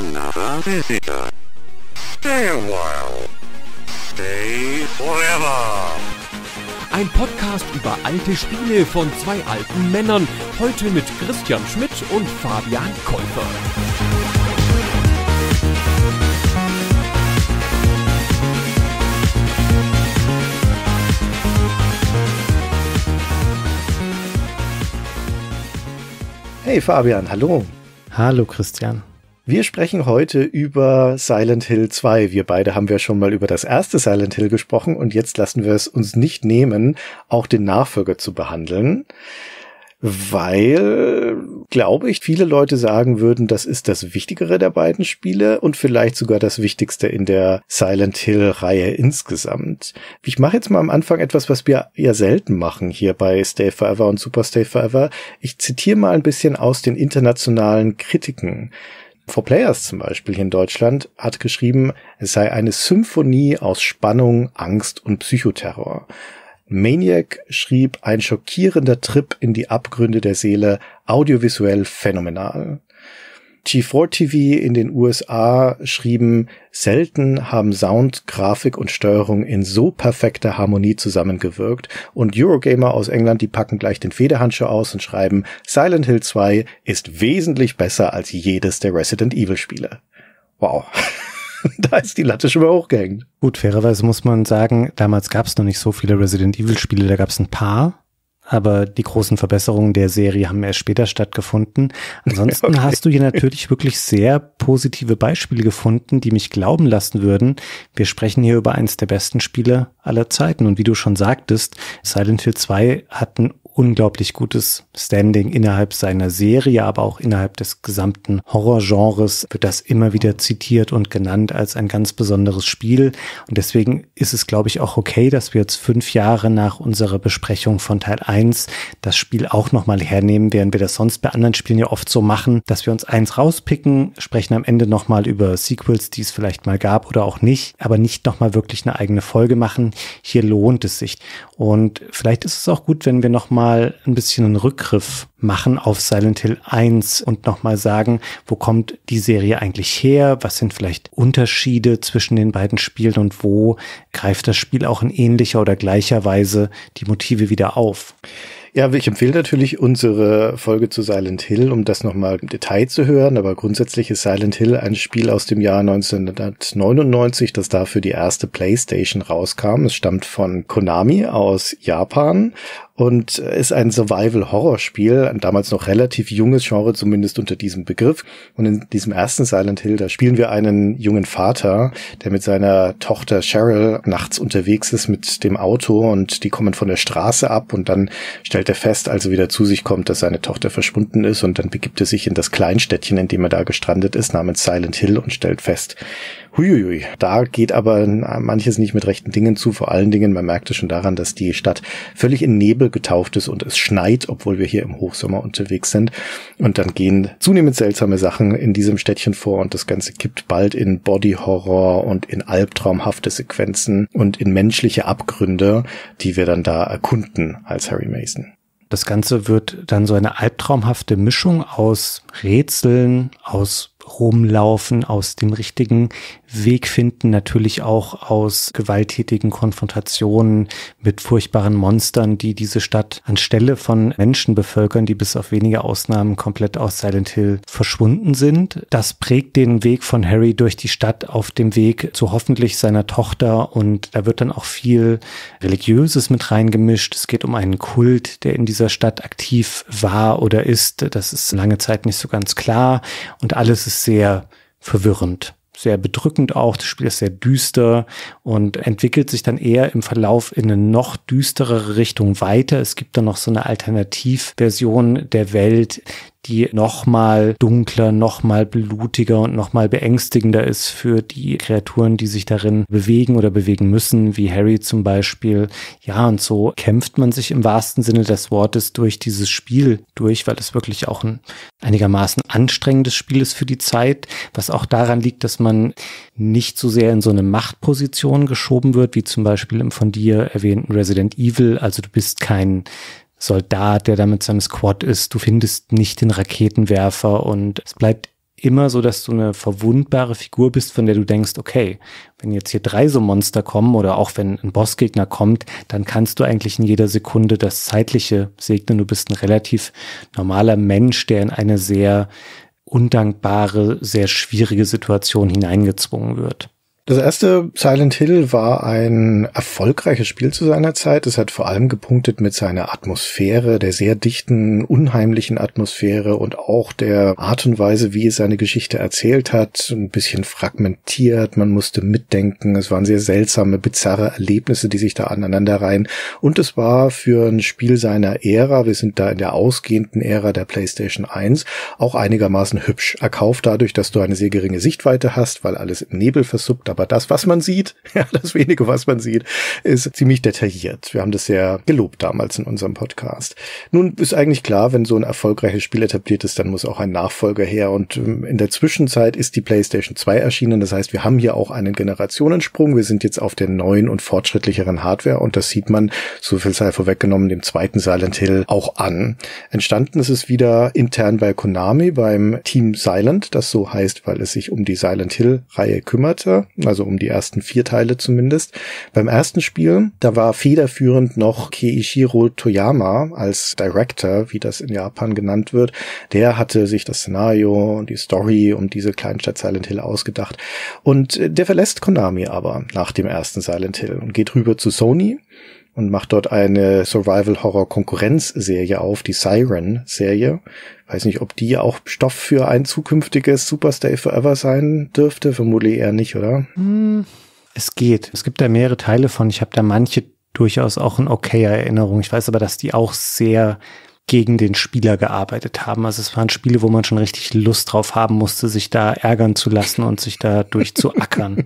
another visitor. Stay a while. Stay forever. Ein Podcast über alte Spiele von zwei alten Männern. Heute mit Christian Schmidt und Fabian Käufer. Hey Fabian, hallo. Hallo Christian. Wir sprechen heute über Silent Hill 2. Wir beide haben ja schon mal über das erste Silent Hill gesprochen und jetzt lassen wir es uns nicht nehmen, auch den Nachfolger zu behandeln, weil, glaube ich, viele Leute sagen würden, das ist das Wichtigere der beiden Spiele und vielleicht sogar das Wichtigste in der Silent Hill-Reihe insgesamt. Ich mache jetzt mal am Anfang etwas, was wir ja selten machen hier bei Stay Forever und Super Stay Forever. Ich zitiere mal ein bisschen aus den internationalen Kritiken. 4Players zum Beispiel hier in Deutschland hat geschrieben, es sei eine Symphonie aus Spannung, Angst und Psychoterror. Maniac schrieb, ein schockierender Trip in die Abgründe der Seele, audiovisuell phänomenal. G4TV in den USA schrieben, selten haben Sound, Grafik und Steuerung in so perfekter Harmonie zusammengewirkt, und Eurogamer aus England, die packen gleich den Federhandschuh aus und schreiben, Silent Hill 2 ist wesentlich besser als jedes der Resident Evil Spiele. Wow. Da ist die Latte schon mal hochgehängt. Gut, fairerweise muss man sagen, damals gab es noch nicht so viele Resident Evil Spiele, da gab es ein paar, aber die großen Verbesserungen der Serie haben erst später stattgefunden. Ansonsten okay. Hast du hier natürlich wirklich sehr positive Beispiele gefunden, die mich glauben lassen würden, wir sprechen hier über eins der besten Spiele aller Zeiten. Und wie du schon sagtest, Silent Hill 2 hat ein unglaublich gutes Standing innerhalb seiner Serie, aber auch innerhalb des gesamten Horrorgenres wird das immer wieder zitiert und genannt als ein ganz besonderes Spiel. Und deswegen ist es, glaube ich, auch okay, dass wir jetzt 5 Jahre nach unserer Besprechung von Teil 1 das Spiel auch nochmal hernehmen, während wir das sonst bei anderen Spielen ja oft so machen, dass wir uns eins rauspicken, sprechen am Ende nochmal über Sequels, die es vielleicht mal gab oder auch nicht, aber nicht nochmal wirklich eine eigene Folge machen. Hier lohnt es sich. Und vielleicht ist es auch gut, wenn wir nochmal ein bisschen einen Rückgriff machen auf Silent Hill 1 und nochmal sagen, wo kommt die Serie eigentlich her? Was sind vielleicht Unterschiede zwischen den beiden Spielen und wo greift das Spiel auch in ähnlicher oder gleicher Weise die Motive wieder auf? Ja, ich empfehle natürlich unsere Folge zu Silent Hill, um das nochmal im Detail zu hören, aber grundsätzlich ist Silent Hill ein Spiel aus dem Jahr 1999, das da für die erste PlayStation rauskam. Es stammt von Konami aus Japan und ist ein Survival-Horror-Spiel, ein damals noch relativ junges Genre, zumindest unter diesem Begriff. Und in diesem ersten Silent Hill, da spielen wir einen jungen Vater, der mit seiner Tochter Cheryl nachts unterwegs ist mit dem Auto und die kommen von der Straße ab und dann stellt er fest, als er wieder zu sich kommt, dass seine Tochter verschwunden ist und dann begibt er sich in das Kleinstädtchen, in dem er da gestrandet ist, namens Silent Hill und stellt fest, huiuiui, da geht aber manches nicht mit rechten Dingen zu, vor allen Dingen, man merkt es schon daran, dass die Stadt völlig in Nebel getaucht ist und es schneit, obwohl wir hier im Hochsommer unterwegs sind. Und dann gehen zunehmend seltsame Sachen in diesem Städtchen vor und das Ganze kippt bald in Body-Horror und in albtraumhafte Sequenzen und in menschliche Abgründe, die wir dann da erkunden als Harry Mason. Das Ganze wird dann so eine albtraumhafte Mischung aus Rätseln, aus Rumlaufen, aus dem richtigen Weg finden, natürlich auch aus gewalttätigen Konfrontationen mit furchtbaren Monstern, die diese Stadt anstelle von Menschen bevölkern, die bis auf wenige Ausnahmen komplett aus Silent Hill verschwunden sind. Das prägt den Weg von Harry durch die Stadt auf dem Weg zu hoffentlich seiner Tochter und da wird dann auch viel Religiöses mit reingemischt. Es geht um einen Kult, der in dieser Stadt aktiv war oder ist. Das ist lange Zeit nicht so ganz klar und alles ist sehr verwirrend, sehr bedrückend auch. Das Spiel ist sehr düster und entwickelt sich dann eher im Verlauf in eine noch düsterere Richtung weiter. Es gibt dann noch so eine Alternativversion der Welt, die nochmal dunkler, nochmal blutiger und nochmal beängstigender ist für die Kreaturen, die sich darin bewegen oder bewegen müssen, wie Harry zum Beispiel. Ja, und so kämpft man sich im wahrsten Sinne des Wortes durch dieses Spiel durch, weil es wirklich auch ein einigermaßen anstrengendes Spiel ist für die Zeit, was auch daran liegt, dass man nicht so sehr in so eine Machtposition geschoben wird, wie zum Beispiel im von dir erwähnten Resident Evil. Also du bist kein Soldat, der da mit seinem Squad ist. Du findest nicht den Raketenwerfer und es bleibt immer so, dass du eine verwundbare Figur bist, von der du denkst, okay, wenn jetzt hier 3 so Monster kommen oder auch wenn ein Bossgegner kommt, dann kannst du eigentlich in jeder Sekunde das Zeitliche segnen. Du bist ein relativ normaler Mensch, der in eine sehr undankbare, sehr schwierige Situation hineingezwungen wird. Das erste Silent Hill war ein erfolgreiches Spiel zu seiner Zeit. Es hat vor allem gepunktet mit seiner Atmosphäre, der sehr dichten, unheimlichen Atmosphäre und auch der Art und Weise, wie es seine Geschichte erzählt hat. Ein bisschen fragmentiert, man musste mitdenken. Es waren sehr seltsame, bizarre Erlebnisse, die sich da aneinanderreihen. Und es war für ein Spiel seiner Ära, wir sind da in der ausgehenden Ära der PlayStation 1, auch einigermaßen hübsch. Erkauft dadurch, dass du eine sehr geringe Sichtweite hast, weil alles im Nebel versuppt. Aber das, was man sieht, ja, das wenige, was man sieht, ist ziemlich detailliert. Wir haben das sehr gelobt damals in unserem Podcast. Nun ist eigentlich klar, wenn so ein erfolgreiches Spiel etabliert ist, dann muss auch ein Nachfolger her. Und in der Zwischenzeit ist die PlayStation 2 erschienen. Das heißt, wir haben hier auch einen Generationensprung. Wir sind jetzt auf der neuen und fortschrittlicheren Hardware. Und das sieht man, so viel sei vorweggenommen, dem zweiten Silent Hill auch an. Entstanden ist es wieder intern bei Konami, beim Team Silent, das so heißt, weil es sich um die Silent Hill-Reihe kümmerte. Also um die ersten 4 Teile zumindest. Beim ersten Spiel, da war federführend noch Keiichiro Toyama als Director, wie das in Japan genannt wird. Der hatte sich das Szenario und die Story um diese Kleinstadt Silent Hill ausgedacht. Und der verlässt Konami aber nach dem ersten Silent Hill und geht rüber zu Sony und macht dort eine Survival-Horror-Konkurrenzserie auf, die Siren-Serie. Weiß nicht, ob die auch Stoff für ein zukünftiges Super Stay Forever sein dürfte. Vermutlich eher nicht, oder? Es geht. Es gibt da mehrere Teile von. Ich habe da manche durchaus auch in okayer Erinnerung. Ich weiß aber, dass die auch sehr gegen den Spieler gearbeitet haben. Also es waren Spiele, wo man schon richtig Lust drauf haben musste, sich da ärgern zu lassen und sich da durchzuackern.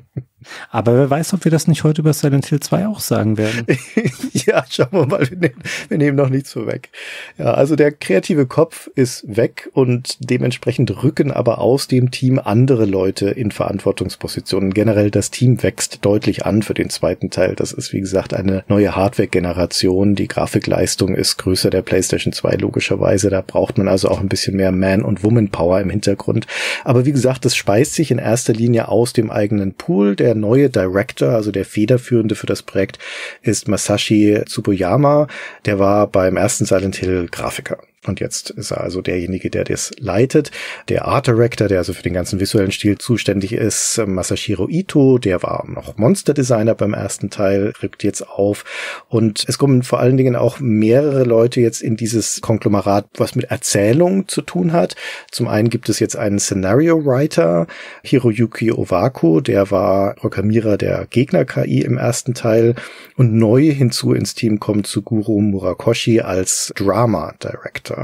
Aber wer weiß, ob wir das nicht heute über Silent Hill 2 auch sagen werden. Ja, schauen wir mal, wir nehmen noch nichts vorweg. Ja, also der kreative Kopf ist weg und dementsprechend rücken aber aus dem Team andere Leute in Verantwortungspositionen. Generell das Team wächst deutlich an für den zweiten Teil. Das ist, wie gesagt, eine neue Hardware-Generation. Die Grafikleistung ist größer der PlayStation 2 logischerweise. Da braucht man also auch ein bisschen mehr Man- und Woman-Power im Hintergrund. Aber wie gesagt, das speist sich in erster Linie aus dem eigenen Pool. Der neue Director, also der Federführende für das Projekt, ist Masashi Tsuboyama. Der war beim ersten Silent Hill Grafiker. Und jetzt ist er also derjenige, der das leitet. Der Art Director, der also für den ganzen visuellen Stil zuständig ist, Masashiro Ito, der war noch Monster Designer beim ersten Teil, rückt jetzt auf. Und es kommen vor allen Dingen auch mehrere Leute jetzt in dieses Konglomerat, was mit Erzählung zu tun hat. Zum einen gibt es jetzt einen Scenario Writer, Hiroyuki Owako, der war Programmierer der Gegner-KI im ersten Teil. Und neu hinzu ins Team kommt Suguru Murakoshi als Drama Director.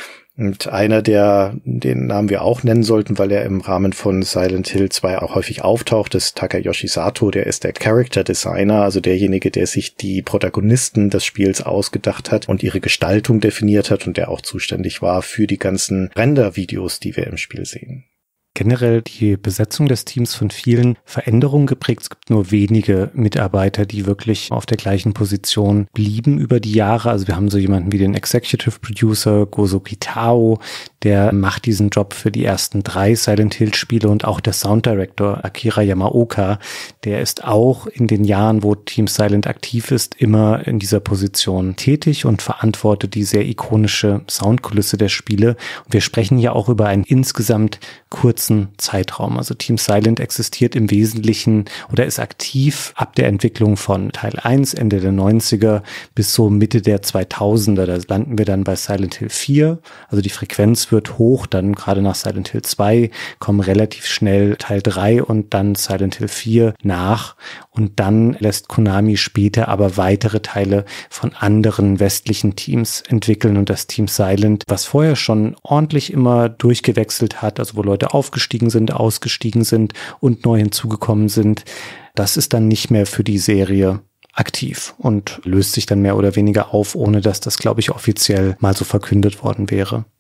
Und einer, den Namen wir auch nennen sollten, weil er im Rahmen von Silent Hill 2 auch häufig auftaucht, ist Takayoshi Sato, der ist der Character Designer, also derjenige, der sich die Protagonisten des Spiels ausgedacht hat und ihre Gestaltung definiert hat und der auch zuständig war für die ganzen Render-Videos, die wir im Spiel sehen. Generell die Besetzung des Teams von vielen Veränderungen geprägt. Es gibt nur wenige Mitarbeiter, die wirklich auf der gleichen Position blieben über die Jahre. Also wir haben so jemanden wie den Executive Producer Gozo Kitao, der macht diesen Job für die ersten 3 Silent Hill Spiele, und auch der Sound Director Akira Yamaoka, der ist auch in den Jahren, wo Team Silent aktiv ist, immer in dieser Position tätig und verantwortet die sehr ikonische Soundkulisse der Spiele. Und wir sprechen hier auch über einen insgesamt kurzen Zeitraum. Also Team Silent existiert im Wesentlichen oder ist aktiv ab der Entwicklung von Teil 1, Ende der 90er bis so Mitte der 2000er. Da landen wir dann bei Silent Hill 4. Also die Frequenz wird hoch, dann gerade nach Silent Hill 2 kommen relativ schnell Teil 3 und dann Silent Hill 4 nach. Und dann lässt Konami später aber weitere Teile von anderen westlichen Teams entwickeln, und das Team Silent, was vorher schon ordentlich immer durchgewechselt hat, also wo Leute aufgestiegen sind, ausgestiegen sind und neu hinzugekommen sind, das ist dann nicht mehr für die Serie aktiv und löst sich dann mehr oder weniger auf, ohne dass das, glaube ich, offiziell mal so verkündet worden wäre.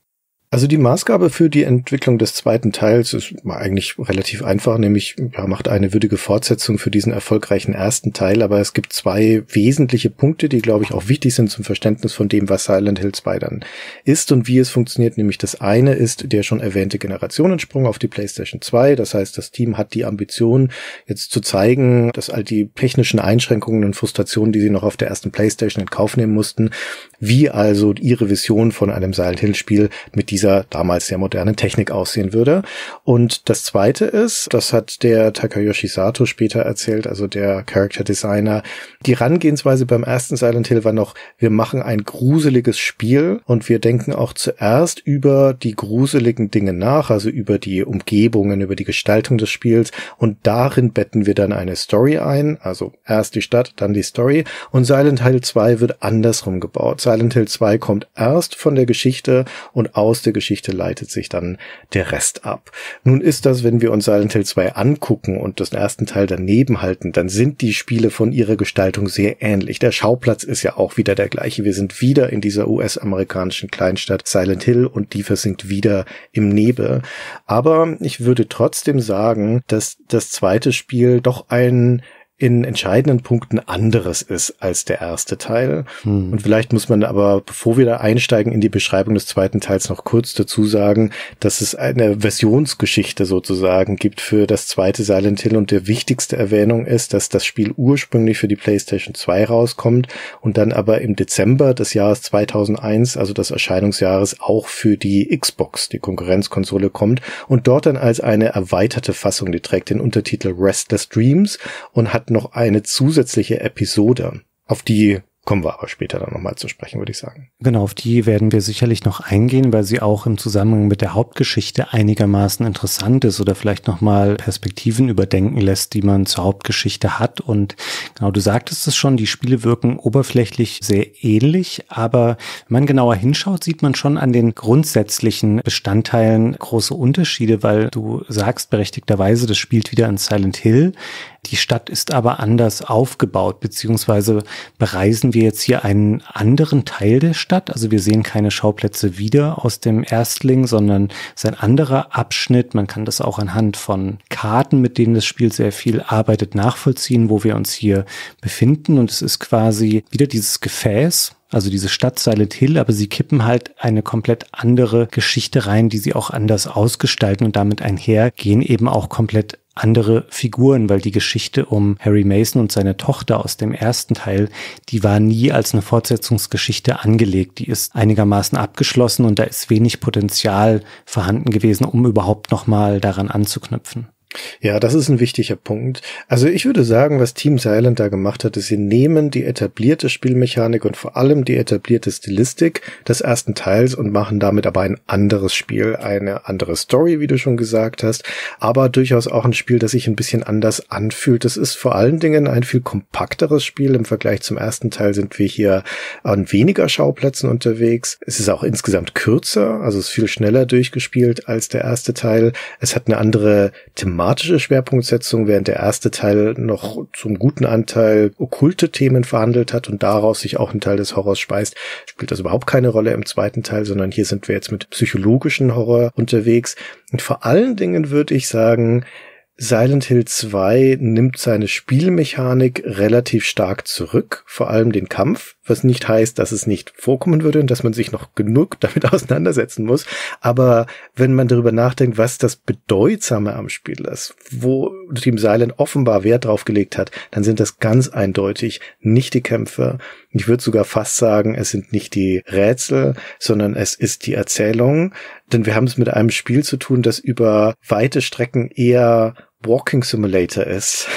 Also die Maßgabe für die Entwicklung des zweiten Teils ist eigentlich relativ einfach, nämlich macht eine würdige Fortsetzung für diesen erfolgreichen ersten Teil, aber es gibt zwei wesentliche Punkte, die, glaube ich, auch wichtig sind zum Verständnis von dem, was Silent Hill 2 dann ist und wie es funktioniert. Nämlich das eine ist der schon erwähnte Generationensprung auf die PlayStation 2. Das heißt, das Team hat die Ambition, jetzt zu zeigen, dass all die technischen Einschränkungen und Frustrationen, die sie noch auf der ersten PlayStation in Kauf nehmen mussten, wie also ihre Vision von einem Silent Hill Spiel mit dieser damals sehr modernen Technik aussehen würde. Und das zweite ist, das hat der Takayoshi Sato später erzählt, also der Character Designer, die Herangehensweise beim ersten Silent Hill war noch, wir machen ein gruseliges Spiel und wir denken auch zuerst über die gruseligen Dinge nach, also über die Umgebungen, über die Gestaltung des Spiels, und darin betten wir dann eine Story ein, also erst die Stadt, dann die Story, und Silent Hill 2 wird andersrum gebaut. Silent Hill 2 kommt erst von der Geschichte und aus der Geschichte leitet sich dann der Rest ab. Nun ist das, wenn wir uns Silent Hill 2 angucken und den ersten Teil daneben halten, dann sind die Spiele von ihrer Gestaltung sehr ähnlich. Der Schauplatz ist ja auch wieder der gleiche. Wir sind wieder in dieser US-amerikanischen Kleinstadt Silent Hill und die versinkt wieder im Nebel. Aber ich würde trotzdem sagen, dass das zweite Spiel doch ein in entscheidenden Punkten anderes ist als der erste Teil. Und vielleicht muss man aber, bevor wir da einsteigen in die Beschreibung des zweiten Teils, noch kurz dazu sagen, dass es eine Versionsgeschichte sozusagen gibt für das zweite Silent Hill, und der wichtigste Erwähnung ist, dass das Spiel ursprünglich für die PlayStation 2 rauskommt und dann aber im Dezember des Jahres 2001, also des Erscheinungsjahres, auch für die Xbox, die Konkurrenzkonsole, kommt und dort dann als eine erweiterte Fassung, die trägt den Untertitel Restless Dreams und hat noch eine zusätzliche Episode. Auf die kommen wir aber später dann nochmal zu sprechen, würde ich sagen. Genau, auf die werden wir sicherlich noch eingehen, weil sie auch im Zusammenhang mit der Hauptgeschichte einigermaßen interessant ist oder vielleicht nochmal Perspektiven überdenken lässt, die man zur Hauptgeschichte hat. Und genau, du sagtest es schon, die Spiele wirken oberflächlich sehr ähnlich, aber wenn man genauer hinschaut, sieht man schon an den grundsätzlichen Bestandteilen große Unterschiede, weil du sagst berechtigterweise, das spielt wieder in Silent Hill. Die Stadt ist aber anders aufgebaut, beziehungsweise bereisen wir jetzt hier einen anderen Teil der Stadt. Also wir sehen keine Schauplätze wieder aus dem Erstling, sondern es ist ein anderer Abschnitt. Man kann das auch anhand von Karten, mit denen das Spiel sehr viel arbeitet, nachvollziehen, wo wir uns hier befinden. Und es ist quasi wieder dieses Gefäß, also diese Stadt Silent Hill, aber sie kippen halt eine komplett andere Geschichte rein, die sie auch anders ausgestalten, und damit einher gehen eben auch komplett andere Figuren, weil die Geschichte um Harry Mason und seine Tochter aus dem ersten Teil, die war nie als eine Fortsetzungsgeschichte angelegt. Die ist einigermaßen abgeschlossen und da ist wenig Potenzial vorhanden gewesen, um überhaupt nochmal daran anzuknüpfen. Ja, das ist ein wichtiger Punkt. Also ich würde sagen, was Team Silent da gemacht hat, ist, sie nehmen die etablierte Spielmechanik und vor allem die etablierte Stilistik des ersten Teils und machen damit aber ein anderes Spiel, eine andere Story, wie du schon gesagt hast, aber durchaus auch ein Spiel, das sich ein bisschen anders anfühlt. Das ist vor allen Dingen ein viel kompakteres Spiel. Im Vergleich zum ersten Teil sind wir hier an weniger Schauplätzen unterwegs. Es ist auch insgesamt kürzer, also es ist viel schneller durchgespielt als der erste Teil. Es hat eine andere thematische Schwerpunktsetzung, während der erste Teil noch zum guten Anteil okkulte Themen verhandelt hat und daraus sich auch ein Teil des Horrors speist, spielt das überhaupt keine Rolle im zweiten Teil, sondern hier sind wir jetzt mit psychologischen Horror unterwegs. Und vor allen Dingen würde ich sagen, Silent Hill 2 nimmt seine Spielmechanik relativ stark zurück, vor allem den Kampf, was nicht heißt, dass es nicht vorkommen würde und dass man sich noch genug damit auseinandersetzen muss. Aber wenn man darüber nachdenkt, was das Bedeutsame am Spiel ist, wo Team Silent offenbar Wert drauf gelegt hat, dann sind das ganz eindeutig nicht die Kämpfe. Ich würde sogar fast sagen, es sind nicht die Rätsel, sondern es ist die Erzählung. Denn wir haben es mit einem Spiel zu tun, das über weite Strecken eher Walking Simulator ist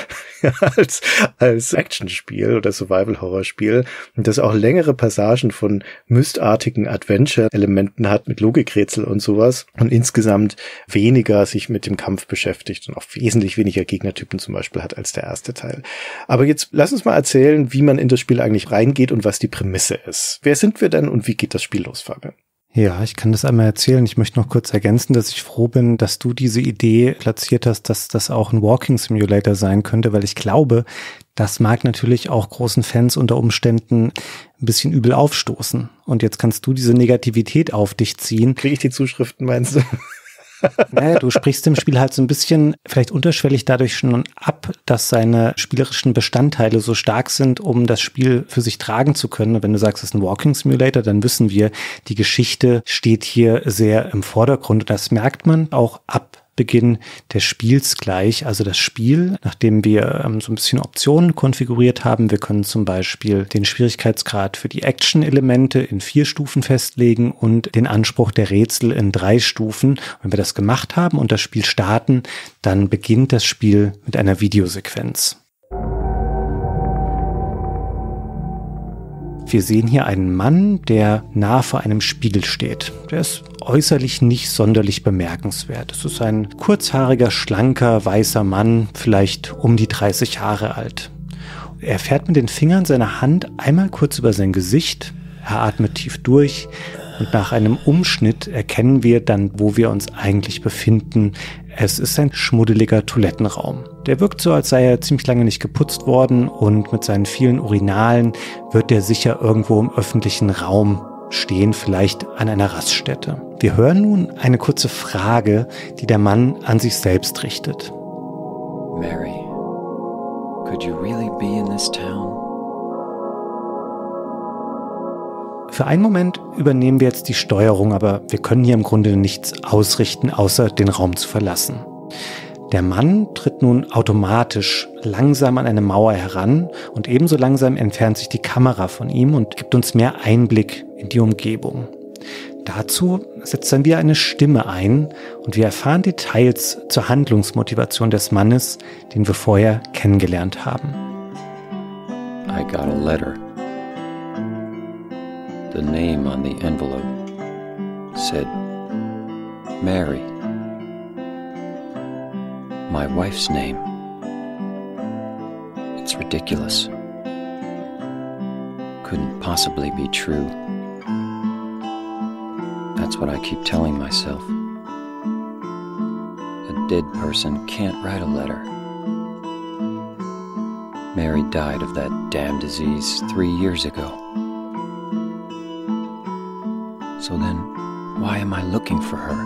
als Actionspiel oder Survival-Horror-Spiel, und das auch längere Passagen von mystartigen Adventure-Elementen hat mit Logikrätsel und sowas und insgesamt weniger sich mit dem Kampf beschäftigt und auch wesentlich weniger Gegnertypen zum Beispiel hat als der erste Teil. Aber jetzt lass uns mal erzählen, wie man in das Spiel eigentlich reingeht und was die Prämisse ist. Wer sind wir denn und wie geht das Spiel los, Fabian? Ja, ich kann das einmal erzählen. Ich möchte noch kurz ergänzen, dass ich froh bin, dass du diese Idee platziert hast, dass das auch ein Walking Simulator sein könnte, weil ich glaube, das mag natürlich auch großen Fans unter Umständen ein bisschen übel aufstoßen. Und jetzt kannst du diese Negativität auf dich ziehen. Kriege ich die Zuschriften, meinst du? Naja, du sprichst im Spiel halt so ein bisschen vielleicht unterschwellig dadurch schon ab, dass seine spielerischen Bestandteile so stark sind, um das Spiel für sich tragen zu können. Und wenn du sagst, es ist ein Walking Simulator, dann wissen wir, die Geschichte steht hier sehr im Vordergrund. Und das merkt man auch ab Beginn des Spiels gleich. Also das Spiel, nachdem wir so ein bisschen Optionen konfiguriert haben, wir können zum Beispiel den Schwierigkeitsgrad für die Action-Elemente in 4 Stufen festlegen und den Anspruch der Rätsel in 3 Stufen. Und wenn wir das gemacht haben und das Spiel starten, dann beginnt das Spiel mit einer Videosequenz. Wir sehen hier einen Mann, der nah vor einem Spiegel steht. Der ist äußerlich nicht sonderlich bemerkenswert. Es ist ein kurzhaariger, schlanker, weißer Mann, vielleicht um die 30 Jahre alt. Er fährt mit den Fingern seiner Hand einmal kurz über sein Gesicht. Er atmet tief durch und nach einem Umschnitt erkennen wir dann, wo wir uns eigentlich befinden. Es ist ein schmuddeliger Toilettenraum. Der wirkt so, als sei er ziemlich lange nicht geputzt worden und mit seinen vielen Urinalen wird er sicher irgendwo im öffentlichen Raum stehen, vielleicht an einer Raststätte. Wir hören nun eine kurze Frage, die der Mann an sich selbst richtet. Mary, could you really be in this town? Für einen Moment übernehmen wir jetzt die Steuerung, aber wir können hier im Grunde nichts ausrichten, außer den Raum zu verlassen. Der Mann tritt nun automatisch langsam an eine Mauer heran und ebenso langsam entfernt sich die Kamera von ihm und gibt uns mehr Einblick in die Umgebung. Dazu setzt dann wieder eine Stimme ein und wir erfahren Details zur Handlungsmotivation des Mannes, den wir vorher kennengelernt haben. I got a letter. The name on the envelope said Mary. My wife's name. It's ridiculous. Couldn't possibly be true. That's what I keep telling myself. A dead person can't write a letter. Mary died of that damn disease 3 years ago. So then, why am I looking for her?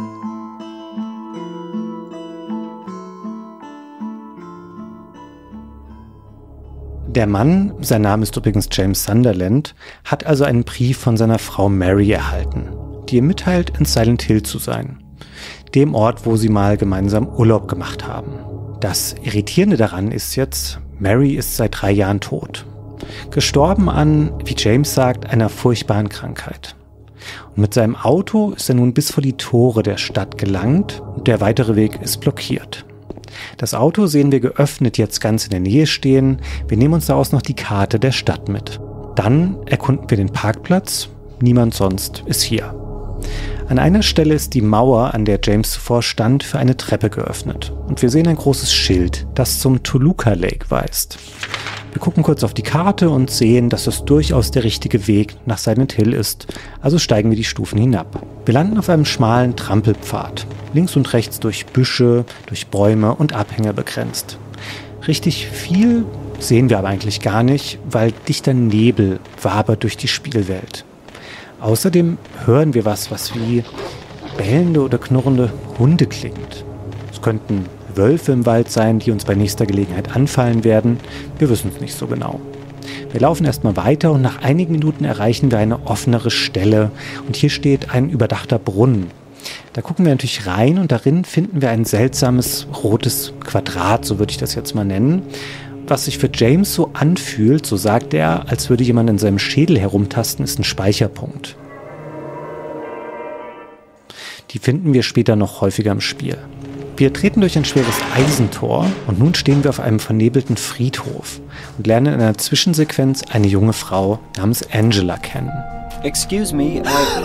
Der Mann, sein Name ist übrigens James Sunderland, hat also einen Brief von seiner Frau Mary erhalten, die ihm mitteilt, in Silent Hill zu sein, dem Ort, wo sie mal gemeinsam Urlaub gemacht haben. Das Irritierende daran ist jetzt, Mary ist seit 3 Jahren tot. Gestorben an, wie James sagt, einer furchtbaren Krankheit. Und mit seinem Auto ist er nun bis vor die Tore der Stadt gelangt und der weitere Weg ist blockiert. Das Auto sehen wir geöffnet jetzt ganz in der Nähe stehen. Wir nehmen uns daraus noch die Karte der Stadt mit. Dann erkunden wir den Parkplatz. Niemand sonst ist hier. An einer Stelle ist die Mauer, an der James zuvor stand, für eine Treppe geöffnet. Und wir sehen ein großes Schild, das zum Toluca Lake weist. Wir gucken kurz auf die Karte und sehen, dass es durchaus der richtige Weg nach Silent Hill ist, also steigen wir die Stufen hinab. Wir landen auf einem schmalen Trampelpfad, links und rechts durch Büsche, durch Bäume und Abhänge begrenzt. Richtig viel sehen wir aber eigentlich gar nicht, weil dichter Nebel wabert durch die Spielwelt. Außerdem hören wir was wie bellende oder knurrende Hunde klingt. Es könnten Wölfe im Wald sein, die uns bei nächster Gelegenheit anfallen werden. Wir wissen es nicht so genau. Wir laufen erstmal weiter und nach einigen Minuten erreichen wir eine offenere Stelle. Und hier steht ein überdachter Brunnen. Da gucken wir natürlich rein und darin finden wir ein seltsames rotes Quadrat, so würde ich das jetzt mal nennen. Was sich für James so anfühlt, so sagt er, als würde jemand in seinem Schädel herumtasten, ist ein Speicherpunkt. Die finden wir später noch häufiger im Spiel. Wir treten durch ein schweres Eisentor und nun stehen wir auf einem vernebelten Friedhof und lernen in einer Zwischensequenz eine junge Frau namens Angela kennen. Excuse me,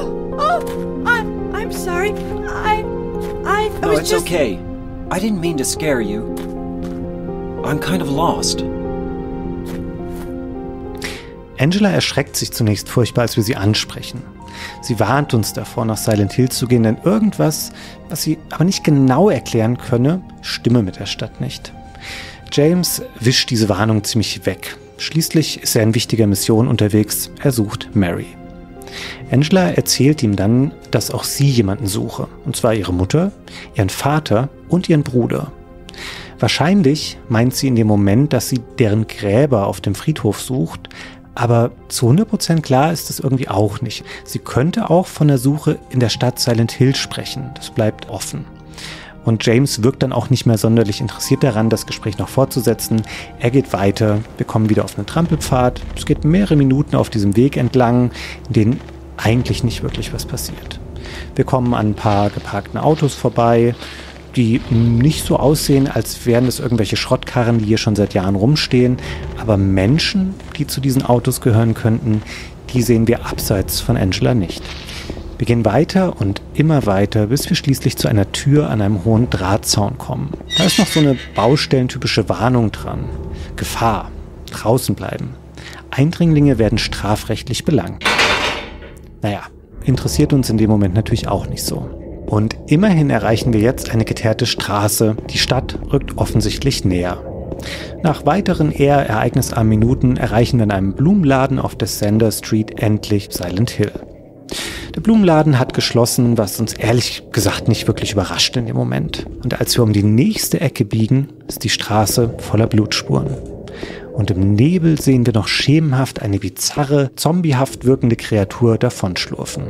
I'm sorry. I No, was it's just... okay. I didn't mean to scare you. I'm kind of lost. Angela erschreckt sich zunächst furchtbar, als wir sie ansprechen. Sie warnt uns davor, nach Silent Hill zu gehen, denn irgendwas, was sie aber nicht genau erklären könne, stimme mit der Stadt nicht. James wischt diese Warnung ziemlich weg. Schließlich ist er in wichtiger Mission unterwegs. Er sucht Mary. Angela erzählt ihm dann, dass auch sie jemanden suche. Und zwar ihre Mutter, ihren Vater und ihren Bruder. Wahrscheinlich meint sie in dem Moment, dass sie deren Gräber auf dem Friedhof sucht. Aber zu 100% klar ist das irgendwie auch nicht. Sie könnte auch von der Suche in der Stadt Silent Hill sprechen. Das bleibt offen. Und James wirkt dann auch nicht mehr sonderlich interessiert daran, das Gespräch noch fortzusetzen. Er geht weiter, wir kommen wieder auf einen Trampelpfad. Es geht mehrere Minuten auf diesem Weg entlang, in denen eigentlich nicht wirklich was passiert. Wir kommen an ein paar geparkten Autos vorbei, die nicht so aussehen, als wären das irgendwelche Schrottkarren, die hier schon seit Jahren rumstehen. Aber Menschen, die zu diesen Autos gehören könnten, die sehen wir abseits von Angela nicht. Wir gehen weiter und immer weiter, bis wir schließlich zu einer Tür an einem hohen Drahtzaun kommen. Da ist noch so eine baustellentypische Warnung dran. Gefahr. Draußen bleiben. Eindringlinge werden strafrechtlich belangt. Naja, interessiert uns in dem Moment natürlich auch nicht so. Und immerhin erreichen wir jetzt eine geteerte Straße. Die Stadt rückt offensichtlich näher. Nach weiteren eher ereignisarmen Minuten erreichen wir in einem Blumenladen auf der Sander Street endlich Silent Hill. Der Blumenladen hat geschlossen, was uns ehrlich gesagt nicht wirklich überrascht in dem Moment. Und als wir um die nächste Ecke biegen, ist die Straße voller Blutspuren. Und im Nebel sehen wir noch schemenhaft eine bizarre, zombiehaft wirkende Kreatur davonschlurfen.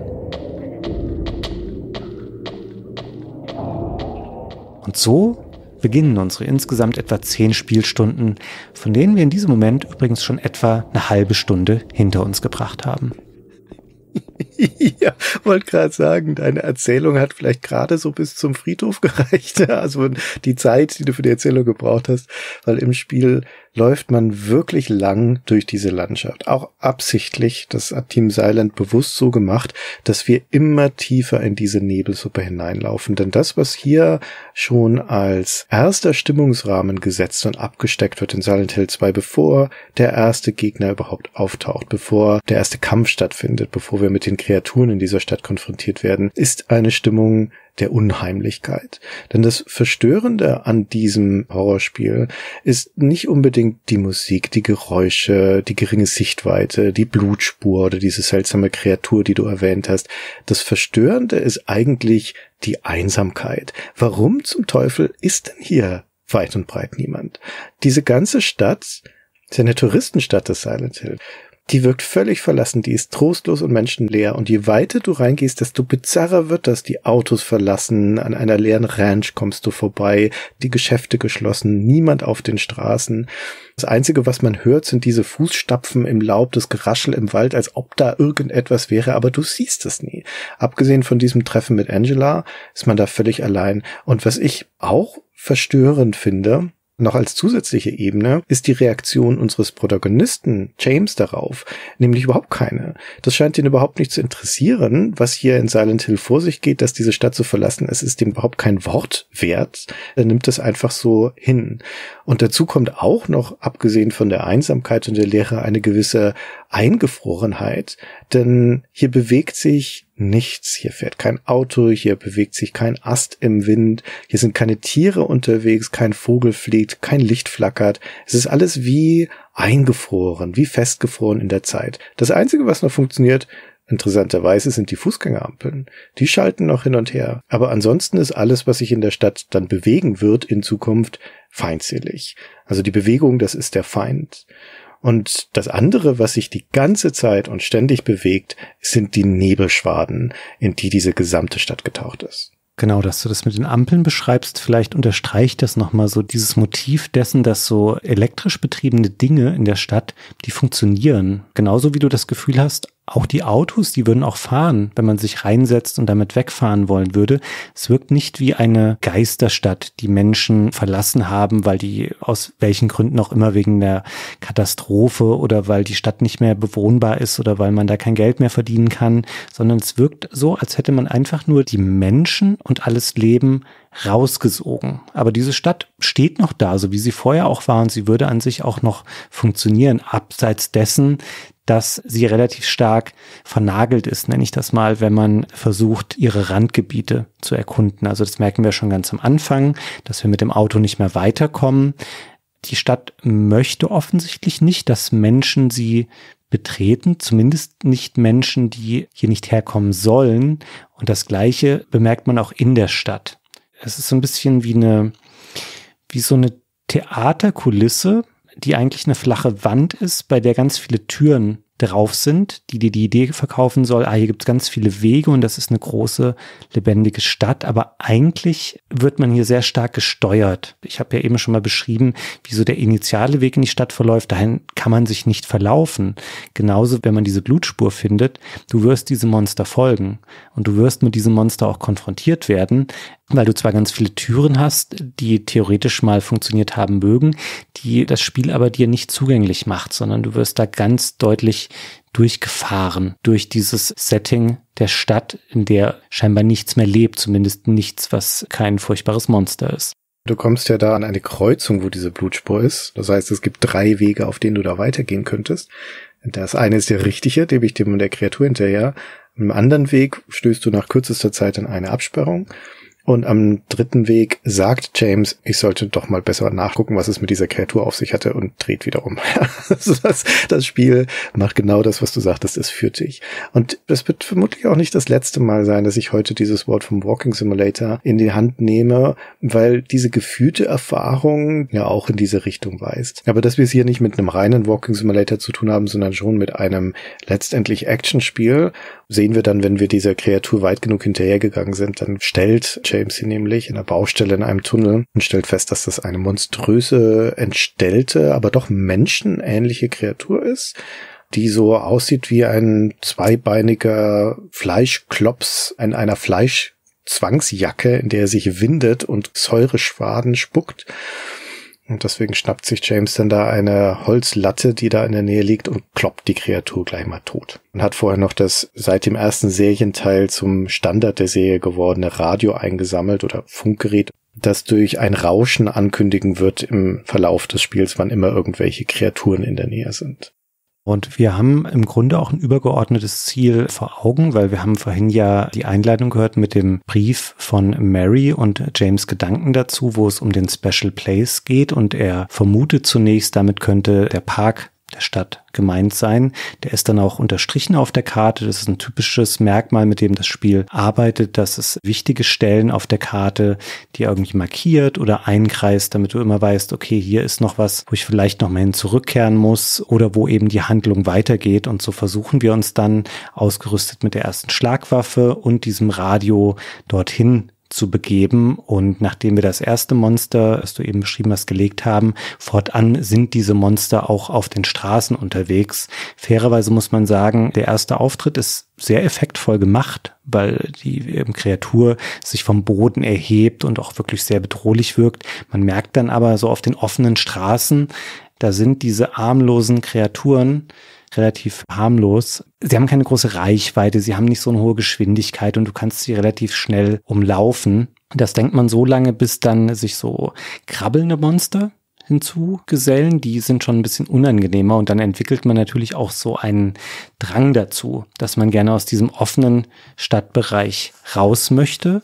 Und so beginnen unsere insgesamt etwa 10 Spielstunden, von denen wir in diesem Moment übrigens schon etwa eine halbe Stunde hinter uns gebracht haben. Ja, wollte gerade sagen, deine Erzählung hat vielleicht gerade so bis zum Friedhof gereicht. Also die Zeit, die du für die Erzählung gebraucht hast, weil im Spiel läuft man wirklich lang durch diese Landschaft. Auch absichtlich, das hat Team Silent bewusst so gemacht, dass wir immer tiefer in diese Nebelsuppe hineinlaufen. Denn das, was hier schon als erster Stimmungsrahmen gesetzt und abgesteckt wird in Silent Hill 2, bevor der erste Gegner überhaupt auftaucht, bevor der erste Kampf stattfindet, bevor wir mit den Kreaturen in dieser Stadt konfrontiert werden, ist eine Stimmung der Unheimlichkeit. Denn das Verstörende an diesem Horrorspiel ist nicht unbedingt die Musik, die Geräusche, die geringe Sichtweite, die Blutspur oder diese seltsame Kreatur, die du erwähnt hast. Das Verstörende ist eigentlich die Einsamkeit. Warum zum Teufel ist denn hier weit und breit niemand? Diese ganze Stadt ist ja eine Touristenstadt, das Silent Hill. Die wirkt völlig verlassen, die ist trostlos und menschenleer. Und je weiter du reingehst, desto bizarrer wird das. Die Autos verlassen, an einer leeren Ranch kommst du vorbei, die Geschäfte geschlossen, niemand auf den Straßen. Das Einzige, was man hört, sind diese Fußstapfen im Laub, das Geraschel im Wald, als ob da irgendetwas wäre, aber du siehst es nie. Abgesehen von diesem Treffen mit Angela ist man da völlig allein. Und was ich auch verstörend finde, noch als zusätzliche Ebene, ist die Reaktion unseres Protagonisten James darauf, nämlich überhaupt keine. Das scheint ihn überhaupt nicht zu interessieren, was hier in Silent Hill vor sich geht, dass diese Stadt zu verlassen. Es ist ihm überhaupt kein Wort wert. Er nimmt es einfach so hin. Und dazu kommt auch noch, abgesehen von der Einsamkeit und der Leere, eine gewisse Eingefrorenheit, denn hier bewegt sich nichts. Hier fährt kein Auto, hier bewegt sich kein Ast im Wind, hier sind keine Tiere unterwegs, kein Vogel fliegt, kein Licht flackert. Es ist alles wie eingefroren, wie festgefroren in der Zeit. Das Einzige, was noch funktioniert, interessanterweise, sind die Fußgängerampeln. Die schalten noch hin und her. Aber ansonsten ist alles, was sich in der Stadt dann bewegen wird in Zukunft, feindselig. Also die Bewegung, das ist der Feind. Und das andere, was sich die ganze Zeit und ständig bewegt, sind die Nebelschwaden, in die diese gesamte Stadt getaucht ist. Genau, dass du das mit den Ampeln beschreibst, vielleicht unterstreicht das nochmal so dieses Motiv dessen, dass so elektrisch betriebene Dinge in der Stadt, die funktionieren. Genauso wie du das Gefühl hast, auch die Autos, die würden auch fahren, wenn man sich reinsetzt und damit wegfahren wollen würde. Es wirkt nicht wie eine Geisterstadt, die Menschen verlassen haben, weil die aus welchen Gründen auch immer wegen der Katastrophe oder weil die Stadt nicht mehr bewohnbar ist oder weil man da kein Geld mehr verdienen kann, sondern es wirkt so, als hätte man einfach nur die Menschen und alles Leben rausgesogen. Aber diese Stadt steht noch da, so wie sie vorher auch war, und sie würde an sich auch noch funktionieren, abseits dessen, dass sie relativ stark vernagelt ist, nenne ich das mal, wenn man versucht, ihre Randgebiete zu erkunden. Also das merken wir schon ganz am Anfang, dass wir mit dem Auto nicht mehr weiterkommen. Die Stadt möchte offensichtlich nicht, dass Menschen sie betreten, zumindest nicht Menschen, die hier nicht herkommen sollen. Und das Gleiche bemerkt man auch in der Stadt. Es ist so ein bisschen wie so eine Theaterkulisse, die eigentlich eine flache Wand ist, bei der ganz viele Türen drauf sind, die dir die Idee verkaufen soll, hier gibt es ganz viele Wege und das ist eine große, lebendige Stadt, aber eigentlich wird man hier sehr stark gesteuert. Ich habe ja eben schon mal beschrieben, wie so der initiale Weg in die Stadt verläuft, dahin kann man sich nicht verlaufen. Genauso, wenn man diese Blutspur findet, du wirst diesem Monster folgen und du wirst mit diesem Monster auch konfrontiert werden, weil du zwar ganz viele Türen hast, die theoretisch mal funktioniert haben mögen, die das Spiel aber dir nicht zugänglich macht, sondern du wirst da ganz deutlich durchgefahren durch dieses Setting der Stadt, in der scheinbar nichts mehr lebt, zumindest nichts, was kein furchtbares Monster ist. Du kommst ja da an eine Kreuzung, wo diese Blutspur ist. Das heißt, es gibt 3 Wege, auf denen du da weitergehen könntest. Das eine ist der richtige, dem ich dem und der Kreatur hinterher. Im anderen Weg stößt du nach kürzester Zeit an eine Absperrung. Und am 3. Weg sagt James, ich sollte doch mal besser nachgucken, was es mit dieser Kreatur auf sich hatte, und dreht wieder um. Das Spiel macht genau das, was du sagtest, es führt dich. Und es wird vermutlich auch nicht das letzte Mal sein, dass ich heute dieses Wort vom Walking Simulator in die Hand nehme, weil diese gefühlte Erfahrung ja auch in diese Richtung weist. Aber dass wir es hier nicht mit einem reinen Walking Simulator zu tun haben, sondern schon mit einem letztendlich Actionspiel, sehen wir dann, wenn wir dieser Kreatur weit genug hinterhergegangen sind, dann stellt James sie nämlich in einer Baustelle in einem Tunnel und stellt fest, dass das eine monströse, entstellte, aber doch menschenähnliche Kreatur ist, die so aussieht wie ein zweibeiniger Fleischklops in einer Fleischzwangsjacke, in der er sich windet und Säureschwaden spuckt. Und deswegen schnappt sich James dann da eine Holzlatte, die da in der Nähe liegt, und kloppt die Kreatur gleich mal tot. Und hat vorher noch das seit dem ersten Serienteil zum Standard der Serie gewordene Radio eingesammelt oder Funkgerät, das durch ein Rauschen ankündigen wird im Verlauf des Spiels, wann immer irgendwelche Kreaturen in der Nähe sind. Und wir haben im Grunde auch ein übergeordnetes Ziel vor Augen, weil wir haben vorhin ja die Einleitung gehört mit dem Brief von Mary und James' Gedanken dazu, wo es um den Special Place geht, und er vermutet zunächst, damit könnte der Park der Stadt gemeint sein. Der ist dann auch unterstrichen auf der Karte. Das ist ein typisches Merkmal, mit dem das Spiel arbeitet, dass es wichtige Stellen auf der Karte, die irgendwie markiert oder einkreist, damit du immer weißt, okay, hier ist noch was, wo ich vielleicht noch mal hin zurückkehren muss oder wo eben die Handlung weitergeht. Und so versuchen wir uns dann, ausgerüstet mit der ersten Schlagwaffe und diesem Radio, dorthin zu begeben. Und nachdem wir das erste Monster, das du eben beschrieben hast, gelegt haben, fortan sind diese Monster auch auf den Straßen unterwegs. Fairerweise muss man sagen, der erste Auftritt ist sehr effektvoll gemacht, weil die Kreatur sich vom Boden erhebt und auch wirklich sehr bedrohlich wirkt. Man merkt dann aber so auf den offenen Straßen, da sind diese armlosen Kreaturen relativ harmlos. Sie haben keine große Reichweite, sie haben nicht so eine hohe Geschwindigkeit und du kannst sie relativ schnell umlaufen. Das denkt man so lange, bis dann sich so krabbelnde Monster hinzugesellen. Die sind schon ein bisschen unangenehmer und dann entwickelt man natürlich auch so einen Drang dazu, dass man gerne aus diesem offenen Stadtbereich raus möchte.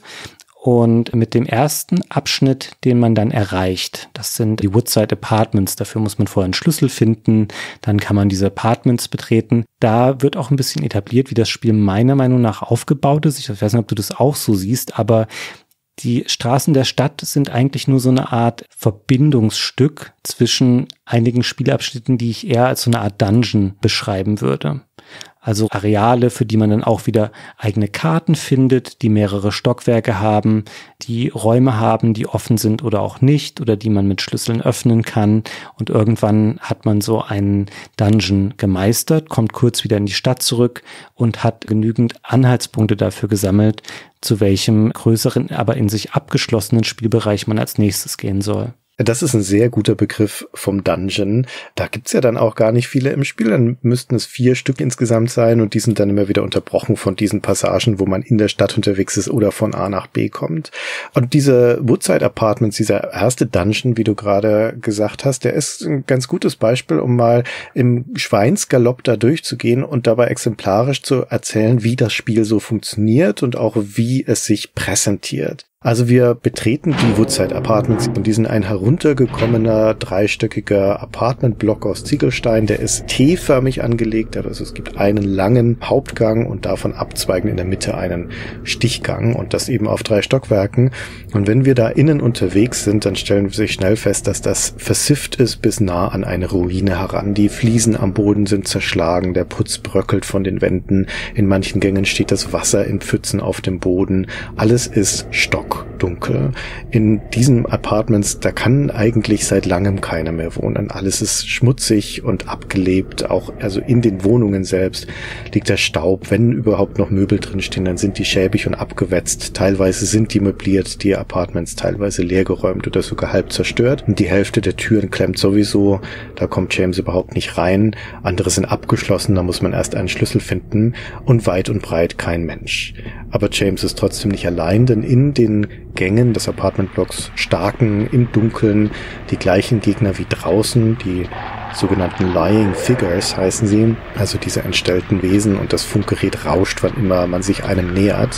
Und mit dem ersten Abschnitt, den man dann erreicht, das sind die Woodside Apartments, dafür muss man vorher einen Schlüssel finden, dann kann man diese Apartments betreten. Da wird auch ein bisschen etabliert, wie das Spiel meiner Meinung nach aufgebaut ist. Ich weiß nicht, ob du das auch so siehst, aber die Straßen der Stadt sind eigentlich nur so eine Art Verbindungsstück zwischen einigen Spielabschnitten, die ich eher als so eine Art Dungeon beschreiben würde. Also Areale, für die man dann auch wieder eigene Karten findet, die mehrere Stockwerke haben, die Räume haben, die offen sind oder auch nicht oder die man mit Schlüsseln öffnen kann. Und irgendwann hat man so einen Dungeon gemeistert, kommt kurz wieder in die Stadt zurück und hat genügend Anhaltspunkte dafür gesammelt, zu welchem größeren, aber in sich abgeschlossenen Spielbereich man als nächstes gehen soll. Das ist ein sehr guter Begriff vom Dungeon. Da gibt's ja dann auch gar nicht viele im Spiel. Dann müssten es 4 Stück insgesamt sein und die sind dann immer wieder unterbrochen von diesen Passagen, wo man in der Stadt unterwegs ist oder von A nach B kommt. Und diese Woodside Apartments, dieser erste Dungeon, wie du gerade gesagt hast, der ist ein ganz gutes Beispiel, um mal im Schweinsgalopp da durchzugehen und dabei exemplarisch zu erzählen, wie das Spiel so funktioniert und auch wie es sich präsentiert. Also wir betreten die Woodside Apartments und die sind ein heruntergekommener, dreistöckiger Apartmentblock aus Ziegelstein. Der ist T-förmig angelegt, also es gibt einen langen Hauptgang und davon abzweigend in der Mitte einen Stichgang und das eben auf 3 Stockwerken. Und wenn wir da innen unterwegs sind, dann stellen wir sich schnell fest, dass das versifft ist bis nah an eine Ruine heran. Die Fliesen am Boden sind zerschlagen, der Putz bröckelt von den Wänden. In manchen Gängen steht das Wasser in Pfützen auf dem Boden. Alles ist stockdunkel. In diesen Apartments, da kann eigentlich seit langem keiner mehr wohnen. Alles ist schmutzig und abgelebt. Auch also in den Wohnungen selbst liegt der Staub. Wenn überhaupt noch Möbel drinstehen, dann sind die schäbig und abgewetzt. Teilweise sind die möbliert, die Apartments teilweise leergeräumt oder sogar halb zerstört. Und die Hälfte der Türen klemmt sowieso. Da kommt James überhaupt nicht rein. Andere sind abgeschlossen, da muss man erst einen Schlüssel finden. Und weit und breit kein Mensch. Aber James ist trotzdem nicht allein, denn in den Gängen des Apartmentblocks starken im Dunkeln die gleichen Gegner wie draußen, die sogenannten Lying Figures heißen sie, also diese entstellten Wesen, und das Funkgerät rauscht, wann immer man sich einem nähert.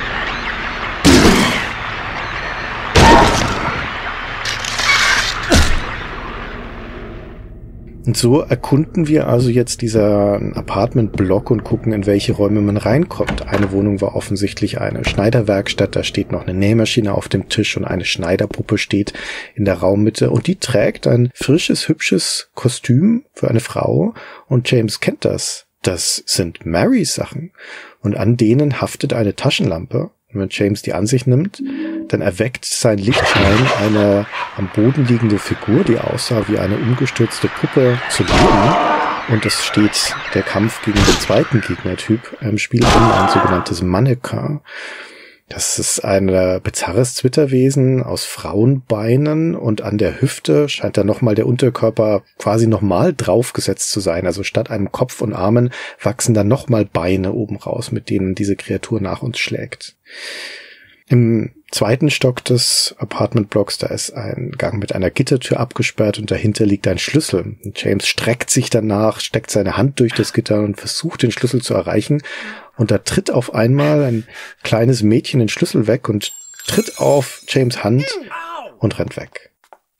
Und so erkunden wir also jetzt dieser Apartmentblock und gucken, in welche Räume man reinkommt. Eine Wohnung war offensichtlich eine Schneiderwerkstatt, da steht noch eine Nähmaschine auf dem Tisch und eine Schneiderpuppe steht in der Raummitte und die trägt ein frisches, hübsches Kostüm für eine Frau und James kennt das. Das sind Marys Sachen und an denen haftet eine Taschenlampe. Und wenn James die an sich nimmt, dann erweckt sein Lichtschein eine am Boden liegende Figur, die aussah wie eine umgestürzte Puppe, zu Leben. Und es steht der Kampf gegen den zweiten Gegnertyp im Spiel an, ein sogenanntes Mannequin. Das ist ein bizarres Zwitterwesen aus Frauenbeinen und an der Hüfte scheint da nochmal der Unterkörper quasi nochmal draufgesetzt zu sein. Also statt einem Kopf und Armen wachsen da nochmal Beine oben raus, mit denen diese Kreatur nach uns schlägt. Im zweiten Stock des Apartmentblocks, da ist ein Gang mit einer Gittertür abgesperrt und dahinter liegt ein Schlüssel. James streckt sich danach, steckt seine Hand durch das Gitter und versucht, den Schlüssel zu erreichen. Und da tritt auf einmal ein kleines Mädchen den Schlüssel weg und tritt auf James' Hand und rennt weg.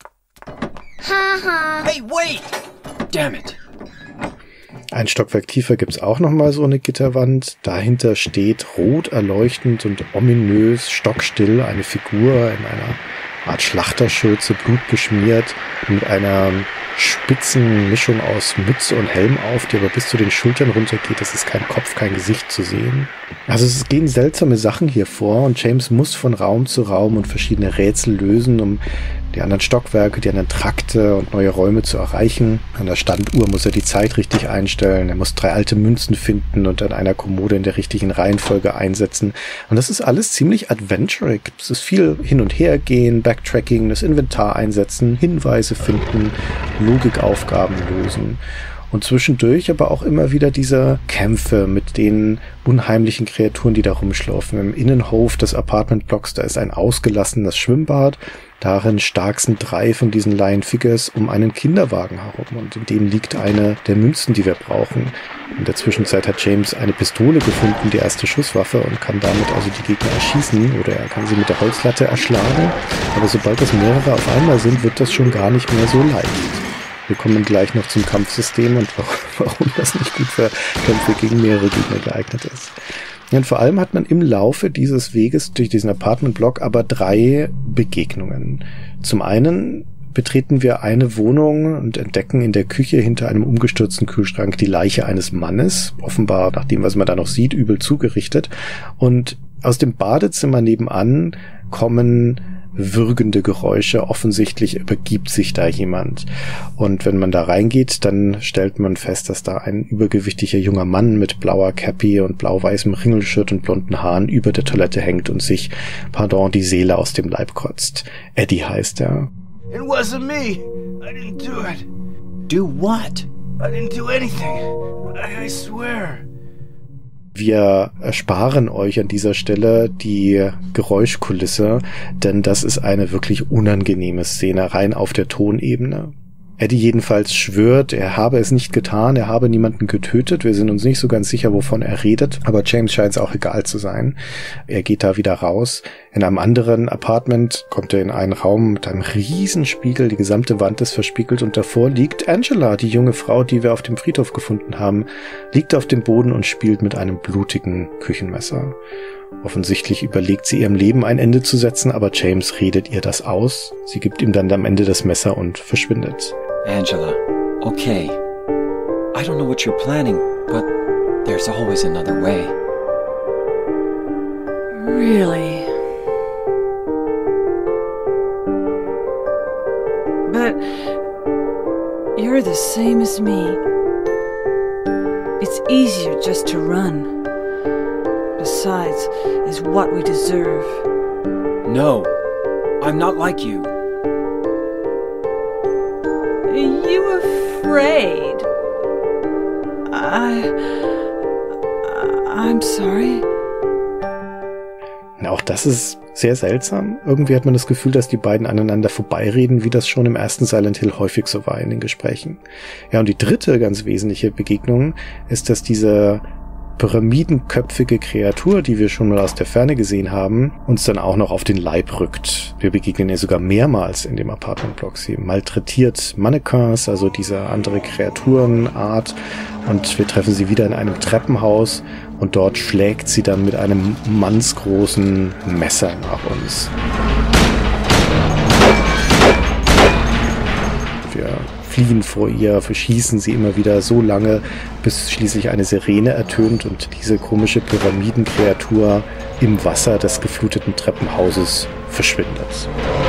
Hey, wait! Damn it! Ein Stockwerk tiefer gibt's auch nochmal so eine Gitterwand. Dahinter steht rot erleuchtend und ominös, stockstill, eine Figur in einer Art Schlachterschürze, blutgeschmiert, mit einer spitzen Mischung aus Mütze und Helm auf, die aber bis zu den Schultern runtergeht. Es ist kein Kopf, kein Gesicht zu sehen. Also es gehen seltsame Sachen hier vor und James muss von Raum zu Raum und verschiedene Rätsel lösen, um die anderen Stockwerke, die anderen Trakte und neue Räume zu erreichen. An der Standuhr muss er die Zeit richtig einstellen. Er muss 3 alte Münzen finden und an einer Kommode in der richtigen Reihenfolge einsetzen. Und das ist alles ziemlich adventurig. Es ist viel hin und her gehen, Backtracking, das Inventar einsetzen, Hinweise finden, Logikaufgaben lösen. Und zwischendurch aber auch immer wieder diese Kämpfe mit den unheimlichen Kreaturen, die da rumschlaufen. Im Innenhof des Apartmentblocks, da ist ein ausgelassenes Schwimmbad. Darin starksten 3 von diesen Lion Figures um einen Kinderwagen herum. Und in dem liegt eine der Münzen, die wir brauchen. In der Zwischenzeit hat James eine Pistole gefunden, die erste Schusswaffe, und kann damit also die Gegner erschießen. Oder er kann sie mit der Holzlatte erschlagen. Aber sobald das mehrere auf einmal sind, wird das schon gar nicht mehr so leicht. Wir kommen gleich noch zum Kampfsystem und warum das nicht gut für Kämpfe gegen mehrere Gegner geeignet ist. Und vor allem hat man im Laufe dieses Weges durch diesen Apartmentblock aber 3 Begegnungen. Zum einen betreten wir eine Wohnung und entdecken in der Küche hinter einem umgestürzten Kühlschrank die Leiche eines Mannes, offenbar nach dem, was man da noch sieht, übel zugerichtet. Und aus dem Badezimmer nebenan kommen würgende Geräusche. Offensichtlich übergibt sich da jemand. Und wenn man da reingeht, dann stellt man fest, dass da ein übergewichtiger junger Mann mit blauer Cappy und blau-weißem Ringelshirt und blonden Haaren über der Toilette hängt und sich, die Seele aus dem Leib kotzt. Eddie heißt er. It wasn't me. I didn't do it. Do what? I didn't do anything. I swear. Wir ersparen euch an dieser Stelle die Geräuschkulisse, denn das ist eine wirklich unangenehme Szene rein auf der Tonebene. Eddie jedenfalls schwört, er habe es nicht getan, er habe niemanden getötet. Wir sind uns nicht so ganz sicher, wovon er redet, aber James scheint es auch egal zu sein. Er geht da wieder raus. In einem anderen Apartment kommt er in einen Raum mit einem riesen Spiegel. Die gesamte Wand ist verspiegelt und davor liegt Angela, die junge Frau, die wir auf dem Friedhof gefunden haben, liegt auf dem Boden und spielt mit einem blutigen Küchenmesser. Offensichtlich überlegt sie ihrem Leben ein Ende zu setzen, aber James redet ihr das aus. Sie gibt ihm dann am Ende das Messer und verschwindet. Angela, okay. I don't know what you're planning, but there's always another way. Really? But you're the same as me. It's easier just to run. Besides, is what we deserve. No, I'm not like you. You afraid? I'm sorry. Auch das ist sehr seltsam. Irgendwie hat man das Gefühl, dass die beiden aneinander vorbeireden, wie das schon im ersten Silent Hill häufig so war in den Gesprächen. Ja, und die dritte ganz wesentliche Begegnung ist, dass diese pyramidenköpfige Kreatur, die wir schon mal aus der Ferne gesehen haben, uns dann auch noch auf den Leib rückt. Wir begegnen ihr sogar mehrmals in dem Apartmentblock. Sie malträtiert Mannequins, also diese andere Kreaturenart, und wir treffen sie wieder in einem Treppenhaus und dort schlägt sie dann mit einem mannsgroßen Messer nach uns. Wir fliehen vor ihr, verschießen sie immer wieder so lange, bis schließlich eine Sirene ertönt und diese komische Pyramidenkreatur im Wasser des gefluteten Treppenhauses verschwindet.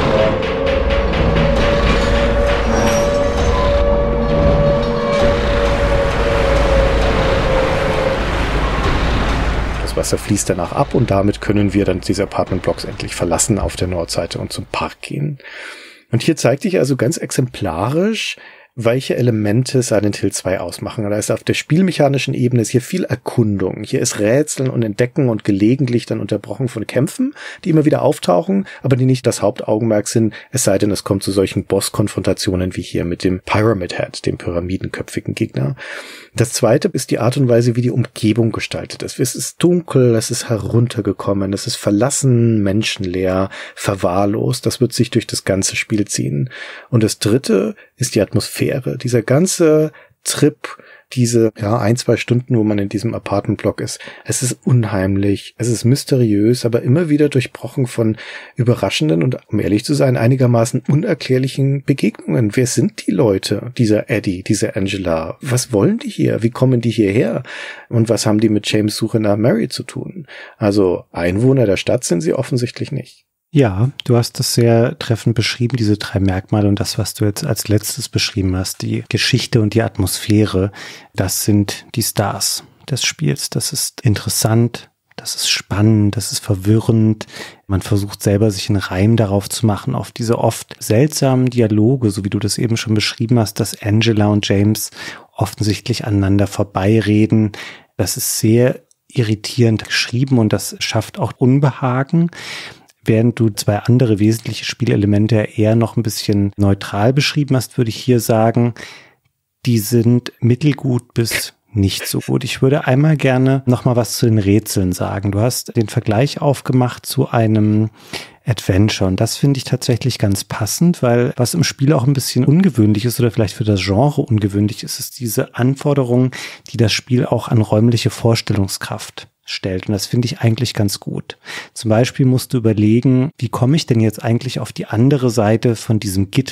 Das Wasser fließt danach ab und damit können wir dann diese Apartmentblocks endlich verlassen auf der Nordseite und zum Park gehen. Und hier zeigt sich also ganz exemplarisch, welche Elemente Silent Hill 2 ausmachen. Da ist auf der spielmechanischen Ebene ist hier viel Erkundung. Hier ist Rätseln und Entdecken und gelegentlich dann unterbrochen von Kämpfen, die immer wieder auftauchen, aber die nicht das Hauptaugenmerk sind, es sei denn, es kommt zu solchen Boss-Konfrontationen wie hier mit dem Pyramid Head, dem pyramidenköpfigen Gegner. Das zweite ist die Art und Weise, wie die Umgebung gestaltet ist. Es ist dunkel, es ist heruntergekommen, es ist verlassen, menschenleer, verwahrlost. Das wird sich durch das ganze Spiel ziehen. Und das dritte ist die Atmosphäre. Dieser ganze Trip, diese 1-2 Stunden, wo man in diesem Apartmentblock ist. Es ist unheimlich, es ist mysteriös, aber immer wieder durchbrochen von überraschenden und, um ehrlich zu sein, einigermaßen unerklärlichen Begegnungen. Wer sind die Leute, dieser Eddie, diese Angela? Was wollen die hier? Wie kommen die hierher? Und was haben die mit James' Suche nach Mary zu tun? Also Einwohner der Stadt sind sie offensichtlich nicht. Ja, du hast das sehr treffend beschrieben, diese 3 Merkmale, und das, was du jetzt als letztes beschrieben hast, die Geschichte und die Atmosphäre, das sind die Stars des Spiels. Das ist interessant, das ist spannend, das ist verwirrend. Man versucht selber, sich einen Reim darauf zu machen, auf diese oft seltsamen Dialoge, so wie du das eben schon beschrieben hast, dass Angela und James offensichtlich aneinander vorbeireden. Das ist sehr irritierend geschrieben und das schafft auch Unbehagen. Während du 2 andere wesentliche Spielelemente eher noch ein bisschen neutral beschrieben hast, würde ich hier sagen, die sind mittelgut bis nicht so gut. Ich würde einmal gerne noch mal was zu den Rätseln sagen. Du hast den Vergleich aufgemacht zu einem Adventure und das finde ich tatsächlich ganz passend, weil was im Spiel auch ein bisschen ungewöhnlich ist oder vielleicht für das Genre ungewöhnlich ist, ist diese Anforderung, die das Spiel auch an räumliche Vorstellungskraft stellt. Und das finde ich eigentlich ganz gut. Zum Beispiel musst du überlegen, wie komme ich denn jetzt eigentlich auf die andere Seite von diesem Gitter,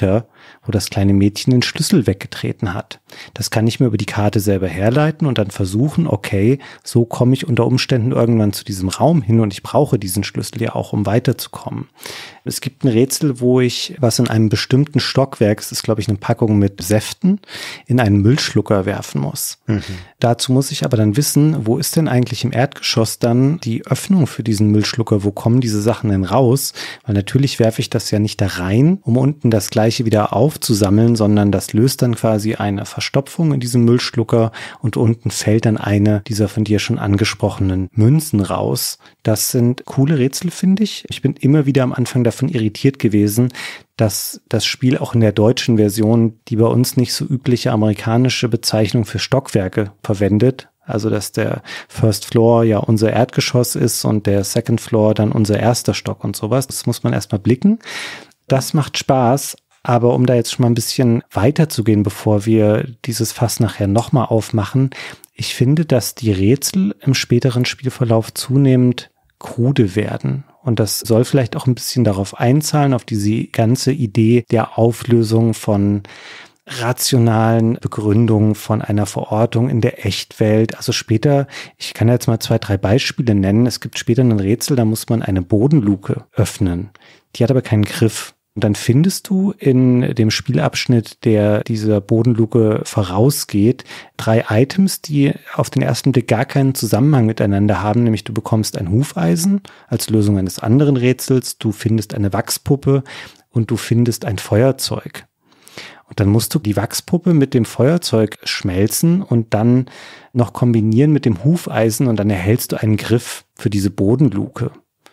wo das kleine Mädchen den Schlüssel weggetreten hat. Das kann ich mir über die Karte selber herleiten und dann versuchen, okay, so komme ich unter Umständen irgendwann zu diesem Raum hin und ich brauche diesen Schlüssel ja auch, um weiterzukommen. Es gibt ein Rätsel, wo ich was in einem bestimmten Stockwerk, das ist glaube ich eine Packung mit Säften, in einen Müllschlucker werfen muss. Dazu muss ich aber dann wissen, wo ist denn eigentlich im Erdgeschoss dann die Öffnung für diesen Müllschlucker, wo kommen diese Sachen denn raus? Weil natürlich werfe ich das ja nicht da rein, um unten das Gleiche wieder aufzusammeln, sondern das löst dann quasi eine Verstopfung in diesem Müllschlucker und unten fällt dann eine dieser von dir schon angesprochenen Münzen raus. Das sind coole Rätsel, finde ich. Ich bin immer wieder am Anfang davon irritiert gewesen, dass das Spiel auch in der deutschen Version die bei uns nicht so übliche amerikanische Bezeichnung für Stockwerke verwendet. Also, dass der First Floor ja unser Erdgeschoss ist und der Second Floor dann unser erster Stock und sowas. Das muss man erstmal blicken. Das macht Spaß. Aber um da jetzt schon mal ein bisschen weiterzugehen, bevor wir dieses Fass nachher nochmal aufmachen, ich finde, dass die Rätsel im späteren Spielverlauf zunehmend krude werden. Und das soll vielleicht auch ein bisschen darauf einzahlen, auf diese ganze Idee der Auflösung von rationalen Begründungen von einer Verortung in der Echtwelt. Also später, ich kann jetzt mal 2, 3 Beispiele nennen. Es gibt später ein Rätsel, da muss man eine Bodenluke öffnen. Die hat aber keinen Griff. Und dann findest du in dem Spielabschnitt, der dieser Bodenluke vorausgeht, 3 Items, die auf den ersten Blick gar keinen Zusammenhang miteinander haben. Nämlich du bekommst ein Hufeisen als Lösung eines anderen Rätsels, du findest eine Wachspuppe und du findest ein Feuerzeug. Und dann musst du die Wachspuppe mit dem Feuerzeug schmelzen und dann noch kombinieren mit dem Hufeisen und dann erhältst du einen Griff für diese Bodenluke.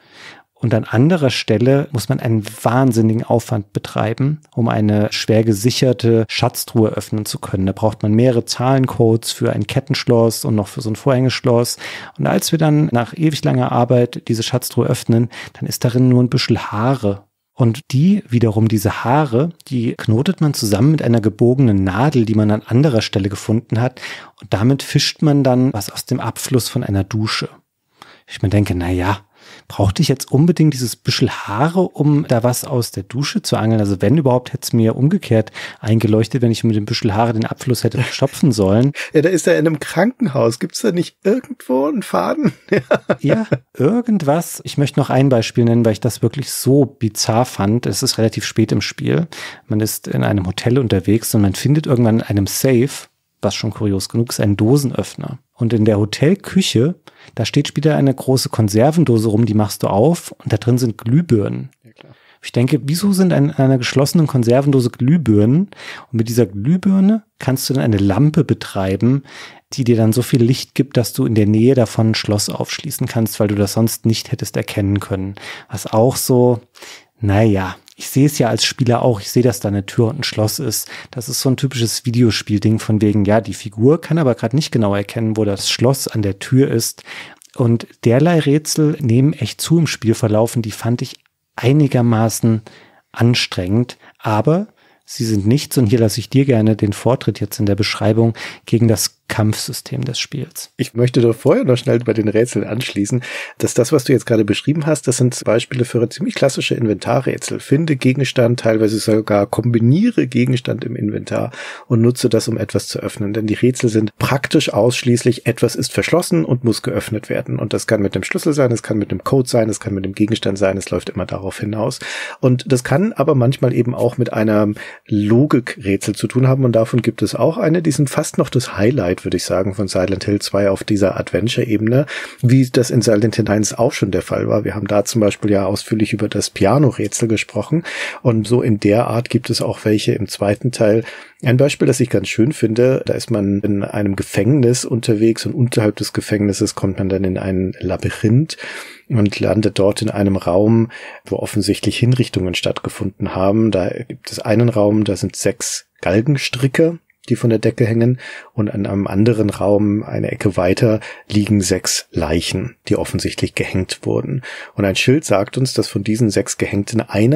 Und an anderer Stelle muss man einen wahnsinnigen Aufwand betreiben, um eine schwer gesicherte Schatztruhe öffnen zu können. Da braucht man mehrere Zahlencodes für ein Kettenschloss und noch für so ein Vorhängeschloss. Und als wir dann nach ewig langer Arbeit diese Schatztruhe öffnen, dann ist darin nur ein bisschen Haare. Und die wiederum, diese Haare, die knotet man zusammen mit einer gebogenen Nadel, die man an anderer Stelle gefunden hat. Und damit fischt man dann was aus dem Abfluss von einer Dusche. Ich mir denke, naja, brauchte ich jetzt unbedingt dieses Büschel Haare, um da was aus der Dusche zu angeln? Also wenn überhaupt, hätte es mir umgekehrt eingeleuchtet, wenn ich mit dem Büschel Haare den Abfluss hätte stopfen sollen. Ja, da ist er in einem Krankenhaus. Gibt's da nicht irgendwo einen Faden? Ja, irgendwas. Ich möchte noch ein Beispiel nennen, weil ich das wirklich so bizarr fand. Es ist relativ spät im Spiel. Man ist in einem Hotel unterwegs und man findet irgendwann in einem Safe, was schon kurios genug ist, einen Dosenöffner. Und in der Hotelküche, da steht später eine große Konservendose rum, die machst du auf und da drin sind Glühbirnen. Ja, klar. Ich denke, wieso sind in einer geschlossenen Konservendose Glühbirnen? Und mit dieser Glühbirne kannst du dann eine Lampe betreiben, die dir dann so viel Licht gibt, dass du in der Nähe davon ein Schloss aufschließen kannst, weil du das sonst nicht hättest erkennen können. Was auch so, naja, ich sehe es ja als Spieler auch, ich sehe, dass da eine Tür und ein Schloss ist. Das ist so ein typisches Videospielding von wegen, ja, die Figur kann aber gerade nicht genau erkennen, wo das Schloss an der Tür ist. Und derlei Rätsel nehmen echt zu im Spielverlauf und die fand ich einigermaßen anstrengend, aber sie sind nichts, und hier lasse ich dir gerne den Vortritt jetzt in der Beschreibung, gegen das Kampfsystem des Spiels. Ich möchte doch vorher noch schnell bei den Rätseln anschließen, dass das, was du jetzt gerade beschrieben hast, das sind Beispiele für ziemlich klassische Inventarrätsel. Finde Gegenstand, teilweise sogar kombiniere Gegenstand im Inventar und nutze das, um etwas zu öffnen. Denn die Rätsel sind praktisch ausschließlich, etwas ist verschlossen und muss geöffnet werden. Und das kann mit dem Schlüssel sein, es kann mit dem Code sein, es kann mit dem Gegenstand sein, es läuft immer darauf hinaus. Und das kann aber manchmal eben auch mit einer Logikrätsel zu tun haben. Und davon gibt es auch eine, die sind fast noch das Highlight, würde ich sagen, von Silent Hill 2 auf dieser Adventure-Ebene, wie das in Silent Hill 1 auch schon der Fall war. Wir haben da zum Beispiel ja ausführlich über das Piano-Rätsel gesprochen und so in der Art gibt es auch welche im zweiten Teil. Ein Beispiel, das ich ganz schön finde, da ist man in einem Gefängnis unterwegs und unterhalb des Gefängnisses kommt man dann in ein Labyrinth und landet dort in einem Raum, wo offensichtlich Hinrichtungen stattgefunden haben. Da gibt es einen Raum, da sind 6 Galgenstricke, die von der Decke hängen, und in einem anderen Raum, eine Ecke weiter, liegen 6 Leichen, die offensichtlich gehängt wurden. Und ein Schild sagt uns, dass von diesen 6 Gehängten einer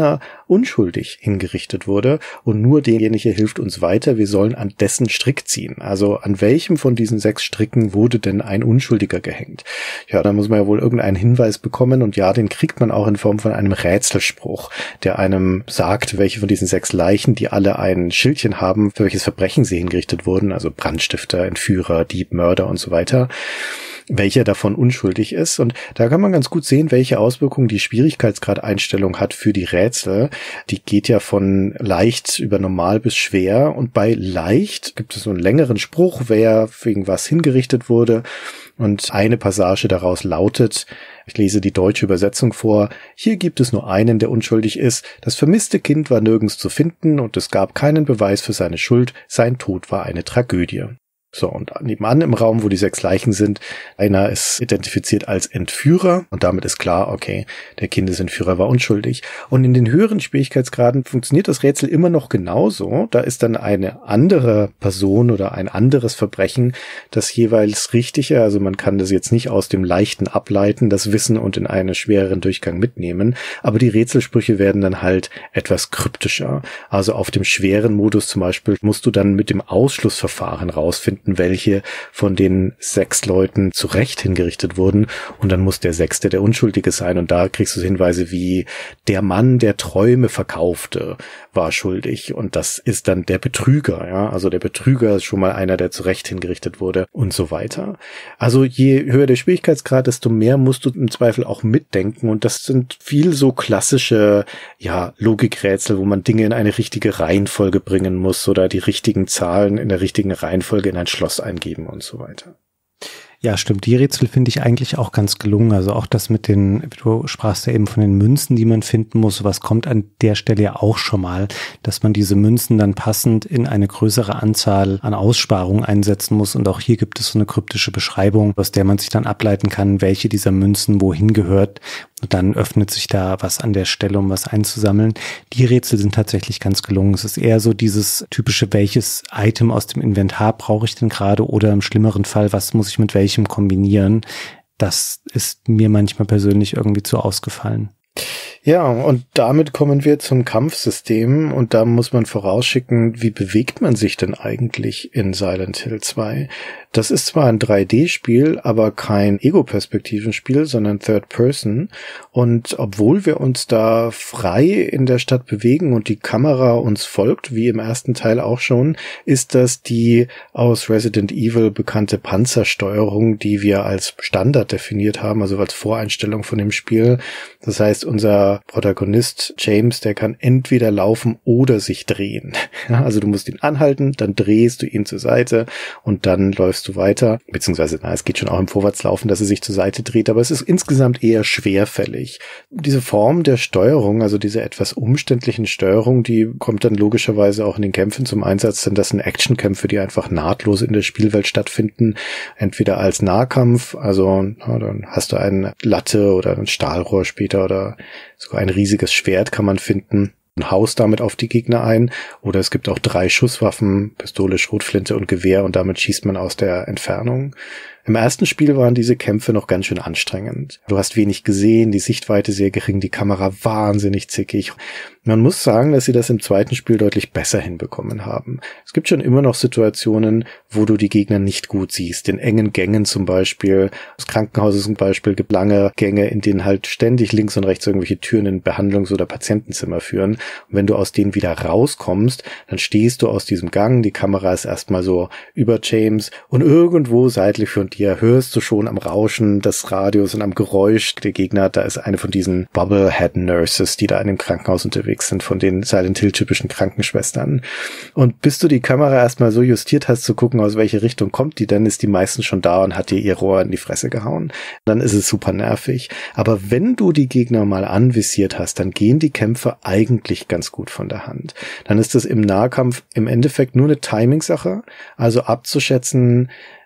unschuldig hingerichtet wurde und nur derjenige hilft uns weiter, wir sollen an dessen Strick ziehen. Also an welchem von diesen 6 Stricken wurde denn ein Unschuldiger gehängt? Ja, da muss man ja wohl irgendeinen Hinweis bekommen und ja, den kriegt man auch in Form von einem Rätselspruch, der einem sagt, welche von diesen 6 Leichen, die alle ein Schildchen haben, für welches Verbrechen sie hingerichtet wurden, also Brandstifter, Entführer, Dieb, Mörder und so weiter, welcher davon unschuldig ist. Und da kann man ganz gut sehen, welche Auswirkungen die Schwierigkeitsgrad-Einstellung hat für die Rätsel. Die geht ja von leicht über normal bis schwer. Und bei leicht gibt es so einen längeren Spruch, wer wegen was hingerichtet wurde. Und eine Passage daraus lautet, ich lese die deutsche Übersetzung vor, hier gibt es nur einen, der unschuldig ist. Das vermisste Kind war nirgends zu finden und es gab keinen Beweis für seine Schuld. Sein Tod war eine Tragödie. So, und nebenan im Raum, wo die 6 Leichen sind, einer ist identifiziert als Entführer und damit ist klar, okay, der Kindesentführer war unschuldig. Und in den höheren Schwierigkeitsgraden funktioniert das Rätsel immer noch genauso. Da ist dann eine andere Person oder ein anderes Verbrechen das jeweils Richtige. Also man kann das jetzt nicht aus dem Leichten ableiten, das Wissen und in einen schwereren Durchgang mitnehmen. Aber die Rätselsprüche werden dann halt etwas kryptischer. Also auf dem schweren Modus zum Beispiel musst du dann mit dem Ausschlussverfahren rausfinden, welche von den 6 Leuten zu Recht hingerichtet wurden und dann muss der 6. der Unschuldige sein und da kriegst du Hinweise wie der Mann, der Träume verkaufte, war schuldig und das ist dann der Betrüger, ja, also der Betrüger ist schon mal einer, der zu Recht hingerichtet wurde und so weiter. Also je höher der Schwierigkeitsgrad, desto mehr musst du im Zweifel auch mitdenken und das sind viel so klassische, ja, Logikrätsel, wo man Dinge in eine richtige Reihenfolge bringen muss oder die richtigen Zahlen in der richtigen Reihenfolge in ein Schloss eingeben und so weiter. Ja, stimmt. Die Rätsel finde ich eigentlich auch ganz gelungen. Also auch das mit den, du sprachst ja eben von den Münzen, die man finden muss. Was kommt an der Stelle ja auch schon mal, dass man diese Münzen dann passend in eine größere Anzahl an Aussparungen einsetzen muss. Und auch hier gibt es so eine kryptische Beschreibung, aus der man sich dann ableiten kann, welche dieser Münzen wohin gehört. Und dann öffnet sich da was an der Stelle, um was einzusammeln. Die Rätsel sind tatsächlich ganz gelungen. Es ist eher so dieses typische, welches Item aus dem Inventar brauche ich denn gerade oder im schlimmeren Fall, was muss ich mit welchem kombinieren. Das ist mir manchmal persönlich irgendwie zu ausgefallen. Ja, und damit kommen wir zum Kampfsystem und da muss man vorausschicken, wie bewegt man sich denn eigentlich in Silent Hill 2? Das ist zwar ein 3D-Spiel, aber kein Ego-Perspektiven-Spiel, sondern Third Person und obwohl wir uns da frei in der Stadt bewegen und die Kamera uns folgt, wie im ersten Teil auch schon, ist das die aus Resident Evil bekannte Panzersteuerung, die wir als Standard definiert haben, also als Voreinstellung von dem Spiel. Das heißt, unser Protagonist James, der kann entweder laufen oder sich drehen. Ja, also du musst ihn anhalten, dann drehst du ihn zur Seite und dann läufst du weiter. Beziehungsweise, es geht schon auch im Vorwärtslaufen, dass er sich zur Seite dreht, aber es ist insgesamt eher schwerfällig. Diese Form der Steuerung, also diese etwas umständlichen Steuerung, die kommt dann logischerweise auch in den Kämpfen zum Einsatz, denn das sind Actionkämpfe, die einfach nahtlos in der Spielwelt stattfinden. Entweder als Nahkampf, also dann hast du eine Latte oder ein Stahlrohr später oder sogar ein riesiges Schwert kann man finden und haust damit auf die Gegner ein. Oder es gibt auch 3 Schusswaffen, Pistole, Schrotflinte und Gewehr und damit schießt man aus der Entfernung. Im ersten Spiel waren diese Kämpfe noch ganz schön anstrengend. Du hast wenig gesehen, die Sichtweite sehr gering, die Kamera wahnsinnig zickig. Man muss sagen, dass sie das im zweiten Spiel deutlich besser hinbekommen haben. Es gibt schon immer noch Situationen, wo du die Gegner nicht gut siehst. In engen Gängen zum Beispiel. Das Krankenhaus ist ein Beispiel, gibt lange Gänge, in denen halt ständig links und rechts irgendwelche Türen in Behandlungs- oder Patientenzimmer führen. Und wenn du aus denen wieder rauskommst, dann stehst du aus diesem Gang, die Kamera ist erstmal so über James und irgendwo seitlich von dir hörst du schon am Rauschen des Radios und am Geräusch der Gegner, da ist eine von diesen Bubblehead Nurses, die da in dem Krankenhaus unterwegs sind, von den Silent Hill typischen Krankenschwestern. Und bis du die Kamera erstmal so justiert hast, zu gucken, aus welche Richtung kommt die denn, ist die meisten schon da und hat dir ihr Rohr in die Fresse gehauen. Dann ist es super nervig. Aber wenn du die Gegner mal anvisiert hast, dann gehen die Kämpfe eigentlich ganz gut von der Hand. Dann ist es im Nahkampf im Endeffekt nur eine Timing-Sache, also abzuschätzen,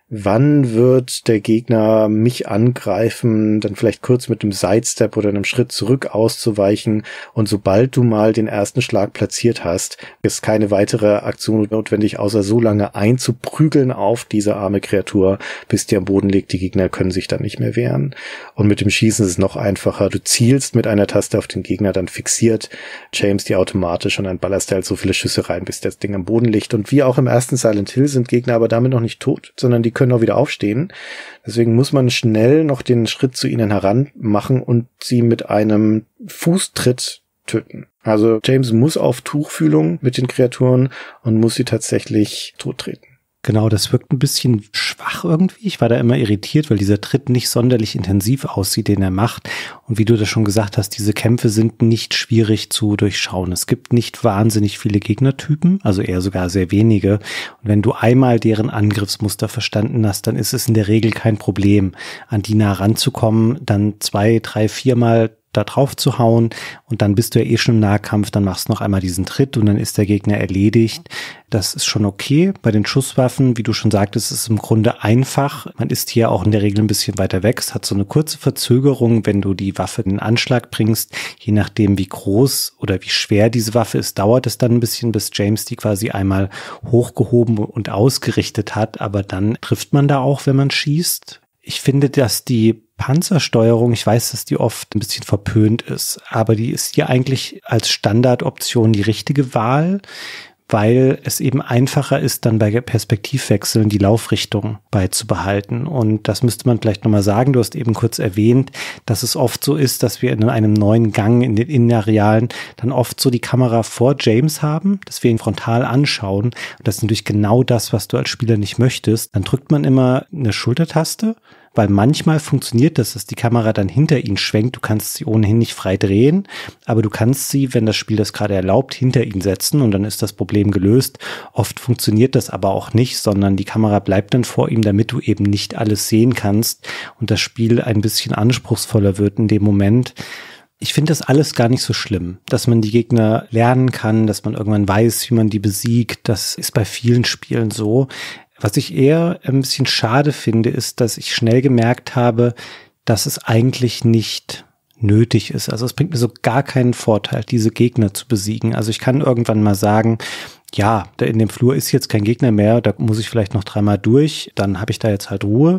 wann wird der Gegner mich angreifen, dann vielleicht kurz mit einem Sidestep oder einem Schritt zurück auszuweichen, und sobald du mal den ersten Schlag platziert hast, ist keine weitere Aktion notwendig, außer so lange einzuprügeln auf diese arme Kreatur, bis die am Boden liegt. Die Gegner können sich dann nicht mehr wehren. Und mit dem Schießen ist es noch einfacher. Du zielst mit einer Taste auf den Gegner, dann fixiert James die automatisch und dann ballerst du halt so viele Schüsse rein, bis das Ding am Boden liegt. Und wie auch im ersten Silent Hill sind Gegner aber damit noch nicht tot, sondern die können auch wieder aufstehen. Deswegen muss man schnell noch den Schritt zu ihnen heran machen und sie mit einem Fußtritt töten. Also James muss auf Tuchfühlung mit den Kreaturen und muss sie tatsächlich tottreten. Genau, das wirkt ein bisschen schwach irgendwie. Ich war da immer irritiert, weil dieser Tritt nicht sonderlich intensiv aussieht, den er macht. Und wie du das schon gesagt hast, diese Kämpfe sind nicht schwierig zu durchschauen. Es gibt nicht wahnsinnig viele Gegnertypen, also eher sogar sehr wenige. Und wenn du einmal deren Angriffsmuster verstanden hast, dann ist es in der Regel kein Problem, an die nah ranzukommen, dann 2, 3, 4 Mal da drauf zu hauen und dann bist du ja eh schon im Nahkampf, dann machst du noch einmal diesen Tritt und dann ist der Gegner erledigt. Das ist schon okay. Bei den Schusswaffen, wie du schon sagtest, ist es im Grunde einfach. Man ist hier auch in der Regel ein bisschen weiter weg. Es hat so eine kurze Verzögerung, wenn du die Waffe in den Anschlag bringst. Je nachdem, wie groß oder wie schwer diese Waffe ist, dauert es dann ein bisschen, bis James die quasi einmal hochgehoben und ausgerichtet hat. Aber dann trifft man da auch, wenn man schießt. Ich finde, dass die Panzersteuerung, ich weiß, dass die oft ein bisschen verpönt ist, aber die ist hier eigentlich als Standardoption die richtige Wahl, weil es eben einfacher ist, dann bei Perspektivwechseln die Laufrichtung beizubehalten. Und das müsste man vielleicht nochmal sagen. Du hast eben kurz erwähnt, dass es oft so ist, dass wir in einem neuen Gang in den Innenarealen dann oft so die Kamera vor James haben, dass wir ihn frontal anschauen. Und das ist natürlich genau das, was du als Spieler nicht möchtest. Dann drückt man immer eine Schultertaste, weil manchmal funktioniert das, dass die Kamera dann hinter ihn schwenkt. Du kannst sie ohnehin nicht frei drehen, aber du kannst sie, wenn das Spiel das gerade erlaubt, hinter ihn setzen und dann ist das Problem gelöst. Oft funktioniert das aber auch nicht, sondern die Kamera bleibt dann vor ihm, damit du eben nicht alles sehen kannst und das Spiel ein bisschen anspruchsvoller wird in dem Moment. Ich finde das alles gar nicht so schlimm, dass man die Gegner lernen kann, dass man irgendwann weiß, wie man die besiegt. Das ist bei vielen Spielen so. Was ich eher ein bisschen schade finde, ist, dass ich schnell gemerkt habe, dass es eigentlich nicht nötig ist. Also es bringt mir so gar keinen Vorteil, diese Gegner zu besiegen. Also ich kann irgendwann mal sagen, ja, in dem Flur ist jetzt kein Gegner mehr, da muss ich vielleicht noch 3-mal durch, dann habe ich da jetzt halt Ruhe.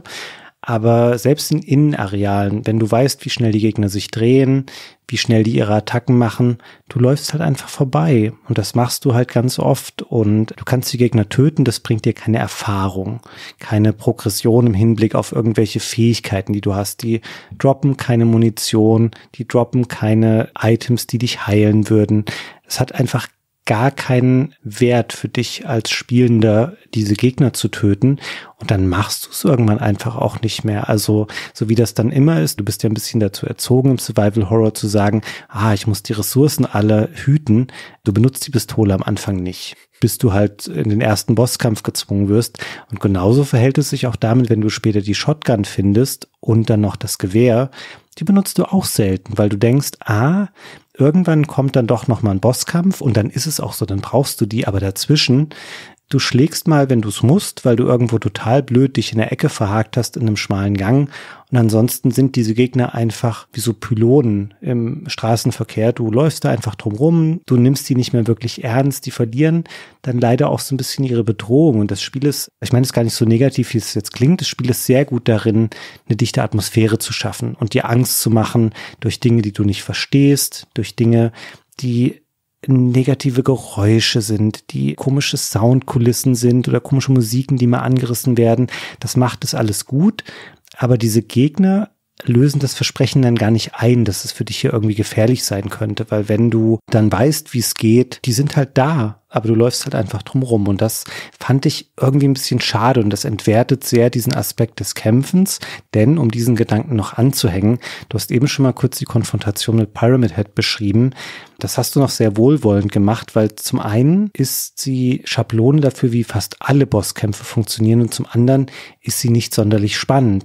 Aber selbst in Innenarealen, wenn du weißt, wie schnell die Gegner sich drehen, wie schnell die ihre Attacken machen, du läufst halt einfach vorbei. Und das machst du halt ganz oft. Und du kannst die Gegner töten, das bringt dir keine Erfahrung, keine Progression im Hinblick auf irgendwelche Fähigkeiten, die du hast. Die droppen keine Munition, die droppen keine Items, die dich heilen würden. Es hat einfach gar keinen Wert für dich als Spielender, diese Gegner zu töten. Und dann machst du es irgendwann einfach auch nicht mehr. Also, so wie das dann immer ist, du bist ja ein bisschen dazu erzogen, im Survival Horror zu sagen, ich muss die Ressourcen alle hüten. Du benutzt die Pistole am Anfang nicht, bis du halt in den ersten Bosskampf gezwungen wirst. Und genauso verhält es sich auch damit, wenn du später die Shotgun findest und dann noch das Gewehr. Die benutzt du auch selten, weil du denkst, irgendwann kommt dann doch noch mal ein Bosskampf und dann ist es auch so, dann brauchst du die, aber dazwischen, du schlägst mal, wenn du es musst, weil du irgendwo total blöd dich in der Ecke verhakt hast in einem schmalen Gang und ansonsten sind diese Gegner einfach wie so Pylonen im Straßenverkehr. Du läufst da einfach drum rum, du nimmst die nicht mehr wirklich ernst, die verlieren dann leider auch so ein bisschen ihre Bedrohung und das Spiel ist, ich meine, es ist gar nicht so negativ, wie es jetzt klingt, das Spiel ist sehr gut darin, eine dichte Atmosphäre zu schaffen und dir Angst zu machen durch Dinge, die du nicht verstehst, durch Dinge, die negative Geräusche sind, die komische Soundkulissen sind oder komische Musiken, die mal angerissen werden. Das macht es alles gut, aber diese Gegner lösen das Versprechen dann gar nicht ein, dass es für dich hier irgendwie gefährlich sein könnte, weil wenn du dann weißt, wie es geht, die sind halt da, aber du läufst halt einfach drum rum und das fand ich irgendwie ein bisschen schade und das entwertet sehr diesen Aspekt des Kämpfens, denn um diesen Gedanken noch anzuhängen, du hast eben schon mal kurz die Konfrontation mit Pyramid Head beschrieben, das hast du noch sehr wohlwollend gemacht, weil zum einen ist sie Schablone dafür, wie fast alle Bosskämpfe funktionieren und zum anderen ist sie nicht sonderlich spannend.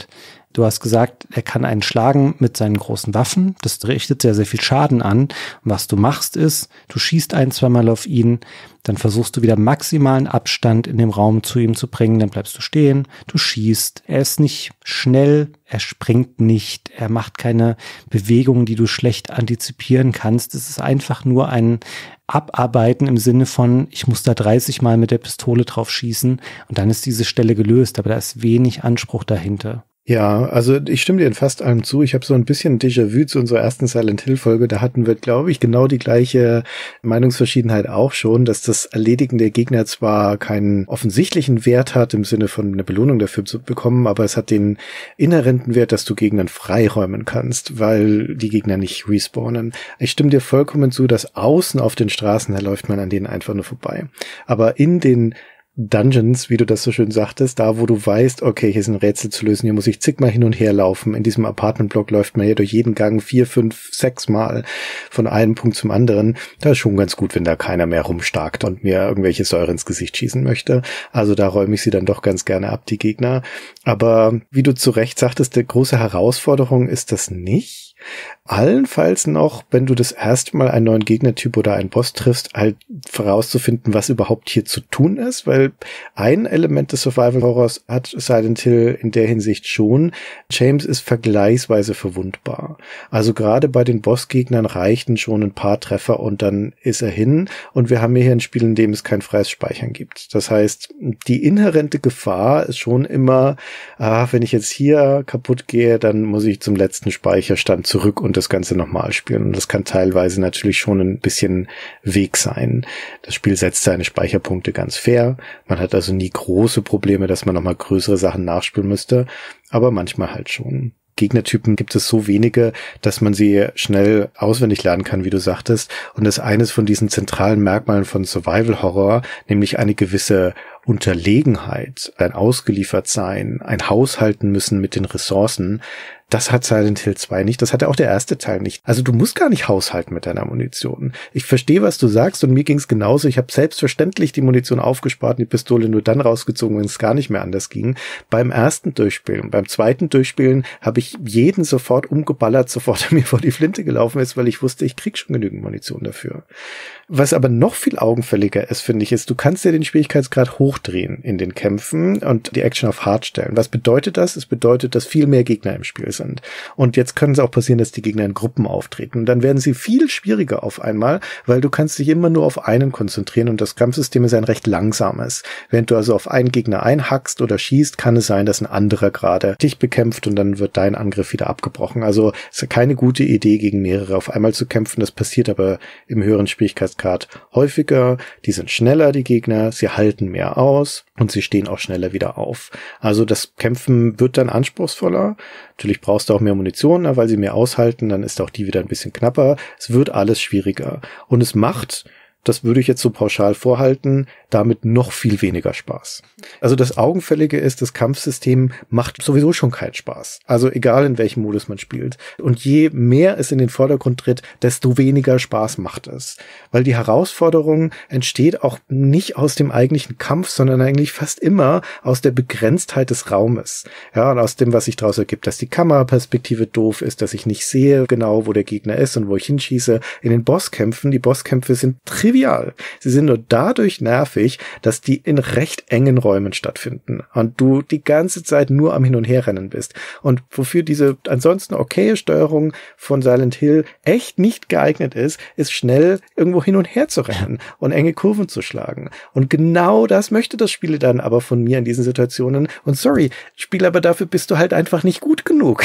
Du hast gesagt, er kann einen schlagen mit seinen großen Waffen. Das richtet sehr, sehr viel Schaden an. Und was du machst ist, du schießt 1-2 Mal auf ihn, dann versuchst du wieder maximalen Abstand in dem Raum zu ihm zu bringen, dann bleibst du stehen, du schießt. Er ist nicht schnell, er springt nicht, er macht keine Bewegungen, die du schlecht antizipieren kannst. Es ist einfach nur ein Abarbeiten im Sinne von, ich muss da 30 Mal mit der Pistole drauf schießen und dann ist diese Stelle gelöst, aber da ist wenig Anspruch dahinter. Ja, also ich stimme dir in fast allem zu. Ich habe so ein bisschen Déjà-vu zu unserer ersten Silent Hill-Folge. Da hatten wir, glaube ich, genau die gleiche Meinungsverschiedenheit auch schon, dass das Erledigen der Gegner zwar keinen offensichtlichen Wert hat, im Sinne von einer Belohnung dafür zu bekommen, aber es hat den inhärenten Wert, dass du Gegnern freiräumen kannst, weil die Gegner nicht respawnen. Ich stimme dir vollkommen zu, dass außen auf den Straßen, da läuft man an denen einfach nur vorbei. Aber in den Dungeons, wie du das so schön sagtest, da wo du weißt, okay, hier ist ein Rätsel zu lösen, hier muss ich zigmal hin und her laufen. In diesem Apartmentblock läuft man hier durch jeden Gang 4, 5, 6 Mal von einem Punkt zum anderen. Da ist schon ganz gut, wenn da keiner mehr rumstarkt und mir irgendwelche Säure ins Gesicht schießen möchte. Also da räume ich sie dann doch ganz gerne ab, die Gegner. Aber wie du zu Recht sagtest, die große Herausforderung ist das nicht. Allenfalls noch, wenn du das erste Mal einen neuen Gegnertyp oder einen Boss triffst, halt herauszufinden, was überhaupt hier zu tun ist, weil ein Element des Survival-Horrors hat Silent Hill in der Hinsicht schon. James ist vergleichsweise verwundbar. Also gerade bei den Bossgegnern reichten schon ein paar Treffer und dann ist er hin und wir haben hier ein Spiel, in dem es kein freies Speichern gibt. Das heißt, die inhärente Gefahr ist schon immer, wenn ich jetzt hier kaputt gehe, dann muss ich zum letzten Speicherstand zurück und das Ganze nochmal spielen. Und das kann teilweise natürlich schon ein bisschen Weg sein. Das Spiel setzt seine Speicherpunkte ganz fair. Man hat also nie große Probleme, dass man nochmal größere Sachen nachspielen müsste. Aber manchmal halt schon. Gegnertypen gibt es so wenige, dass man sie schnell auswendig lernen kann, wie du sagtest. Und das ist eines von diesen zentralen Merkmalen von Survival Horror, nämlich eine gewisse Unterlegenheit, ein Ausgeliefertsein, ein Haushalten müssen mit den Ressourcen. Das hat Silent Hill 2 nicht, das hatte auch der erste Teil nicht. Also du musst gar nicht haushalten mit deiner Munition. Ich verstehe, was du sagst und mir ging's genauso. Ich habe selbstverständlich die Munition aufgespart und die Pistole nur dann rausgezogen, wenn es gar nicht mehr anders ging. Beim ersten Durchspielen, beim zweiten Durchspielen habe ich jeden sofort umgeballert, sofort er mir vor die Flinte gelaufen ist, weil ich wusste, ich krieg schon genügend Munition dafür. Was aber noch viel augenfälliger ist, finde ich, ist, du kannst dir den Schwierigkeitsgrad hochdrehen in den Kämpfen und die Action auf Hard stellen. Was bedeutet das? Es bedeutet, dass viel mehr Gegner im Spiel sind. Und jetzt kann es auch passieren, dass die Gegner in Gruppen auftreten. Und dann werden sie viel schwieriger auf einmal, weil du kannst dich immer nur auf einen konzentrieren und das Kampfsystem ist ein recht langsames. Wenn du also auf einen Gegner einhackst oder schießt, kann es sein, dass ein anderer gerade dich bekämpft und dann wird dein Angriff wieder abgebrochen. Also es ist keine gute Idee, gegen mehrere auf einmal zu kämpfen. Das passiert aber im höheren Schwierigkeitsgrad häufiger. Die sind schneller, die Gegner, sie halten mehr aus und sie stehen auch schneller wieder auf. Also das Kämpfen wird dann anspruchsvoller. Natürlich brauchst du auch mehr Munition, weil sie mehr aushalten, dann ist auch die wieder ein bisschen knapper. Es wird alles schwieriger. Und es macht, das würde ich jetzt so pauschal vorhalten, damit noch viel weniger Spaß. Also das Augenfällige ist, das Kampfsystem macht sowieso schon keinen Spaß. Also egal in welchem Modus man spielt. Und je mehr es in den Vordergrund tritt, desto weniger Spaß macht es. Weil die Herausforderung entsteht auch nicht aus dem eigentlichen Kampf, sondern eigentlich fast immer aus der Begrenztheit des Raumes. Ja, und aus dem, was sich daraus ergibt, dass die Kameraperspektive doof ist, dass ich nicht sehe genau, wo der Gegner ist und wo ich hinschieße. In den Bosskämpfen, die Bosskämpfe sind trivial. Sie sind nur dadurch nervig, dass die in recht engen Räumen stattfinden und du die ganze Zeit nur am Hin- und Herrennen bist. Und wofür diese ansonsten okaye Steuerung von Silent Hill echt nicht geeignet ist, ist schnell irgendwo hin und her zu rennen und enge Kurven zu schlagen. Und genau das möchte das Spiel dann aber von mir in diesen Situationen. Und sorry, Spiel, aber dafür bist du halt einfach nicht gut genug.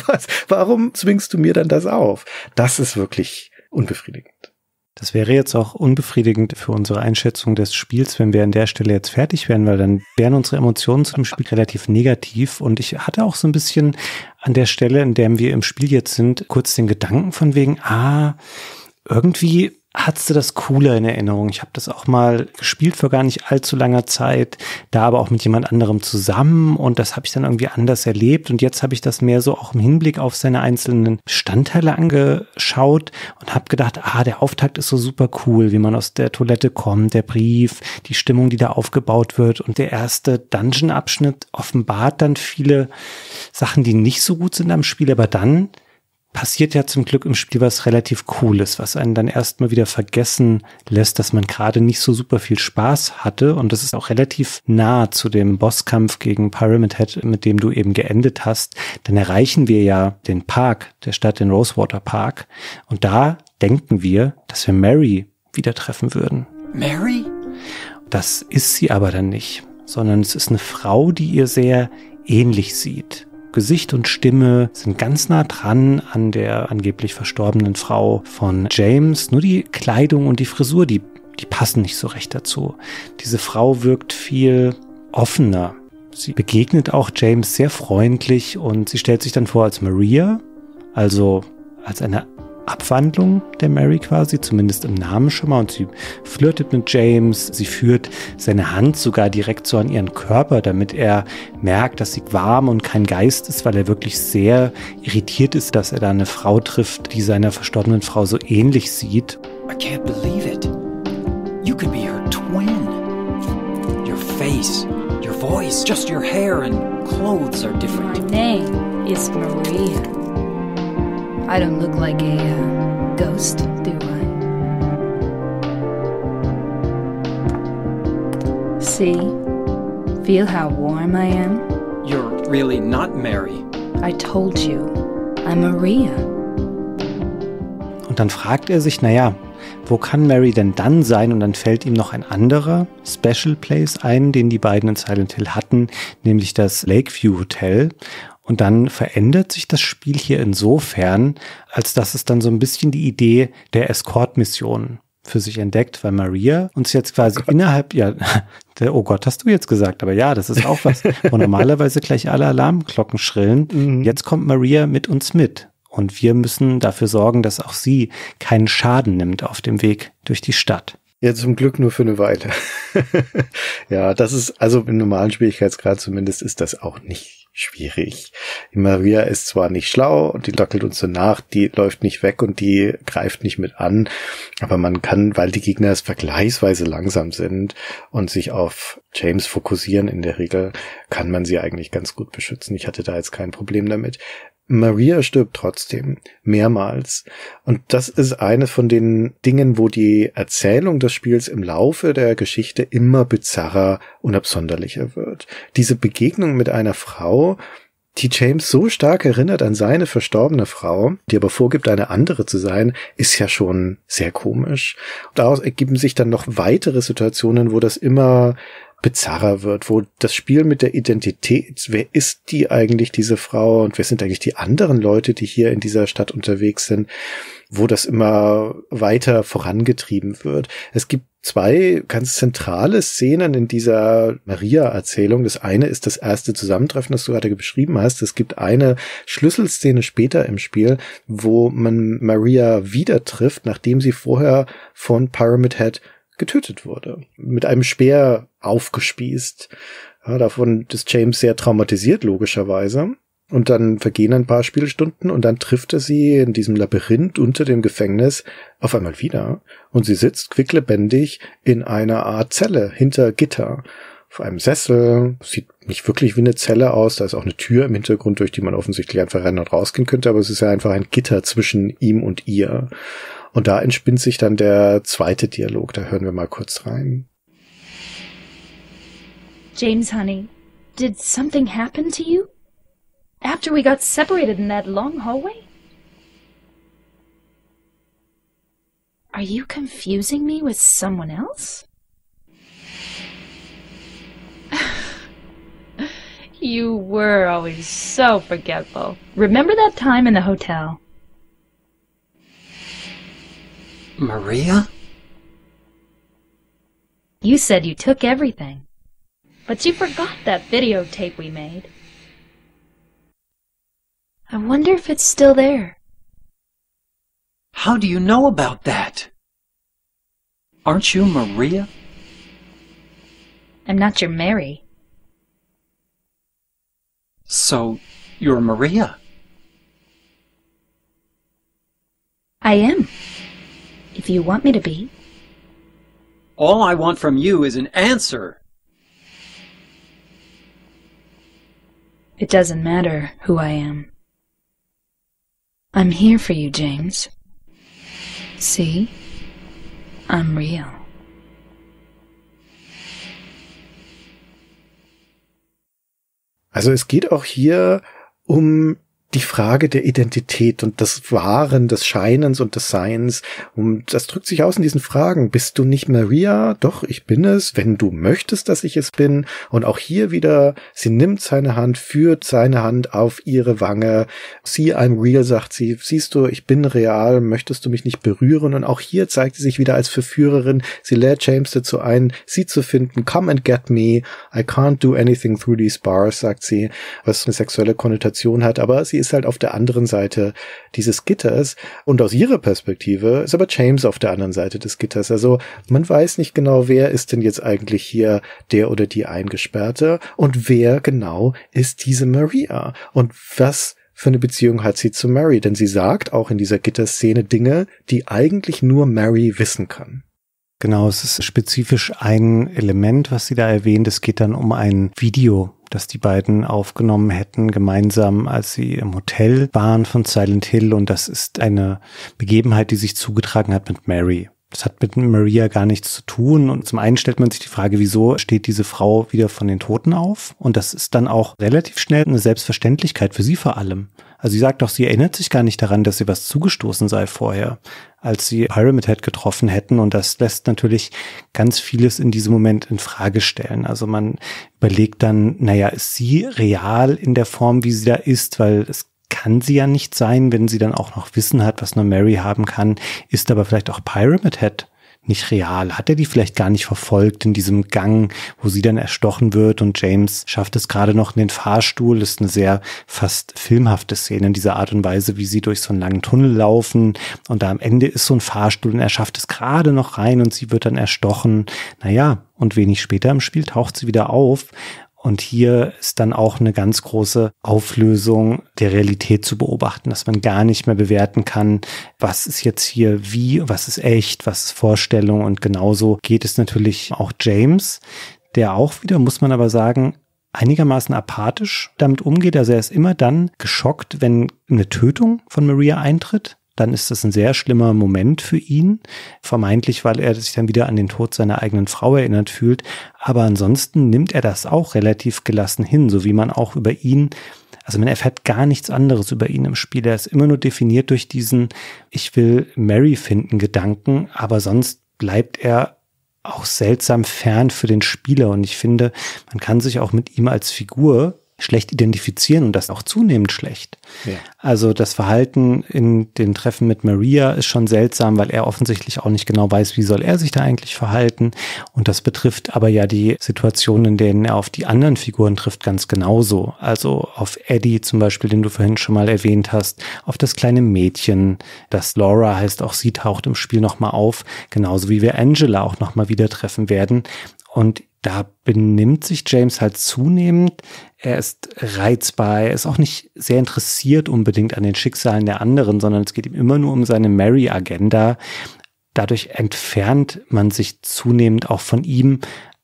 Warum zwingst du mir dann das auf? Das ist wirklich unbefriedigend. Das wäre jetzt auch unbefriedigend für unsere Einschätzung des Spiels, wenn wir an der Stelle jetzt fertig wären, weil dann wären unsere Emotionen zu dem Spiel relativ negativ. Und ich hatte auch so ein bisschen an der Stelle, in der wir im Spiel jetzt sind, kurz den Gedanken von wegen, irgendwie hattest du das cooler in Erinnerung. Ich habe das auch mal gespielt vor gar nicht allzu langer Zeit, da aber auch mit jemand anderem zusammen und das habe ich dann irgendwie anders erlebt und jetzt habe ich das mehr so auch im Hinblick auf seine einzelnen Bestandteile angeschaut und habe gedacht, der Auftakt ist so super cool, wie man aus der Toilette kommt, der Brief, die Stimmung, die da aufgebaut wird und der erste Dungeon-Abschnitt offenbart dann viele Sachen, die nicht so gut sind am Spiel, aber dann passiert ja zum Glück im Spiel was relativ Cooles, was einen dann erstmal wieder vergessen lässt, dass man gerade nicht so super viel Spaß hatte und das ist auch relativ nah zu dem Bosskampf gegen Pyramid Head, mit dem du eben geendet hast. Dann erreichen wir ja den Park der Stadt, den Rosewater Park und da denken wir, dass wir Mary wieder treffen würden. Mary? Das ist sie aber dann nicht, sondern es ist eine Frau, die ihr sehr ähnlich sieht. Gesicht und Stimme sind ganz nah dran an der angeblich verstorbenen Frau von James. Nur die Kleidung und die Frisur, die passen nicht so recht dazu. Diese Frau wirkt viel offener. Sie begegnet auch James sehr freundlich und sie stellt sich dann vor als Maria, also als eine Abwandlung der Mary quasi, zumindest im Namen schon mal. Und sie flirtet mit James, sie führt seine Hand sogar direkt so an ihren Körper, damit er merkt, dass sie warm und kein Geist ist, weil er wirklich sehr irritiert ist, dass er da eine Frau trifft, die seiner verstorbenen Frau so ähnlich sieht. I can't believe it. You could be her twin. Your face, your voice, just your hair and clothes are different. My name is Maria. I don't look like a ghost, do I? See? Feel how warm I am? You're really not Mary. I told you, I'm Maria. Und dann fragt er sich, wo kann Mary denn dann sein? Und dann fällt ihm noch ein anderer Special Place ein, den die beiden in Silent Hill hatten, nämlich das Lakeview Hotel. Und dann verändert sich das Spiel hier insofern, als dass es dann so ein bisschen die Idee der Escort-Mission für sich entdeckt, weil Maria uns jetzt quasi innerhalb, oh Gott, hast du jetzt gesagt, aber ja, das ist auch was, wo normalerweise gleich alle Alarmglocken schrillen. Jetzt kommt Maria mit uns mit. Und wir müssen dafür sorgen, dass auch sie keinen Schaden nimmt auf dem Weg durch die Stadt. Ja, zum Glück nur für eine Weile. Ja, das ist, also im normalen Schwierigkeitsgrad zumindest ist das auch nicht schwierig. Die Maria ist zwar nicht schlau und die dackelt uns so nach, die läuft nicht weg und die greift nicht mit an, aber man kann, weil die Gegner vergleichsweise langsam sind und sich auf James fokussieren in der Regel, kann man sie eigentlich ganz gut beschützen. Ich hatte da jetzt kein Problem damit. Maria stirbt trotzdem, mehrmals. Und das ist eine von den Dingen, wo die Erzählung des Spiels im Laufe der Geschichte immer bizarrer und absonderlicher wird. Diese Begegnung mit einer Frau, die James so stark erinnert an seine verstorbene Frau, die aber vorgibt, eine andere zu sein, ist ja schon sehr komisch. Daraus ergeben sich dann noch weitere Situationen, wo das immer bizarrer wird, wo das Spiel mit der Identität, wer ist die eigentlich, diese Frau, und wer sind eigentlich die anderen Leute, die hier in dieser Stadt unterwegs sind, wo das immer weiter vorangetrieben wird. Es gibt zwei ganz zentrale Szenen in dieser Maria-Erzählung. Das eine ist das erste Zusammentreffen, das du gerade beschrieben hast. Es gibt eine Schlüsselszene später im Spiel, wo man Maria wieder trifft, nachdem sie vorher von Pyramid Head getötet wurde. Mit einem Speer aufgespießt. Ja, davon ist James sehr traumatisiert, logischerweise. Und dann vergehen ein paar Spielstunden und dann trifft er sie in diesem Labyrinth unter dem Gefängnis auf einmal wieder. Und sie sitzt quicklebendig in einer Art Zelle hinter Gitter. Auf einem Sessel. Sieht nicht wirklich wie eine Zelle aus. Da ist auch eine Tür im Hintergrund, durch die man offensichtlich einfach rein und rausgehen könnte. Aber es ist ja einfach ein Gitter zwischen ihm und ihr. Und da entspinnt sich dann der zweite Dialog. Da hören wir mal kurz rein. James, honey, did something happen to you? After we got separated in that long hallway? Are you confusing me with someone else? You were always so forgetful. Remember that time in the hotel? Maria? You said you took everything, but you forgot that videotape we made. I wonder if it's still there. How do you know about that? Aren't you Maria? I'm not your Mary. So, you're Maria? I am. If you want me to be. All I want from you is an answer. It doesn't matter who I am. I'm here for you, James. See? I'm real. Also es geht auch hier um die Frage der Identität und des Wahren, des Scheinens und des Seins. Und das drückt sich aus in diesen Fragen. Bist du nicht Maria? Doch, ich bin es, wenn du möchtest, dass ich es bin. Und auch hier wieder, sie nimmt seine Hand, führt seine Hand auf ihre Wange. See, I'm real, sagt sie. Siehst du, ich bin real, möchtest du mich nicht berühren? Und auch hier zeigt sie sich wieder als Verführerin. Sie lädt James dazu ein, sie zu finden. Come and get me. I can't do anything through these bars, sagt sie, was eine sexuelle Konnotation hat. Aber sie ist halt auf der anderen Seite dieses Gitters und aus ihrer Perspektive ist aber James auf der anderen Seite des Gitters. Also man weiß nicht genau, wer ist denn jetzt eigentlich hier der oder die Eingesperrte und wer genau ist diese Maria und was für eine Beziehung hat sie zu Mary, denn sie sagt auch in dieser Gitterszene Dinge, die eigentlich nur Mary wissen kann. Genau, es ist spezifisch ein Element, was sie da erwähnt. Es geht dann um ein Video, das die beiden aufgenommen hätten, gemeinsam, als sie im Hotel waren von Silent Hill. Und das ist eine Begebenheit, die sich zugetragen hat mit Mary. Das hat mit Maria gar nichts zu tun. Und zum einen stellt man sich die Frage, wieso steht diese Frau wieder von den Toten auf? Und das ist dann auch relativ schnell eine Selbstverständlichkeit für sie vor allem. Also sie sagt auch, sie erinnert sich gar nicht daran, dass ihr was zugestoßen sei vorher, als sie Pyramid Head getroffen hätten. Und das lässt natürlich ganz vieles in diesem Moment in Frage stellen. Also man überlegt dann, naja, ist sie real in der Form, wie sie da ist? Weil es kann sie ja nicht sein, wenn sie dann auch noch Wissen hat, was nur Mary haben kann. Ist aber vielleicht auch Pyramid Head nicht real? Hat er die vielleicht gar nicht verfolgt in diesem Gang, wo sie dann erstochen wird und James schafft es gerade noch in den Fahrstuhl? Das ist eine sehr fast filmhafte Szene in dieser Art und Weise, wie sie durch so einen langen Tunnel laufen und da am Ende ist so ein Fahrstuhl und er schafft es gerade noch rein und sie wird dann erstochen. Naja, und wenig später im Spiel taucht sie wieder auf. Und hier ist dann auch eine ganz große Auflösung der Realität zu beobachten, dass man gar nicht mehr bewerten kann, was ist jetzt hier wie, was ist echt, was ist Vorstellung. Und genauso geht es natürlich auch James, der auch wieder, muss man aber sagen, einigermaßen apathisch damit umgeht. Also er ist immer dann geschockt, wenn eine Tötung von Maria eintritt. Dann ist das ein sehr schlimmer Moment für ihn, vermeintlich, weil er sich dann wieder an den Tod seiner eigenen Frau erinnert fühlt. Aber ansonsten nimmt er das auch relativ gelassen hin, so wie man auch über ihn, also man erfährt gar nichts anderes über ihn im Spiel. Er ist immer nur definiert durch diesen Ich will Mary finden Gedanken, aber sonst bleibt er auch seltsam fern für den Spieler. Und ich finde, man kann sich auch mit ihm als Figur schlecht identifizieren und das auch zunehmend schlecht. Ja. Also das Verhalten in den Treffen mit Maria ist schon seltsam, weil er offensichtlich auch nicht genau weiß, wie soll er sich da eigentlich verhalten. Und das betrifft aber ja die Situationen, in denen er auf die anderen Figuren trifft, ganz genauso. Also auf Eddie zum Beispiel, den du vorhin schon mal erwähnt hast, auf das kleine Mädchen, das Laura heißt, auch sie taucht im Spiel nochmal auf, genauso wie wir Angela auch nochmal wieder treffen werden. Und da benimmt sich James halt zunehmend. Er ist reizbar, er ist auch nicht sehr interessiert unbedingt an den Schicksalen der anderen, sondern es geht ihm immer nur um seine Mary-Agenda. Dadurch entfernt man sich zunehmend auch von ihm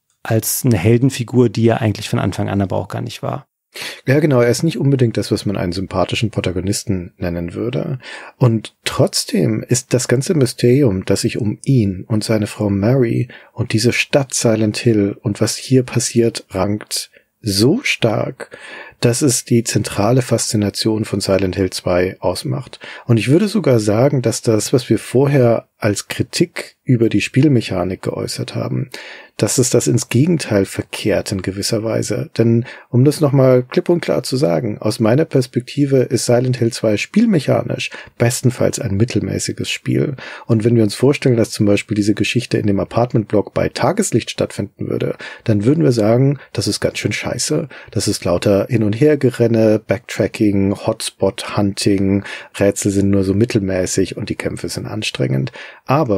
als eine Heldenfigur, die er eigentlich von Anfang an aber auch gar nicht war. Ja, genau, er ist nicht unbedingt das, was man einen sympathischen Protagonisten nennen würde. Und trotzdem ist das ganze Mysterium, das sich um ihn und seine Frau Mary und diese Stadt Silent Hill und was hier passiert, rankt, so stark, dass es die zentrale Faszination von Silent Hill 2 ausmacht. Und ich würde sogar sagen, dass das, was wir vorher als Kritik über die Spielmechanik geäußert haben, dass es das ins Gegenteil verkehrt in gewisser Weise. Denn, um das nochmal klipp und klar zu sagen, aus meiner Perspektive ist Silent Hill 2 spielmechanisch bestenfalls ein mittelmäßiges Spiel. Und wenn wir uns vorstellen, dass zum Beispiel diese Geschichte in dem Apartmentblock bei Tageslicht stattfinden würde, dann würden wir sagen, das ist ganz schön scheiße. Das ist lauter Hin- und Hergerenne, Backtracking, Hotspot-Hunting, Rätsel sind nur so mittelmäßig und die Kämpfe sind anstrengend. Aber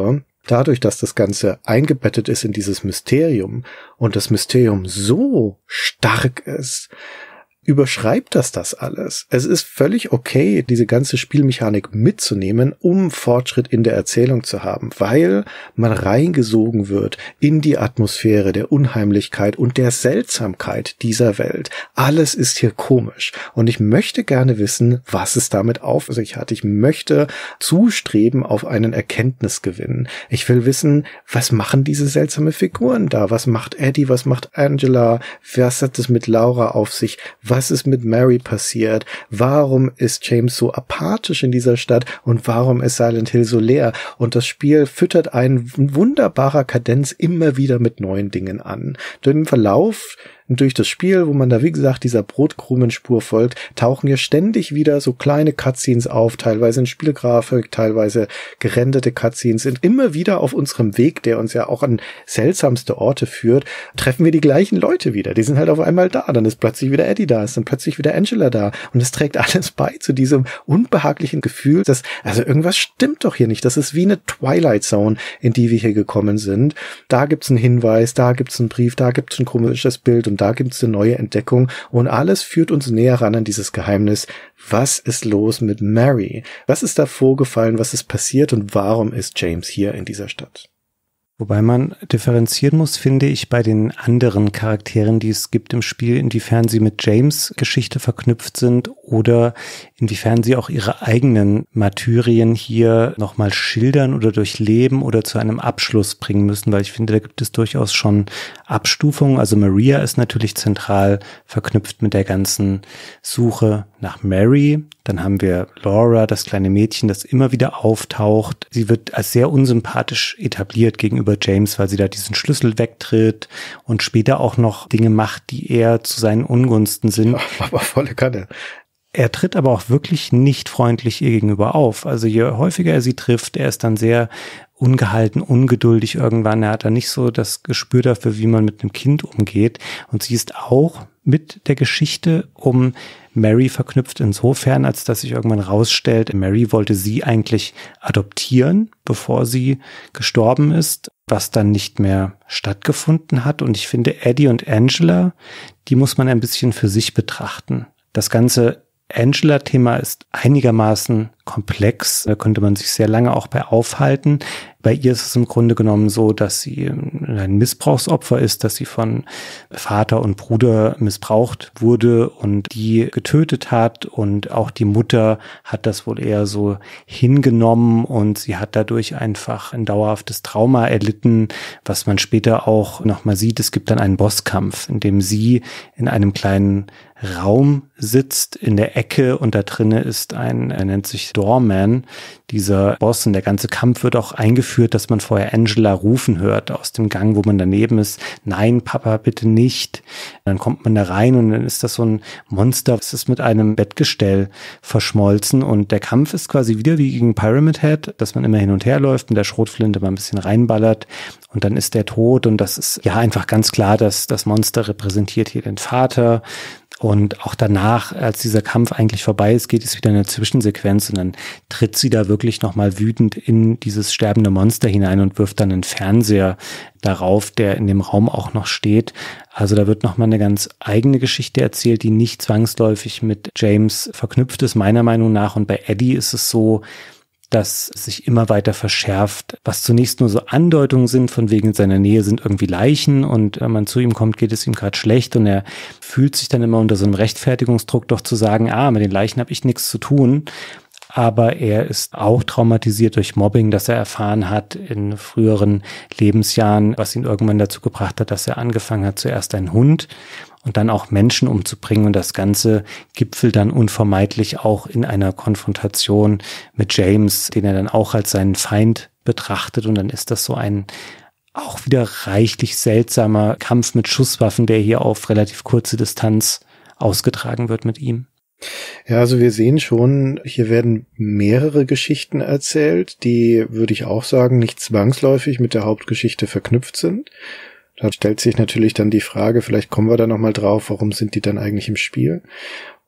dadurch, dass das Ganze eingebettet ist in dieses Mysterium und das Mysterium so stark ist, überschreibt das alles. Es ist völlig okay, diese ganze Spielmechanik mitzunehmen, um Fortschritt in der Erzählung zu haben, weil man reingesogen wird in die Atmosphäre der Unheimlichkeit und der Seltsamkeit dieser Welt. Alles ist hier komisch und ich möchte gerne wissen, was es damit auf sich hat. Ich möchte zustreben auf einen Erkenntnisgewinn. Ich will wissen, was machen diese seltsame Figuren da? Was macht Eddie? Was macht Angela? Was hat es mit Laura auf sich? Was ist mit Mary passiert? Warum ist James so apathisch in dieser Stadt? Und warum ist Silent Hill so leer? Und das Spiel füttert einen in wunderbarer Kadenz immer wieder mit neuen Dingen an. Im Verlauf durch das Spiel, wo man da, wie gesagt, dieser Brotkrumenspur folgt, tauchen hier ständig wieder so kleine Cutscenes auf, teilweise in Spielgrafik, teilweise gerenderte Cutscenes, sind immer wieder auf unserem Weg, der uns ja auch an seltsamste Orte führt, treffen wir die gleichen Leute wieder. Die sind halt auf einmal da, dann ist plötzlich wieder Eddie da, ist dann plötzlich wieder Angela da und es trägt alles bei zu diesem unbehaglichen Gefühl, dass, also irgendwas stimmt doch hier nicht. Das ist wie eine Twilight Zone, in die wir hier gekommen sind. Da gibt's einen Hinweis, da gibt's einen Brief, da gibt's ein komisches Bild und da gibt's eine neue Entdeckung und alles führt uns näher ran an dieses Geheimnis. Was ist los mit Mary? Was ist da vorgefallen? Was ist passiert und warum ist James hier in dieser Stadt? Wobei man differenzieren muss, finde ich, bei den anderen Charakteren, die es gibt im Spiel, inwiefern sie mit James Geschichte verknüpft sind oder inwiefern sie auch ihre eigenen Martyrien hier nochmal schildern oder durchleben oder zu einem Abschluss bringen müssen, weil ich finde, da gibt es durchaus schon Abstufungen. Also Maria ist natürlich zentral verknüpft mit der ganzen Suche nach Mary. Dann haben wir Laura, das kleine Mädchen, das immer wieder auftaucht. Sie wird als sehr unsympathisch etabliert gegenüber James, weil sie da diesen Schlüssel wegtritt und später auch noch Dinge macht, die eher zu seinen Ungunsten sind. Aber volle Kanne. Er tritt aber auch wirklich nicht freundlich ihr gegenüber auf. Also je häufiger er sie trifft, er ist dann sehr ungehalten, ungeduldig irgendwann. Er hat dann nicht so das Gespür dafür, wie man mit einem Kind umgeht. Und sie ist auch mit der Geschichte um Mary verknüpft insofern, als dass sich irgendwann rausstellt, Mary wollte sie eigentlich adoptieren, bevor sie gestorben ist, was dann nicht mehr stattgefunden hat. Und ich finde, Eddie und Angela, die muss man ein bisschen für sich betrachten. Das ganze Angela-Thema ist einigermaßen komplex, da könnte man sich sehr lange auch bei aufhalten. Bei ihr ist es im Grunde genommen so, dass sie ein Missbrauchsopfer ist, dass sie von Vater und Bruder missbraucht wurde und die getötet hat und auch die Mutter hat das wohl eher so hingenommen und sie hat dadurch einfach ein dauerhaftes Trauma erlitten, was man später auch nochmal sieht. Es gibt dann einen Bosskampf, in dem sie in einem kleinen Raum sitzt in der Ecke und da drinne ist er nennt sich Doorman, dieser Boss, und der ganze Kampf wird auch eingeführt, dass man vorher Angela rufen hört aus dem Gang, wo man daneben ist. Nein, Papa, bitte nicht. Dann kommt man da rein und dann ist das so ein Monster, das ist mit einem Bettgestell verschmolzen und der Kampf ist quasi wieder wie gegen Pyramid Head, dass man immer hin und her läuft, mit der Schrotflinte mal ein bisschen reinballert und dann ist der tot und das ist ja einfach ganz klar, dass das Monster repräsentiert hier den Vater. Und auch danach, als dieser Kampf eigentlich vorbei ist, geht es wieder in eine Zwischensequenz und dann tritt sie da wirklich nochmal wütend in dieses sterbende Monster hinein und wirft dann einen Fernseher darauf, der in dem Raum auch noch steht. Also da wird nochmal eine ganz eigene Geschichte erzählt, die nicht zwangsläufig mit James verknüpft ist, meiner Meinung nach. Und bei Eddie ist es so, dass es sich immer weiter verschärft, was zunächst nur so Andeutungen sind, von wegen in seiner Nähe sind irgendwie Leichen und wenn man zu ihm kommt, geht es ihm gerade schlecht und er fühlt sich dann immer unter so einem Rechtfertigungsdruck doch zu sagen, mit den Leichen habe ich nichts zu tun. Aber er ist auch traumatisiert durch Mobbing, das er erfahren hat in früheren Lebensjahren, was ihn irgendwann dazu gebracht hat, dass er angefangen hat, zuerst einen Hund und dann auch Menschen umzubringen. Und das Ganze gipfelt dann unvermeidlich auch in einer Konfrontation mit James, den er dann auch als seinen Feind betrachtet. Und dann ist das so ein auch wieder reichlich seltsamer Kampf mit Schusswaffen, der hier auf relativ kurze Distanz ausgetragen wird mit ihm. Ja, also wir sehen schon, hier werden mehrere Geschichten erzählt, die, würde ich auch sagen, nicht zwangsläufig mit der Hauptgeschichte verknüpft sind. Da stellt sich natürlich dann die Frage, vielleicht kommen wir da nochmal drauf, warum sind die dann eigentlich im Spiel?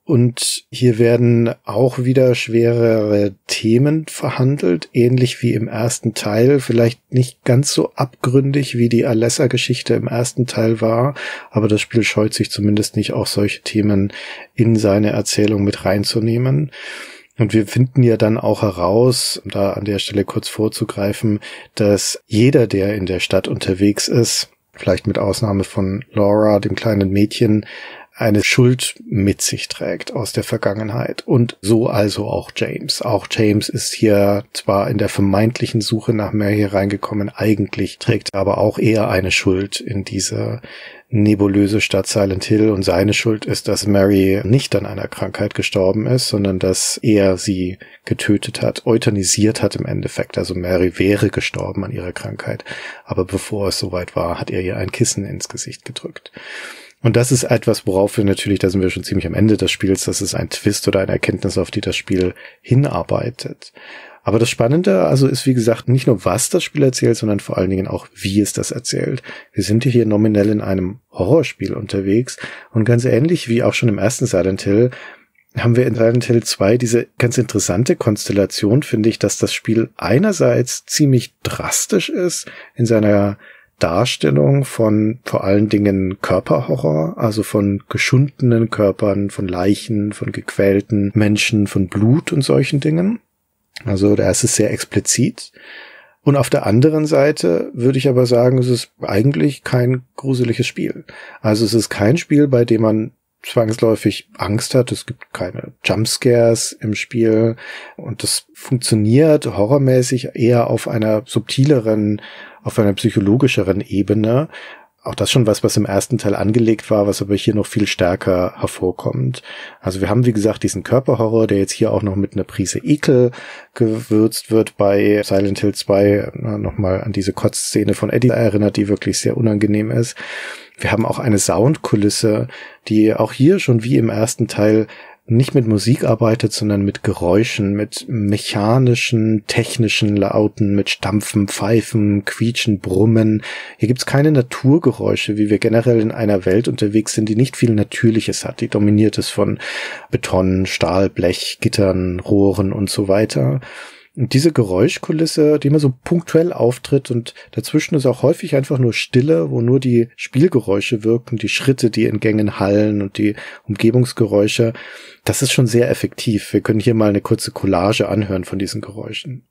Und hier werden auch wieder schwerere Themen verhandelt, ähnlich wie im ersten Teil, vielleicht nicht ganz so abgründig, wie die Alessa-Geschichte im ersten Teil war, aber das Spiel scheut sich zumindest nicht, auch solche Themen in seine Erzählung mit reinzunehmen. Und wir finden ja dann auch heraus, um da an der Stelle kurz vorzugreifen, dass jeder, der in der Stadt unterwegs ist, vielleicht mit Ausnahme von Laura, dem kleinen Mädchen, eine Schuld mit sich trägt aus der Vergangenheit. Und so also auch James. Auch James ist hier zwar in der vermeintlichen Suche nach Mary reingekommen, eigentlich trägt er aber auch eher eine Schuld in diese nebulöse Stadt Silent Hill. Und seine Schuld ist, dass Mary nicht an einer Krankheit gestorben ist, sondern dass er sie getötet hat, euthanisiert hat im Endeffekt. Also Mary wäre gestorben an ihrer Krankheit. Aber bevor es soweit war, hat er ihr ein Kissen ins Gesicht gedrückt. Und das ist etwas, worauf wir natürlich, da sind wir schon ziemlich am Ende des Spiels, das ist ein Twist oder eine Erkenntnis, auf die das Spiel hinarbeitet. Aber das Spannende also ist, wie gesagt, nicht nur, was das Spiel erzählt, sondern vor allen Dingen auch, wie es das erzählt. Wir sind hier nominell in einem Horrorspiel unterwegs und ganz ähnlich wie auch schon im ersten Silent Hill haben wir in Silent Hill 2 diese ganz interessante Konstellation, finde ich, dass das Spiel einerseits ziemlich drastisch ist in seiner Darstellung von vor allen Dingen Körperhorror, also von geschundenen Körpern, von Leichen, von gequälten Menschen, von Blut und solchen Dingen. Also da ist es sehr explizit. Und auf der anderen Seite würde ich aber sagen, es ist eigentlich kein gruseliges Spiel. Also es ist kein Spiel, bei dem man zwangsläufig Angst hat. Es gibt keine Jumpscares im Spiel und das funktioniert horrormäßig eher auf einer subtileren, auf einer psychologischeren Ebene. Auch das schon was im ersten Teil angelegt war, was aber hier noch viel stärker hervorkommt. Also wir haben, wie gesagt, diesen Körperhorror, der jetzt hier auch noch mit einer Prise Ekel gewürzt wird. Bei Silent Hill 2 nochmal an diese Kotzszene von Eddie erinnert, die wirklich sehr unangenehm ist. Wir haben auch eine Soundkulisse, die auch hier schon wie im ersten Teil nicht mit Musik arbeitet, sondern mit Geräuschen, mit mechanischen, technischen Lauten, mit Stampfen, Pfeifen, Quietschen, Brummen. Hier gibt's keine Naturgeräusche, wie wir generell in einer Welt unterwegs sind, die nicht viel Natürliches hat. Die dominiert ist von Beton, Stahl, Blech, Gittern, Rohren und so weiter. Und diese Geräuschkulisse, die immer so punktuell auftritt und dazwischen ist auch häufig einfach nur Stille, wo nur die Spielgeräusche wirken, die Schritte, die in Gängen hallen und die Umgebungsgeräusche, das ist schon sehr effektiv. Wir können hier mal eine kurze Collage anhören von diesen Geräuschen.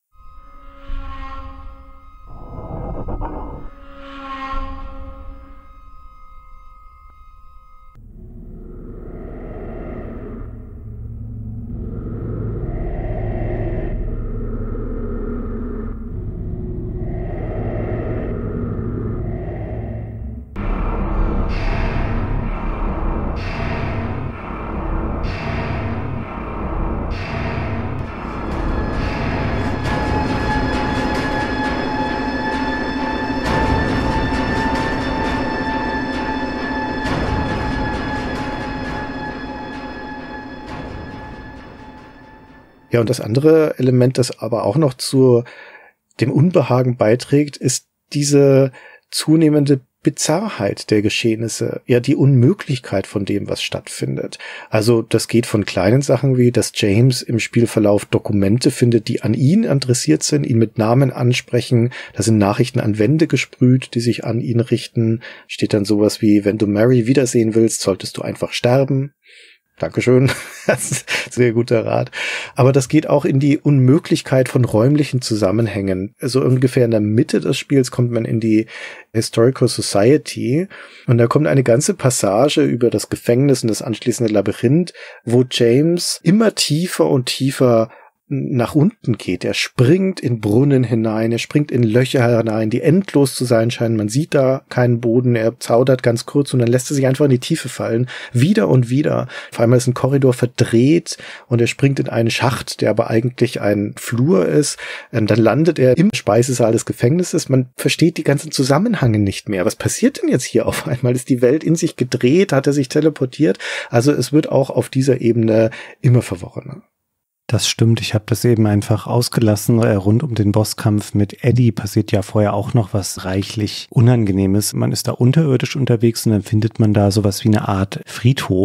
Ja, und das andere Element, das aber auch noch zu dem Unbehagen beiträgt, ist diese zunehmende Bizarrheit der Geschehnisse, ja die Unmöglichkeit von dem, was stattfindet. Also das geht von kleinen Sachen wie, dass James im Spielverlauf Dokumente findet, die an ihn adressiert sind, ihn mit Namen ansprechen. Da sind Nachrichten an Wände gesprüht, die sich an ihn richten. Steht dann sowas wie, wenn du Mary wiedersehen willst, solltest du einfach sterben. Dankeschön, das ist ein sehr guter Rat. Aber das geht auch in die Unmöglichkeit von räumlichen Zusammenhängen. Also ungefähr in der Mitte des Spiels kommt man in die Historical Society und da kommt eine ganze Passage über das Gefängnis und das anschließende Labyrinth, wo James immer tiefer und tiefer nach unten geht. Er springt in Brunnen hinein, er springt in Löcher hinein, die endlos zu sein scheinen. Man sieht da keinen Boden, er zaudert ganz kurz und dann lässt er sich einfach in die Tiefe fallen. Wieder und wieder. Auf einmal ist ein Korridor verdreht und er springt in einen Schacht, der aber eigentlich ein Flur ist. Dann landet er im Speisesaal des Gefängnisses. Man versteht die ganzen Zusammenhänge nicht mehr. Was passiert denn jetzt hier auf einmal? Ist die Welt in sich gedreht? Hat er sich teleportiert? Also es wird auch auf dieser Ebene immer verworrener. Das stimmt, ich habe das eben einfach ausgelassen. Rund um den Bosskampf mit Eddie passiert ja vorher auch noch was reichlich Unangenehmes. Man ist da unterirdisch unterwegs und dann findet man da sowas wie eine Art Friedhof.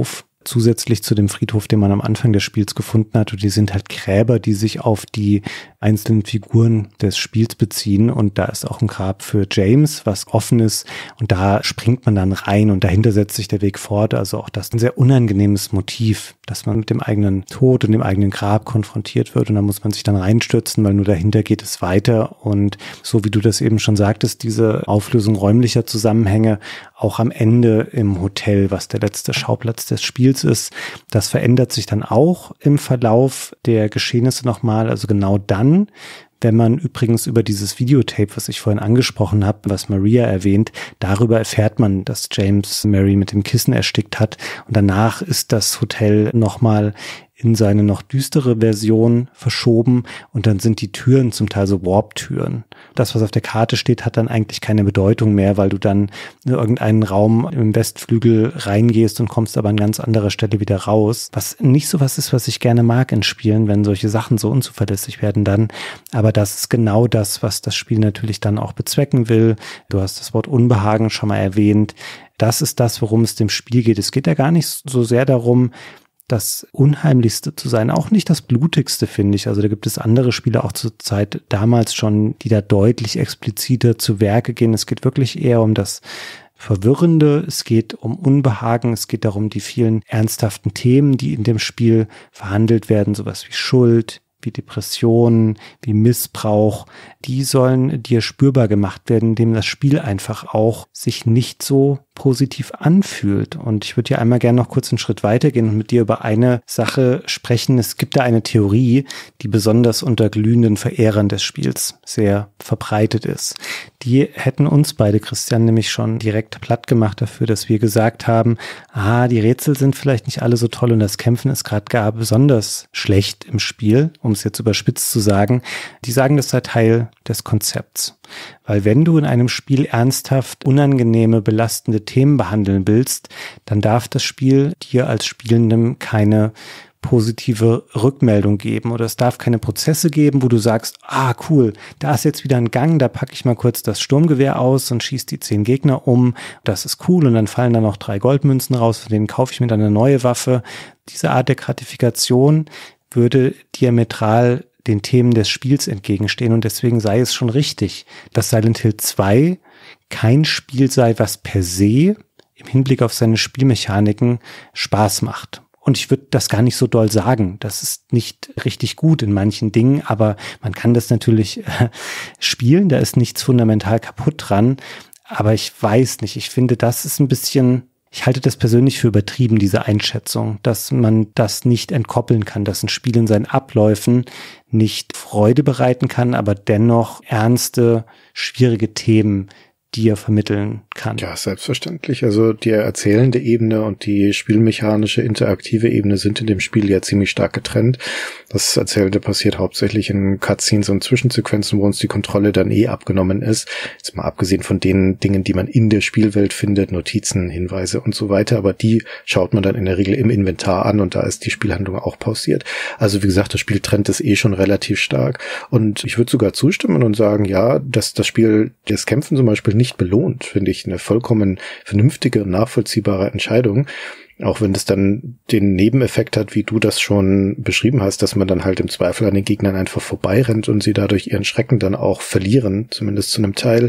zusätzlich zu dem Friedhof, den man am Anfang des Spiels gefunden hat. Und die sind halt Gräber, die sich auf die einzelnen Figuren des Spiels beziehen. Und da ist auch ein Grab für James, was offen ist. Und da springt man dann rein und dahinter setzt sich der Weg fort. Also auch das ist ein sehr unangenehmes Motiv, dass man mit dem eigenen Tod und dem eigenen Grab konfrontiert wird. Und da muss man sich dann reinstürzen, weil nur dahinter geht es weiter. Und so wie du das eben schon sagtest, diese Auflösung räumlicher Zusammenhänge auch am Ende im Hotel, was der letzte Schauplatz des Spiels ist, das verändert sich dann auch im Verlauf der Geschehnisse nochmal. Also genau dann, wenn man übrigens über dieses Videotape, was ich vorhin angesprochen habe, was Maria erwähnt, darüber erfährt man, dass James Mary mit dem Kissen erstickt hat. Und danach ist das Hotel nochmal in seine noch düstere Version verschoben und dann sind die Türen zum Teil so Warp-Türen. Das, was auf der Karte steht, hat dann eigentlich keine Bedeutung mehr, weil du dann in irgendeinen Raum im Westflügel reingehst und kommst aber an ganz anderer Stelle wieder raus. Was nicht so was ist, was ich gerne mag in Spielen, wenn solche Sachen so unzuverlässig werden dann. Aber das ist genau das, was das Spiel natürlich dann auch bezwecken will. Du hast das Wort Unbehagen schon mal erwähnt. Das ist das, worum es dem Spiel geht. Es geht ja gar nicht so sehr darum, das Unheimlichste zu sein, auch nicht das Blutigste, finde ich. Also da gibt es andere Spiele auch zur Zeit damals schon, die da deutlich expliziter zu Werke gehen. Es geht wirklich eher um das Verwirrende, es geht um Unbehagen, es geht darum, die vielen ernsthaften Themen, die in dem Spiel verhandelt werden, sowas wie Schuld, wie Depressionen, wie Missbrauch, die sollen dir spürbar gemacht werden, indem das Spiel einfach auch sich nicht so positiv anfühlt. Und ich würde ja einmal gerne noch kurz einen Schritt weitergehen und mit dir über eine Sache sprechen. Es gibt da eine Theorie, die besonders unter glühenden Verehrern des Spiels sehr verbreitet ist. Die hätten uns beide, Christian, nämlich schon direkt platt gemacht dafür, dass wir gesagt haben, die Rätsel sind vielleicht nicht alle so toll und das Kämpfen ist gerade gar besonders schlecht im Spiel, um es jetzt überspitzt zu sagen. Die sagen, das sei Teil des Konzepts. Weil wenn du in einem Spiel ernsthaft unangenehme, belastende Themen behandeln willst, dann darf das Spiel dir als Spielendem keine positive Rückmeldung geben oder es darf keine Prozesse geben, wo du sagst, cool, da ist jetzt wieder ein Gang, da packe ich mal kurz das Sturmgewehr aus und schieße die 10 Gegner um, das ist cool und dann fallen da noch 3 Goldmünzen raus, von denen kaufe ich mir dann eine neue Waffe. Diese Art der Gratifikation würde diametral den Themen des Spiels entgegenstehen und deswegen sei es schon richtig, dass Silent Hill 2 kein Spiel sei, was per se im Hinblick auf seine Spielmechaniken Spaß macht. Und ich würde das gar nicht so doll sagen. Das ist nicht richtig gut in manchen Dingen, aber man kann das natürlich spielen. Da ist nichts fundamental kaputt dran. Aber ich weiß nicht. Ich finde, das ist ein bisschen... Ich halte das persönlich für übertrieben, diese Einschätzung, dass man das nicht entkoppeln kann, dass ein Spiel in seinen Abläufen nicht Freude bereiten kann, aber dennoch ernste, schwierige Themen dir vermitteln kann. Ja, selbstverständlich. Also die erzählende Ebene und die spielmechanische, interaktive Ebene sind in dem Spiel ja ziemlich stark getrennt. Das Erzählende passiert hauptsächlich in Cutscenes und Zwischensequenzen, wo uns die Kontrolle dann abgenommen ist. Jetzt mal abgesehen von den Dingen, die man in der Spielwelt findet, Notizen, Hinweise und so weiter, aber die schaut man dann in der Regel im Inventar an und da ist die Spielhandlung auch pausiert. Also wie gesagt, das Spiel trennt es schon relativ stark und ich würde sogar zustimmen und sagen, ja, dass das Spiel das Kämpfen zum Beispiel nicht belohnt, finde ich eine vollkommen vernünftige und nachvollziehbare Entscheidung. Auch wenn das dann den Nebeneffekt hat, wie du das schon beschrieben hast, dass man dann halt im Zweifel an den Gegnern einfach vorbeirennt und sie dadurch ihren Schrecken dann auch verlieren, zumindest zu einem Teil.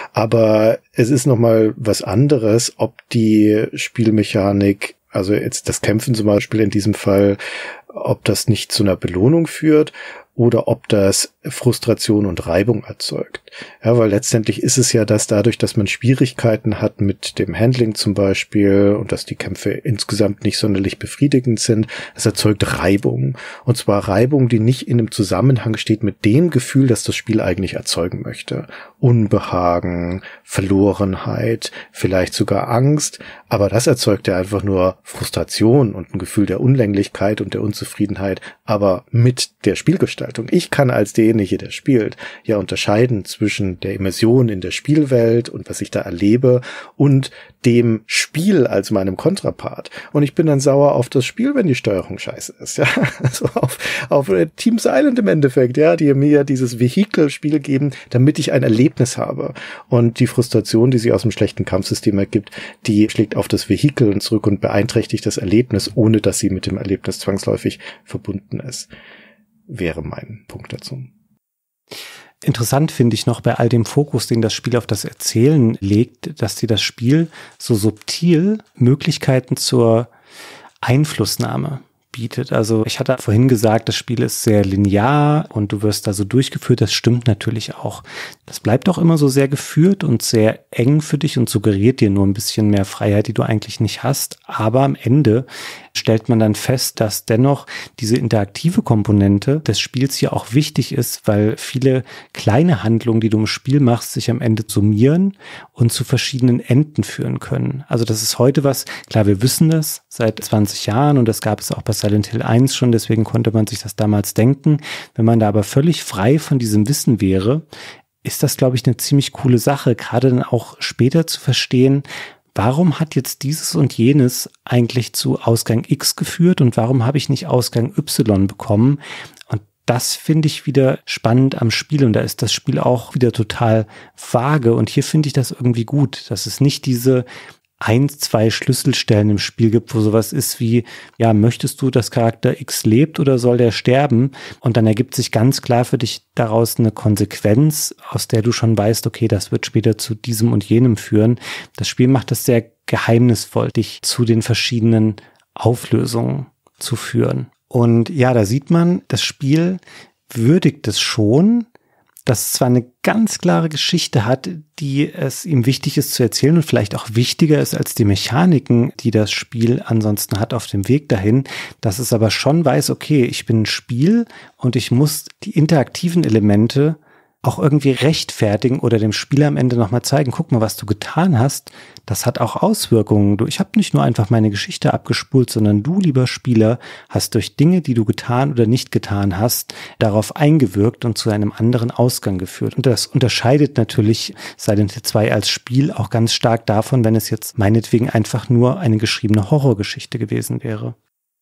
Aber es ist nochmal was anderes, ob die Spielmechanik, also jetzt das Kämpfen zum Beispiel in diesem Fall, ob das nicht zu einer Belohnung führt oder ob das Frustration und Reibung erzeugt. Ja, weil letztendlich ist es ja das dadurch, dass man Schwierigkeiten hat mit dem Handling zum Beispiel und dass die Kämpfe insgesamt nicht sonderlich befriedigend sind. Es erzeugt Reibung. Und zwar Reibung, die nicht in einem Zusammenhang steht mit dem Gefühl, das das Spiel eigentlich erzeugen möchte. Unbehagen, Verlorenheit, vielleicht sogar Angst. Aber das erzeugt ja einfach nur Frustration und ein Gefühl der Unlänglichkeit und der Unzufriedenheit Unzufriedenheit, aber mit der Spielgestaltung. Ich kann als derjenige, der spielt, ja unterscheiden zwischen der Immersion in der Spielwelt und was ich da erlebe und dem Spiel als meinem Kontrapart. Und ich bin dann sauer auf das Spiel, wenn die Steuerung scheiße ist, ja. Also auf Team Silent im Endeffekt, ja, die mir dieses Vehikelspiel geben, damit ich ein Erlebnis habe. Und die Frustration, die sie aus dem schlechten Kampfsystem ergibt, die schlägt auf das Vehikel zurück und beeinträchtigt das Erlebnis, ohne dass sie mit dem Erlebnis zwangsläufig verbunden ist. Wäre mein Punkt dazu. Interessant finde ich noch bei all dem Fokus, den das Spiel auf das Erzählen legt, dass dir das Spiel so subtil Möglichkeiten zur Einflussnahme bietet. Also ich hatte vorhin gesagt, das Spiel ist sehr linear und du wirst da so durchgeführt. Das stimmt natürlich auch. Das bleibt auch immer so sehr geführt und sehr eng für dich und suggeriert dir nur ein bisschen mehr Freiheit, die du eigentlich nicht hast. Aber am Ende stellt man dann fest, dass dennoch diese interaktive Komponente des Spiels hier auch wichtig ist, weil viele kleine Handlungen, die du im Spiel machst, sich am Ende summieren und zu verschiedenen Enden führen können. Also das ist heute was, klar, wir wissen das seit 20 Jahren und das gab es auch bei Silent Hill 1 schon, deswegen konnte man sich das damals denken. Wenn man da aber völlig frei von diesem Wissen wäre, ist das, glaube ich, eine ziemlich coole Sache, gerade dann auch später zu verstehen, warum hat jetzt dieses und jenes eigentlich zu Ausgang X geführt und warum habe ich nicht Ausgang Y bekommen? Und das finde ich wieder spannend am Spiel und da ist das Spiel auch wieder total vage und hier finde ich das irgendwie gut, dass es nicht diese 1, 2 Schlüsselstellen im Spiel gibt, wo sowas ist wie, ja, möchtest du, dass Charakter X lebt oder soll der sterben? Und dann ergibt sich ganz klar für dich daraus eine Konsequenz, aus der du schon weißt, okay, das wird später zu diesem und jenem führen. Das Spiel macht das sehr geheimnisvoll, dich zu den verschiedenen Auflösungen zu führen. Und ja, da sieht man, das Spiel würdigt es schon, dass es zwar eine ganz klare Geschichte hat, die es ihm wichtig ist zu erzählen und vielleicht auch wichtiger ist als die Mechaniken, die das Spiel ansonsten hat auf dem Weg dahin, dass es aber schon weiß, okay, ich bin ein Spiel und ich muss die interaktiven Elemente auch irgendwie rechtfertigen oder dem Spieler am Ende nochmal zeigen, guck mal, was du getan hast, das hat auch Auswirkungen. Ich habe nicht nur einfach meine Geschichte abgespult, sondern du, lieber Spieler, hast durch Dinge, die du getan oder nicht getan hast, darauf eingewirkt und zu einem anderen Ausgang geführt. Und das unterscheidet natürlich Silent Hill 2 als Spiel auch ganz stark davon, wenn es jetzt meinetwegen einfach nur eine geschriebene Horrorgeschichte gewesen wäre.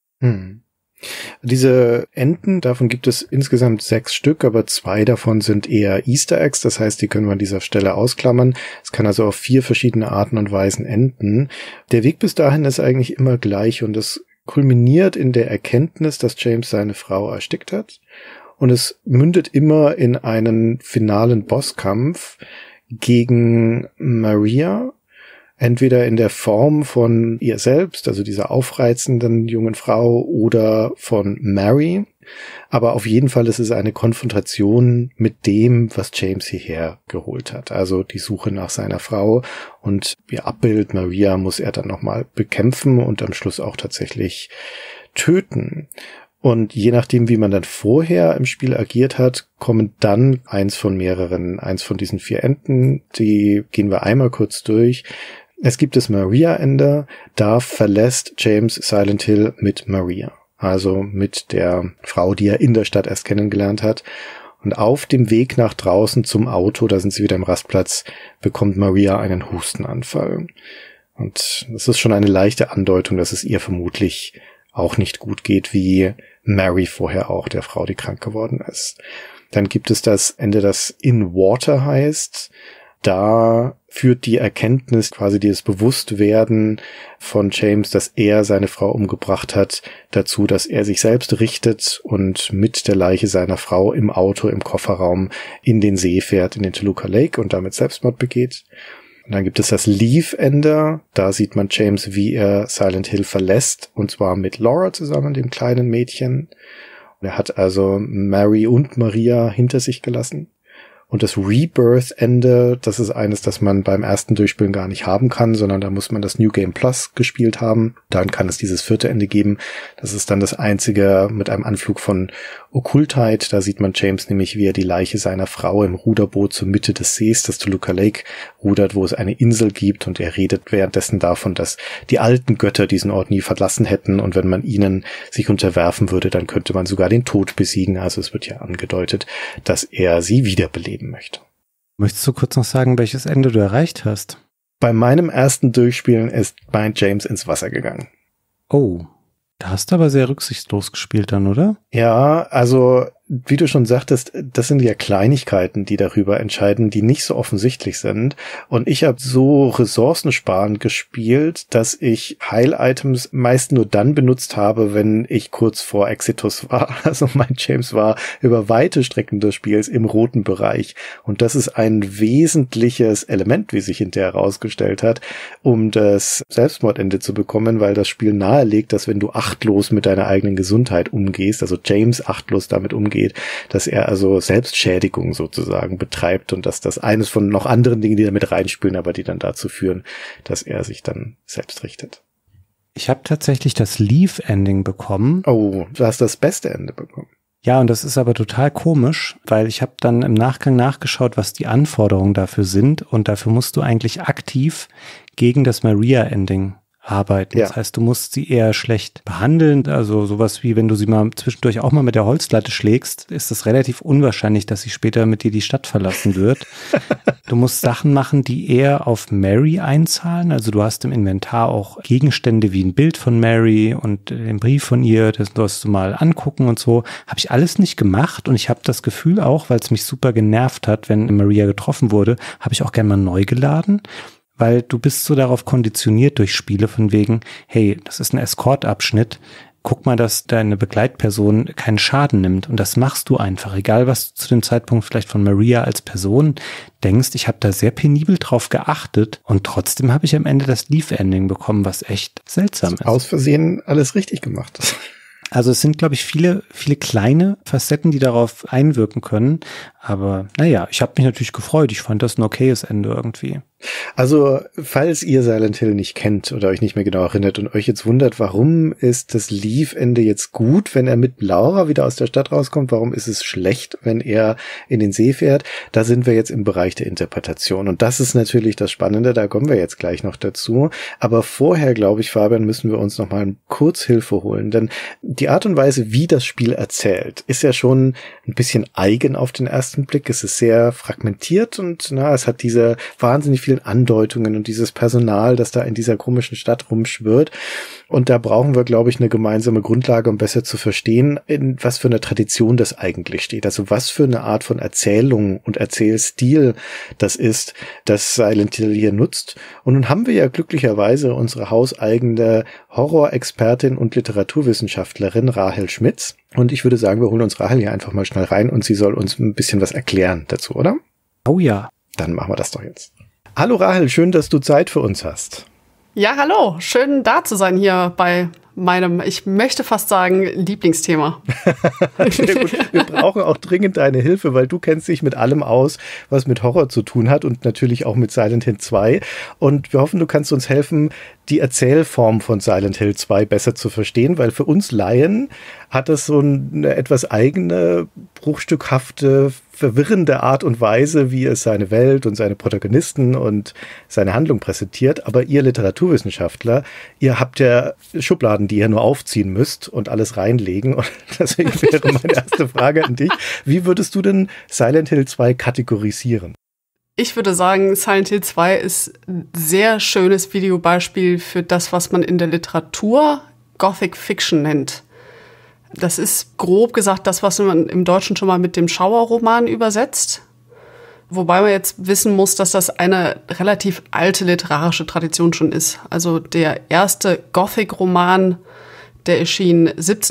Diese Enten, davon gibt es insgesamt 6 Stück, aber 2 davon sind eher Easter Eggs, das heißt, die können wir an dieser Stelle ausklammern. Es kann also auf 4 verschiedene Arten und Weisen enden. Der Weg bis dahin ist eigentlich immer gleich und es kulminiert in der Erkenntnis, dass James seine Frau erstickt hat und es mündet immer in einen finalen Bosskampf gegen Maria, entweder in der Form von ihr selbst, also dieser aufreizenden jungen Frau, oder von Mary. Aber auf jeden Fall ist es eine Konfrontation mit dem, was James hierher geholt hat. Also die Suche nach seiner Frau und ihr Abbild Maria muss er dann nochmal bekämpfen und am Schluss auch tatsächlich töten. Und je nachdem, wie man dann vorher im Spiel agiert hat, kommen dann eins von diesen 4 Enden. Die gehen wir einmal kurz durch. Es gibt das Maria-Ende, da verlässt James Silent Hill mit Maria, also mit der Frau, die er in der Stadt erst kennengelernt hat. Und auf dem Weg nach draußen zum Auto, da sind sie wieder im Rastplatz, bekommt Maria einen Hustenanfall. Und das ist schon eine leichte Andeutung, dass es ihr vermutlich auch nicht gut geht, wie Mary vorher auch, der Frau, die krank geworden ist. Dann gibt es das Ende, das In Water heißt. Da führt die Erkenntnis, quasi dieses Bewusstwerden von James, dass er seine Frau umgebracht hat, dazu, dass er sich selbst richtet und mit der Leiche seiner Frau im Auto, im Kofferraum in den See fährt, in den Toluca Lake und damit Selbstmord begeht. Und dann gibt es das Leave-Ende. Da sieht man James, wie er Silent Hill verlässt, und zwar mit Laura zusammen, dem kleinen Mädchen. Er hat also Mary und Maria hinter sich gelassen. Und das Rebirth-Ende, das ist eines, das man beim ersten Durchspielen gar nicht haben kann, sondern da muss man das New Game Plus gespielt haben. Dann kann es dieses 4. Ende geben. Das ist dann das einzige mit einem Anflug von Okkultheit. Da sieht man James nämlich, wie er die Leiche seiner Frau im Ruderboot zur Mitte des Sees, das Toluca Lake, rudert, wo es eine Insel gibt. Und er redet währenddessen davon, dass die alten Götter diesen Ort nie verlassen hätten. Und wenn man ihnen sich unterwerfen würde, dann könnte man sogar den Tod besiegen. Also es wird ja angedeutet, dass er sie wiederbeleben möchte. Möchtest du kurz noch sagen, welches Ende du erreicht hast? Bei meinem ersten Durchspielen ist mein James ins Wasser gegangen. Oh, da hast du aber sehr rücksichtslos gespielt dann, oder? Ja, also wie du schon sagtest, das sind ja Kleinigkeiten, die darüber entscheiden, die nicht so offensichtlich sind. Und ich habe so ressourcensparend gespielt, dass ich Heil-Items meist nur dann benutzt habe, wenn ich kurz vor Exitus war. Also mein James war über weite Strecken des Spiels im roten Bereich. Und das ist ein wesentliches Element, wie sich hinterher herausgestellt hat, um das Selbstmordende zu bekommen, weil das Spiel nahelegt, dass wenn du achtlos mit deiner eigenen Gesundheit umgehst, also James achtlos damit umgeht, dass er also Selbstschädigung sozusagen betreibt und dass das eines von noch anderen Dingen, die da mit reinspielen, aber die dann dazu führen, dass er sich dann selbst richtet. Ich habe tatsächlich das Leaf-Ending bekommen. Oh, du hast das beste Ende bekommen. Ja, und das ist aber total komisch, weil ich habe dann im Nachgang nachgeschaut, was die Anforderungen dafür sind und dafür musst du eigentlich aktiv gegen das Maria-Ending arbeiten. Ja. Das heißt, du musst sie eher schlecht behandeln. Also sowas wie, wenn du sie mal zwischendurch auch mal mit der Holzlatte schlägst, ist es relativ unwahrscheinlich, dass sie später mit dir die Stadt verlassen wird. Du musst Sachen machen, die eher auf Mary einzahlen. Also du hast im Inventar auch Gegenstände wie ein Bild von Mary und den Brief von ihr. Das sollst du mal angucken und so. Habe ich alles nicht gemacht und ich habe das Gefühl auch, weil es mich super genervt hat, wenn Maria getroffen wurde, habe ich auch gerne mal neu geladen. Weil du bist so darauf konditioniert durch Spiele von wegen, hey, das ist ein Escort-Abschnitt, guck mal, dass deine Begleitperson keinen Schaden nimmt. Und das machst du einfach, egal was du zu dem Zeitpunkt vielleicht von Maria als Person denkst. Ich habe da sehr penibel drauf geachtet und trotzdem habe ich am Ende das Leaf-Ending bekommen, was echt seltsam ist. Aus Versehen alles richtig gemacht. Also es sind, glaube ich, viele kleine Facetten, die darauf einwirken können. Aber naja, ich habe mich natürlich gefreut. Ich fand das ein okayes Ende irgendwie. Also, falls ihr Silent Hill nicht kennt oder euch nicht mehr genau erinnert und euch jetzt wundert, warum ist das Leaf-Ende jetzt gut, wenn er mit Laura wieder aus der Stadt rauskommt, warum ist es schlecht, wenn er in den See fährt, da sind wir jetzt im Bereich der Interpretation. Und das ist natürlich das Spannende, da kommen wir jetzt gleich noch dazu. Aber vorher, glaube ich, Fabian, müssen wir uns noch mal kurz Hilfe holen, denn die Art und Weise, wie das Spiel erzählt, ist ja schon ein bisschen eigen auf den ersten Blick. Es ist sehr fragmentiert und es hat diese wahnsinnig vielen Andeutungen und dieses Personal, das da in dieser komischen Stadt rumschwirrt. Und da brauchen wir, glaube ich, eine gemeinsame Grundlage, um besser zu verstehen, in was für einer Tradition das eigentlich steht. Also was für eine Art von Erzählung und Erzählstil das ist, das Silent Hill hier nutzt. Und nun haben wir ja glücklicherweise unsere hauseigene Horrorexpertin und Literaturwissenschaftlerin Rahel Schmitz. Und ich würde sagen, wir holen uns Rahel hier einfach mal schnell rein und sie soll uns ein bisschen was erklären dazu, oder? Oh ja. Dann machen wir das doch jetzt. Hallo Rahel, schön, dass du Zeit für uns hast. Ja, hallo. Schön da zu sein hier bei meinem, ich möchte fast sagen, Lieblingsthema. Sehr gut. Wir brauchen auch dringend deine Hilfe, weil du kennst dich mit allem aus, was mit Horror zu tun hat und natürlich auch mit Silent Hill 2. Und wir hoffen, du kannst uns helfen, die Erzählform von Silent Hill 2 besser zu verstehen, weil für uns Laien hat das so eine etwas eigene, bruchstückhafte, verwirrende Art und Weise, wie es seine Welt und seine Protagonisten und seine Handlung präsentiert. Aber ihr Literaturwissenschaftler, ihr habt ja Schubladen, die ihr nur aufziehen müsst und alles reinlegen. Und deswegen wäre meine erste Frage an dich. Wie würdest du denn Silent Hill 2 kategorisieren? Ich würde sagen, Silent Hill 2 ist ein sehr schönes Videobeispiel für das, was man in der Literatur Gothic Fiction nennt. Das ist grob gesagt das, was man im Deutschen schon mal mit dem Schauerroman übersetzt. Wobei man jetzt wissen muss, dass das eine relativ alte literarische Tradition schon ist. Also der erste Gothic-Roman, der erschien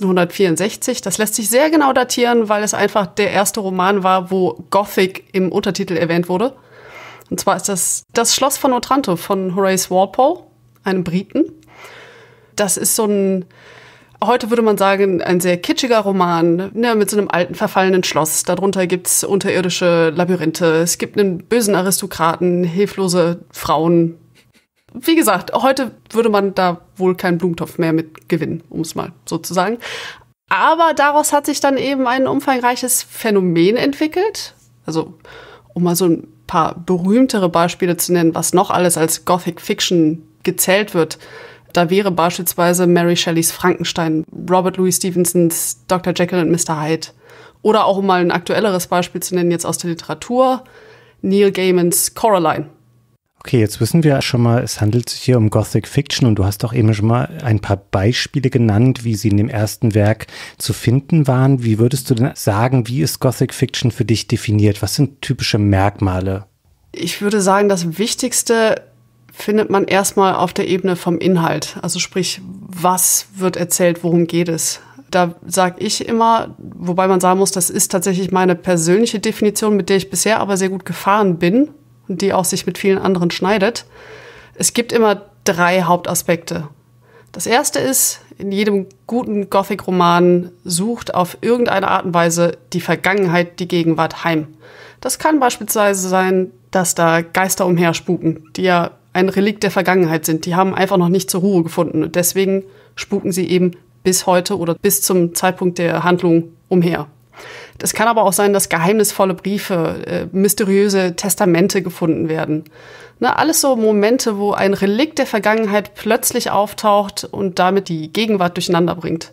1764. Das lässt sich sehr genau datieren, weil es einfach der erste Roman war, wo Gothic im Untertitel erwähnt wurde. Und zwar ist das Schloss von Otranto von Horace Walpole, einem Briten. Das ist so ein Heute würde man sagen, ein sehr kitschiger Roman, ne, mit so einem alten, verfallenen Schloss. Darunter gibt's unterirdische Labyrinthe. Es gibt einen bösen Aristokraten, hilflose Frauen. Wie gesagt, heute würde man da wohl keinen Blumentopf mehr mit gewinnen, um es mal so zu sagen. Aber daraus hat sich dann eben ein umfangreiches Phänomen entwickelt. Also, um mal so ein paar berühmtere Beispiele zu nennen, was noch alles als Gothic Fiction gezählt wird. Da wäre beispielsweise Mary Shelleys Frankenstein, Robert Louis Stevensons Dr. Jekyll und Mr. Hyde. Oder auch, um mal ein aktuelleres Beispiel zu nennen, jetzt aus der Literatur, Neil Gaimans Coraline. Okay, jetzt wissen wir schon mal, es handelt sich hier um Gothic Fiction und du hast auch eben schon mal ein paar Beispiele genannt, wie sie in dem ersten Werk zu finden waren. Wie würdest du denn sagen, wie ist Gothic Fiction für dich definiert? Was sind typische Merkmale? Ich würde sagen, das Wichtigste findet man erstmal auf der Ebene vom Inhalt. Also sprich, was wird erzählt, worum geht es? Da sage ich immer, wobei man sagen muss, das ist tatsächlich meine persönliche Definition, mit der ich bisher aber sehr gut gefahren bin und die auch sich mit vielen anderen schneidet. Es gibt immer 3 Hauptaspekte. Das erste ist, in jedem guten Gothic-Roman sucht auf irgendeine Art und Weise die Vergangenheit die Gegenwart heim. Das kann beispielsweise sein, dass da Geister umherspuken, die ja ein Relikt der Vergangenheit sind. Die haben einfach noch nicht zur Ruhe gefunden. Und deswegen spuken sie eben bis heute oder bis zum Zeitpunkt der Handlung umher. Das kann aber auch sein, dass geheimnisvolle Briefe, mysteriöse Testamente gefunden werden. Ne, alles so Momente, wo ein Relikt der Vergangenheit plötzlich auftaucht und damit die Gegenwart durcheinander bringt.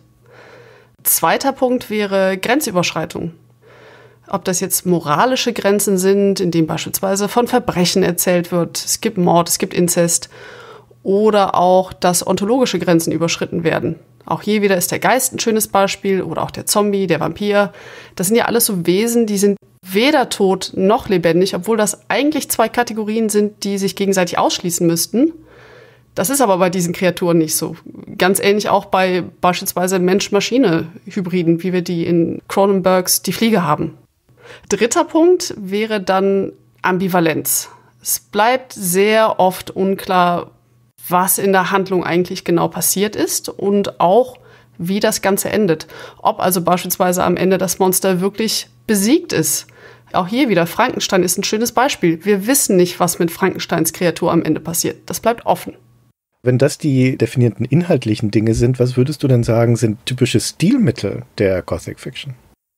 Zweiter Punkt wäre Grenzüberschreitung. Ob das jetzt moralische Grenzen sind, in denen beispielsweise von Verbrechen erzählt wird, es gibt Mord, es gibt Inzest, oder auch, dass ontologische Grenzen überschritten werden. Auch hier wieder ist der Geist ein schönes Beispiel, oder auch der Zombie, der Vampir. Das sind ja alles so Wesen, die sind weder tot noch lebendig, obwohl das eigentlich 2 Kategorien sind, die sich gegenseitig ausschließen müssten. Das ist aber bei diesen Kreaturen nicht so. Ganz ähnlich auch bei beispielsweise Mensch-Maschine-Hybriden, wie wir die in Cronenbergs Die Fliege haben. Dritter Punkt wäre dann Ambivalenz. Es bleibt sehr oft unklar, was in der Handlung eigentlich genau passiert ist und auch, wie das Ganze endet. Ob also beispielsweise am Ende das Monster wirklich besiegt ist. Auch hier wieder, Frankenstein ist ein schönes Beispiel. Wir wissen nicht, was mit Frankensteins Kreatur am Ende passiert. Das bleibt offen. Wenn das die definierten inhaltlichen Dinge sind, was würdest du denn sagen, sind typische Stilmittel der Gothic Fiction?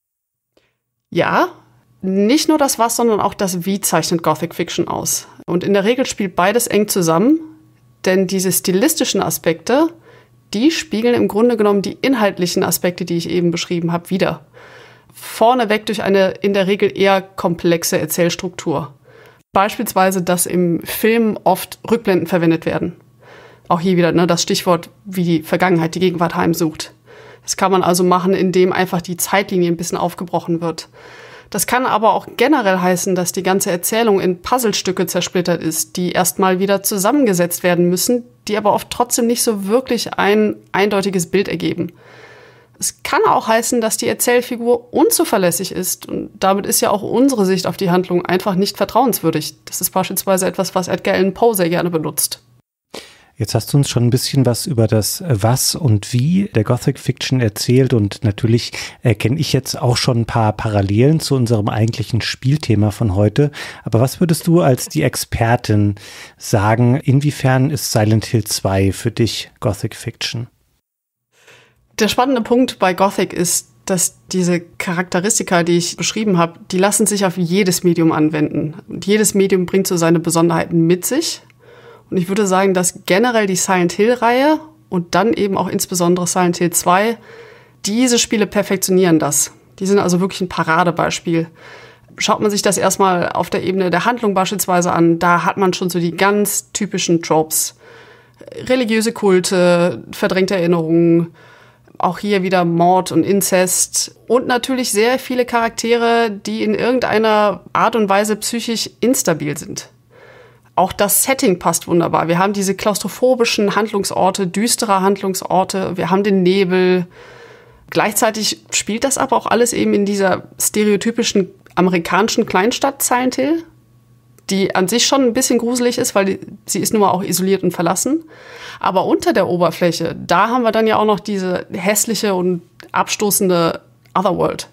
Ja, nicht nur das Was, sondern auch das Wie zeichnet Gothic Fiction aus. Und in der Regel spielt beides eng zusammen, denn diese stilistischen Aspekte, die spiegeln im Grunde genommen die inhaltlichen Aspekte, die ich eben beschrieben habe, wider. Vorneweg durch eine in der Regel eher komplexe Erzählstruktur. Beispielsweise, dass im Film oft Rückblenden verwendet werden. Auch hier wieder das Stichwort, wie die Vergangenheit die Gegenwart heimsucht. Das kann man also machen, indem einfach die Zeitlinie ein bisschen aufgebrochen wird. Das kann aber auch generell heißen, dass die ganze Erzählung in Puzzlestücke zersplittert ist, die erstmal wieder zusammengesetzt werden müssen, die aber oft trotzdem nicht so wirklich ein eindeutiges Bild ergeben. Es kann auch heißen, dass die Erzählfigur unzuverlässig ist und damit ist ja auch unsere Sicht auf die Handlung einfach nicht vertrauenswürdig. Das ist beispielsweise etwas, was Edgar Allan Poe sehr gerne benutzt. Jetzt hast du uns schon ein bisschen was über das Was und Wie der Gothic Fiction erzählt und natürlich kenne ich jetzt auch schon ein paar Parallelen zu unserem eigentlichen Spielthema von heute. Aber was würdest du als die Expertin sagen, inwiefern ist Silent Hill 2 für dich Gothic Fiction? Der spannende Punkt bei Gothic ist, dass diese Charakteristika, die ich beschrieben habe, die lassen sich auf jedes Medium anwenden. Und jedes Medium bringt so seine Besonderheiten mit sich. Und ich würde sagen, dass generell die Silent Hill-Reihe und dann eben auch insbesondere Silent Hill 2, diese Spiele perfektionieren das. Die sind also wirklich ein Paradebeispiel. Schaut man sich das erstmal auf der Ebene der Handlung beispielsweise an, da hat man schon so die ganz typischen Tropes. Religiöse Kulte, verdrängte Erinnerungen, auch hier wieder Mord und Inzest und natürlich sehr viele Charaktere, die in irgendeiner Art und Weise psychisch instabil sind. Auch das Setting passt wunderbar. Wir haben diese klaustrophobischen Handlungsorte, düstere Handlungsorte, wir haben den Nebel. Gleichzeitig spielt das aber auch alles eben in dieser stereotypischen amerikanischen Kleinstadt Silent Hill. die an sich schon ein bisschen gruselig ist, weil sie ist nun mal auch isoliert und verlassen. Aber unter der Oberfläche, da haben wir dann ja auch noch diese hässliche und abstoßende Otherworld.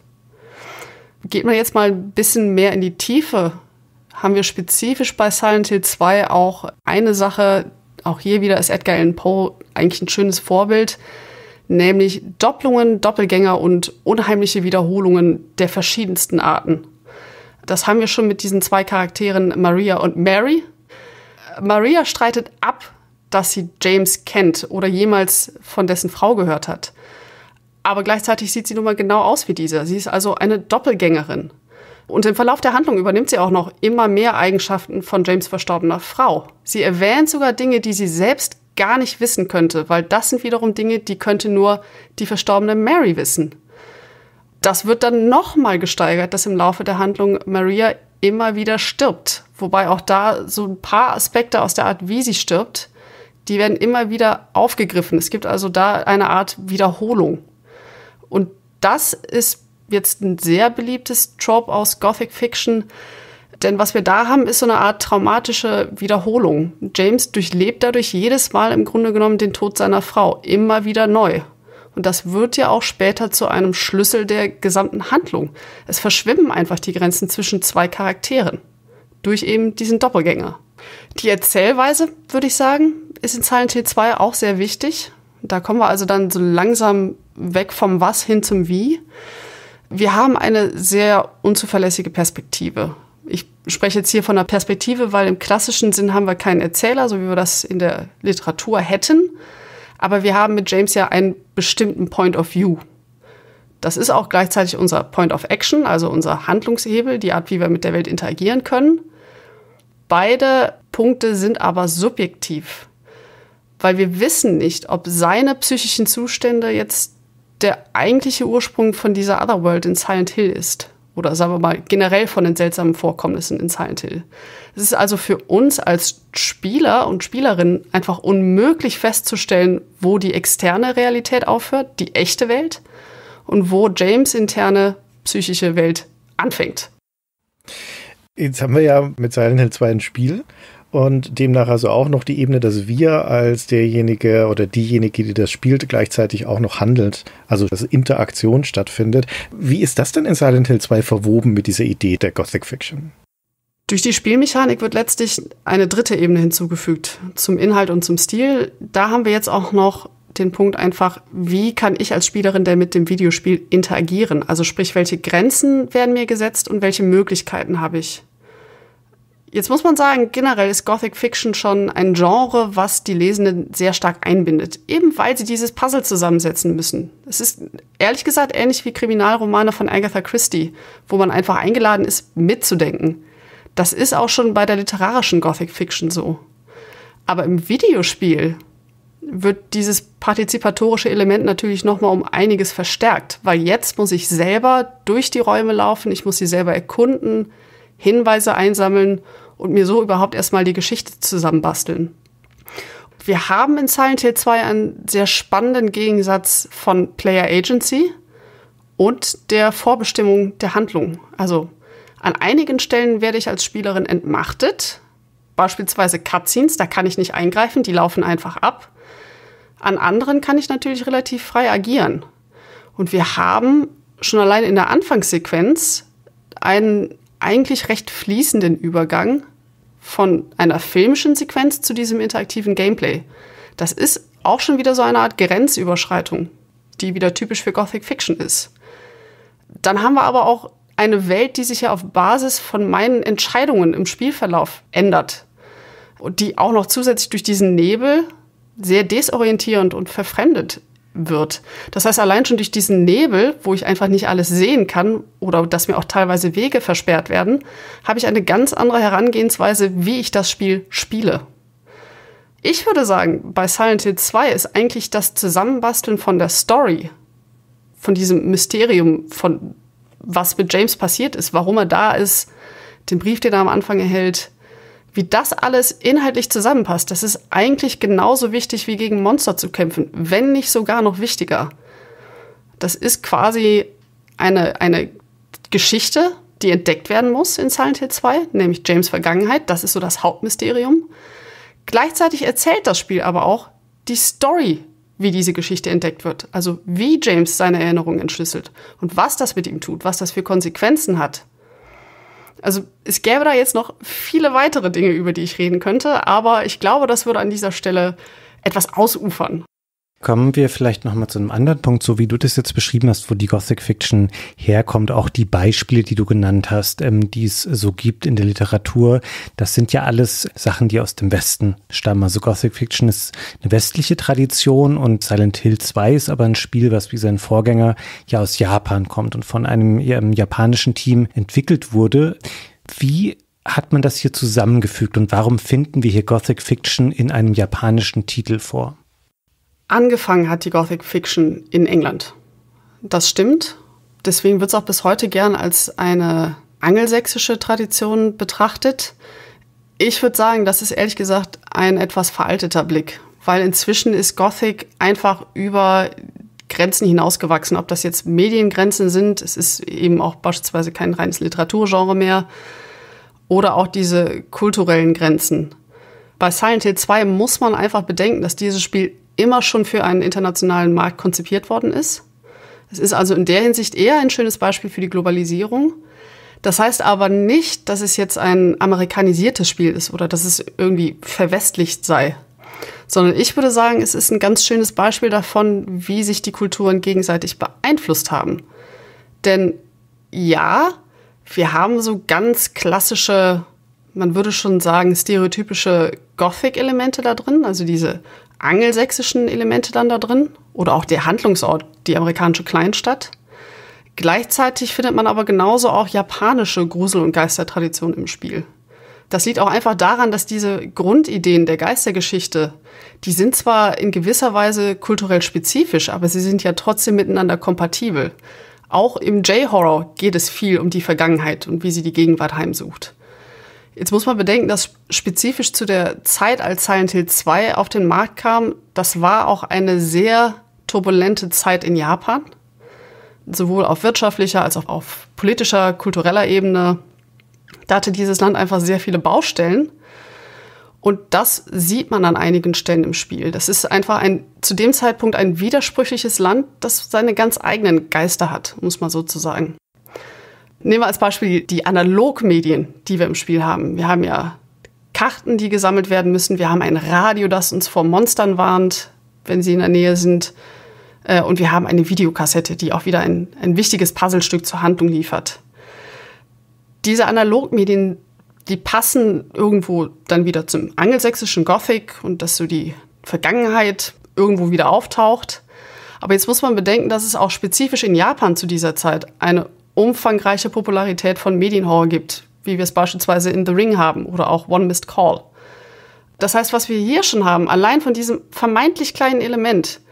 Geht man jetzt mal ein bisschen mehr in die Tiefe, haben wir spezifisch bei Silent Hill 2 auch eine Sache, auch hier wieder ist Edgar Allan Poe eigentlich ein schönes Vorbild, nämlich Doppelungen, Doppelgänger und unheimliche Wiederholungen der verschiedensten Arten. Das haben wir schon mit diesen 2 Charakteren Maria und Mary. Maria streitet ab, dass sie James kennt oder jemals von dessen Frau gehört hat. Aber gleichzeitig sieht sie nun mal genau aus wie dieser. Sie ist also eine Doppelgängerin. Und im Verlauf der Handlung übernimmt sie auch noch immer mehr Eigenschaften von James' verstorbener Frau. Sie erwähnt sogar Dinge, die sie selbst gar nicht wissen könnte, weil das sind wiederum Dinge, die könnte nur die verstorbene Mary wissen. Das wird dann nochmal gesteigert, dass im Laufe der Handlung Maria immer wieder stirbt. Wobei auch da so ein paar Aspekte aus der Art, wie sie stirbt, die werden immer wieder aufgegriffen. Es gibt also da eine Art Wiederholung. Und das ist jetzt ein sehr beliebtes Trope aus Gothic Fiction. Denn was wir da haben, ist so eine Art traumatische Wiederholung. James durchlebt dadurch jedes Mal im Grunde genommen den Tod seiner Frau. Immer wieder neu. Und das wird ja auch später zu einem Schlüssel der gesamten Handlung. Es verschwimmen einfach die Grenzen zwischen 2 Charakteren. Durch eben diesen Doppelgänger. Die Erzählweise, würde ich sagen, ist in Silent Hill 2 auch sehr wichtig. Da kommen wir also dann so langsam weg vom Was hin zum Wie. Wir haben eine sehr unzuverlässige Perspektive. Ich spreche jetzt hier von der Perspektive, weil im klassischen Sinn haben wir keinen Erzähler, so wie wir das in der Literatur hätten. Aber wir haben mit James ja einen bestimmten Point of View. Das ist auch gleichzeitig unser Point of Action, also unser Handlungshebel, die Art, wie wir mit der Welt interagieren können. Beide Punkte sind aber subjektiv, weil wir wissen nicht, ob seine psychischen Zustände jetzt der eigentliche Ursprung von dieser Otherworld in Silent Hill ist. Oder sagen wir mal generell von den seltsamen Vorkommnissen in Silent Hill. Es ist also für uns als Spieler und Spielerinnen einfach unmöglich festzustellen, wo die externe Realität aufhört, die echte Welt, und wo James' interne psychische Welt anfängt. Jetzt haben wir ja mit Silent Hill 2 ein Spiel und demnach also auch noch die Ebene, dass wir als derjenige oder diejenige, die das spielt, gleichzeitig auch noch handelt, also dass Interaktion stattfindet. Wie ist das denn in Silent Hill 2 verwoben mit dieser Idee der Gothic Fiction? Durch die Spielmechanik wird letztlich eine dritte Ebene hinzugefügt, zum Inhalt und zum Stil. Da haben wir jetzt auch noch den Punkt einfach, wie kann ich als Spielerin denn mit dem Videospiel interagieren? Also sprich, welche Grenzen werden mir gesetzt und welche Möglichkeiten habe ich? Jetzt muss man sagen, generell ist Gothic Fiction schon ein Genre, was die Lesenden sehr stark einbindet. Eben weil sie dieses Puzzle zusammensetzen müssen. Es ist ehrlich gesagt ähnlich wie Kriminalromane von Agatha Christie, wo man einfach eingeladen ist, mitzudenken. Das ist auch schon bei der literarischen Gothic Fiction so. Aber im Videospiel wird dieses partizipatorische Element natürlich noch mal um einiges verstärkt, weil jetzt muss ich selber durch die Räume laufen, ich muss sie selber erkunden, Hinweise einsammeln und mir so überhaupt erstmal die Geschichte zusammenbasteln. Wir haben in Silent Hill 2 einen sehr spannenden Gegensatz von Player Agency und der Vorbestimmung der Handlung. Also an einigen Stellen werde ich als Spielerin entmachtet, beispielsweise Cutscenes, da kann ich nicht eingreifen, die laufen einfach ab. An anderen kann ich natürlich relativ frei agieren. Und wir haben schon allein in der Anfangssequenz einen eigentlich recht fließenden Übergang von einer filmischen Sequenz zu diesem interaktiven Gameplay. Das ist auch schon wieder so eine Art Grenzüberschreitung, die wieder typisch für Gothic Fiction ist. Dann haben wir aber auch eine Welt, die sich ja auf Basis von meinen Entscheidungen im Spielverlauf ändert und die auch noch zusätzlich durch diesen Nebel sehr desorientierend und verfremdet wird. Das heißt, allein schon durch diesen Nebel, wo ich einfach nicht alles sehen kann oder dass mir auch teilweise Wege versperrt werden, habe ich eine ganz andere Herangehensweise, wie ich das Spiel spiele. Ich würde sagen, bei Silent Hill 2 ist eigentlich das Zusammenbasteln von der Story, von diesem Mysterium, von was mit James passiert ist, warum er da ist, den Brief, den er am Anfang erhält, wie das alles inhaltlich zusammenpasst, das ist eigentlich genauso wichtig wie gegen Monster zu kämpfen, wenn nicht sogar noch wichtiger. Das ist quasi eine Geschichte die entdeckt werden muss in Silent Hill 2, nämlich James' Vergangenheit. Das ist so das Hauptmysterium. Gleichzeitig erzählt das Spiel aber auch die Story, wie diese Geschichte entdeckt wird. Also wie James seine Erinnerungen entschlüsselt und was das mit ihm tut, was das für Konsequenzen hat. Also es gäbe da jetzt noch viele weitere Dinge, über die ich reden könnte, aber ich glaube, das würde an dieser Stelle etwas ausufern. Kommen wir vielleicht noch mal zu einem anderen Punkt, so wie du das jetzt beschrieben hast, wo die Gothic Fiction herkommt, auch die Beispiele, die du genannt hast, die es so gibt in der Literatur, das sind ja alles Sachen, die aus dem Westen stammen. Also Gothic Fiction ist eine westliche Tradition und Silent Hill 2 ist aber ein Spiel, was wie sein Vorgänger ja aus Japan kommt und von einem japanischen Team entwickelt wurde. Wie hat man das hier zusammengefügt und warum finden wir hier Gothic Fiction in einem japanischen Titel vor? Angefangen hat die Gothic Fiction in England. Das stimmt. Deswegen wird es auch bis heute gern als eine angelsächsische Tradition betrachtet. Ich würde sagen, das ist ehrlich gesagt ein etwas veralteter Blick, weil inzwischen ist Gothic einfach über Grenzen hinausgewachsen. Ob das jetzt Mediengrenzen sind, es ist eben auch beispielsweise kein reines Literaturgenre mehr, oder auch diese kulturellen Grenzen. Bei Silent Hill 2 muss man einfach bedenken, dass dieses Spiel immer schon für einen internationalen Markt konzipiert worden ist. Es ist also in der Hinsicht eher ein schönes Beispiel für die Globalisierung. Das heißt aber nicht, dass es jetzt ein amerikanisiertes Spiel ist oder dass es irgendwie verwestlicht sei, sondern ich würde sagen, es ist ein ganz schönes Beispiel davon, wie sich die Kulturen gegenseitig beeinflusst haben. Denn ja, wir haben so ganz klassische, man würde schon sagen, stereotypische Gothic-Elemente da drin, also diese angelsächsischen Elemente dann da drin oder auch der Handlungsort, die amerikanische Kleinstadt. Gleichzeitig findet man aber genauso auch japanische Grusel- und Geistertraditionen im Spiel. Das liegt auch einfach daran, dass diese Grundideen der Geistergeschichte, die sind zwar in gewisser Weise kulturell spezifisch, aber sie sind ja trotzdem miteinander kompatibel. Auch im J-Horror geht es viel um die Vergangenheit und wie sie die Gegenwart heimsucht. Jetzt muss man bedenken, dass spezifisch zu der Zeit, als Silent Hill 2 auf den Markt kam, das war auch eine sehr turbulente Zeit in Japan. Sowohl auf wirtschaftlicher als auch auf politischer, kultureller Ebene. Da hatte dieses Land einfach sehr viele Baustellen. Und das sieht man an einigen Stellen im Spiel. Das ist einfach zu dem Zeitpunkt ein widersprüchliches Land, das seine ganz eigenen Geister hat, muss man so zu sagen. Nehmen wir als Beispiel die Analogmedien, die wir im Spiel haben. Wir haben ja Karten, die gesammelt werden müssen. Wir haben ein Radio, das uns vor Monstern warnt, wenn sie in der Nähe sind. Und wir haben eine Videokassette, die auch wieder ein wichtiges Puzzlestück zur Handlung liefert. Diese Analogmedien, die passen irgendwo dann wieder zum angelsächsischen Gothic und dass so die Vergangenheit irgendwo wieder auftaucht. Aber jetzt muss man bedenken, dass es auch spezifisch in Japan zu dieser Zeit eine umfangreiche Popularität von Medienhorror gibt, wie wir es beispielsweise in The Ring haben oder auch One Missed Call. Das heißt, was wir hier schon haben, allein von diesem vermeintlich kleinen Element,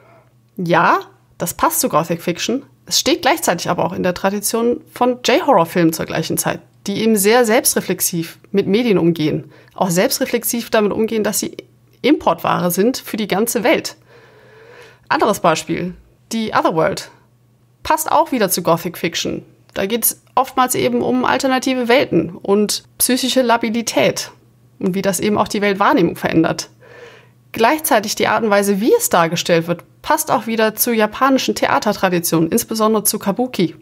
ja, das passt zu Gothic Fiction, es steht gleichzeitig aber auch in der Tradition von J-Horror-Filmen zur gleichen Zeit, die eben sehr selbstreflexiv mit Medien umgehen, auch selbstreflexiv damit umgehen, dass sie Importware sind für die ganze Welt. Anderes Beispiel, die Otherworld. Passt auch wieder zu Gothic Fiction. Da geht es oftmals eben um alternative Welten und psychische Labilität und wie das eben auch die Weltwahrnehmung verändert. Gleichzeitig die Art und Weise, wie es dargestellt wird, passt auch wieder zu japanischen Theatertraditionen, insbesondere zu Kabuki,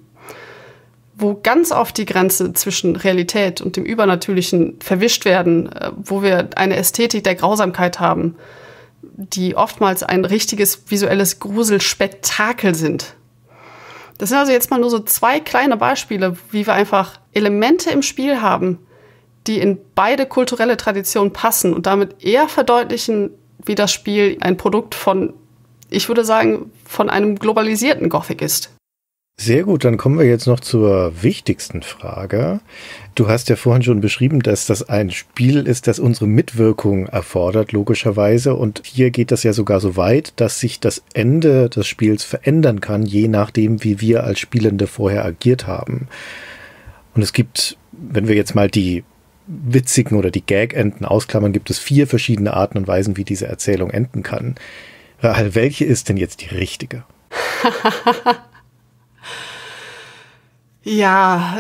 wo ganz oft die Grenze zwischen Realität und dem Übernatürlichen verwischt werden, wo wir eine Ästhetik der Grausamkeit haben, die oftmals ein richtiges visuelles Gruselspektakel sind. Das sind also jetzt mal nur so 2 kleine Beispiele, wie wir einfach Elemente im Spiel haben, die in beide kulturelle Traditionen passen und damit eher verdeutlichen, wie das Spiel ein Produkt von, ich würde sagen, von einem globalisierten Gothic ist. Sehr gut, dann kommen wir jetzt noch zur wichtigsten Frage. Du hast ja vorhin schon beschrieben, dass das ein Spiel ist, das unsere Mitwirkung erfordert, logischerweise. Und hier geht das ja sogar so weit, dass sich das Ende des Spiels verändern kann, je nachdem, wie wir als Spielende vorher agiert haben. Und es gibt, wenn wir jetzt mal die witzigen oder die Gag-Enden ausklammern, gibt es 4 verschiedene Arten und Weisen, wie diese Erzählung enden kann. Rahel, welche ist denn jetzt die richtige? Ja,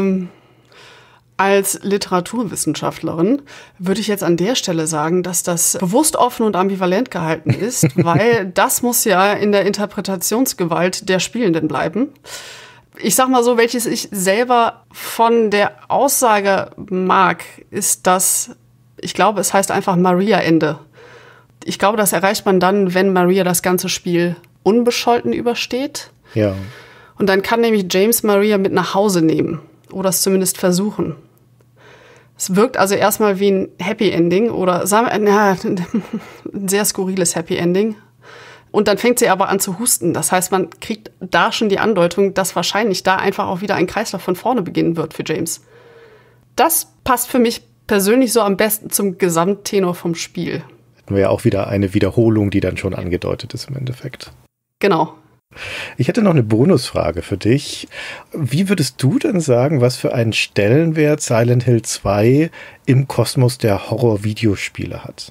als Literaturwissenschaftlerin würde ich jetzt an der Stelle sagen, dass das bewusst offen und ambivalent gehalten ist, weil das muss ja in der Interpretationsgewalt der Spielenden bleiben. Ich sag mal so, welches ich selber von der Aussage mag, ist das, ich glaube, es heißt einfach Maria-Ende. Ich glaube, das erreicht man dann, wenn Maria das ganze Spiel unbescholten übersteht. Ja. Und dann kann nämlich James Maria mit nach Hause nehmen. Oder es zumindest versuchen. Es wirkt also erstmal wie ein Happy Ending oder sagen wir, ein sehr skurriles Happy Ending. Und dann fängt sie aber an zu husten. Das heißt, man kriegt da schon die Andeutung, dass wahrscheinlich da einfach auch wieder ein Kreislauf von vorne beginnen wird für James. Das passt für mich persönlich so am besten zum Gesamttenor vom Spiel. Hätten wir ja auch wieder eine Wiederholung, die dann schon angedeutet ist im Endeffekt. Genau. Ich hätte noch eine Bonusfrage für dich. Wie würdest du denn sagen, was für einen Stellenwert Silent Hill 2 im Kosmos der Horror-Videospiele hat?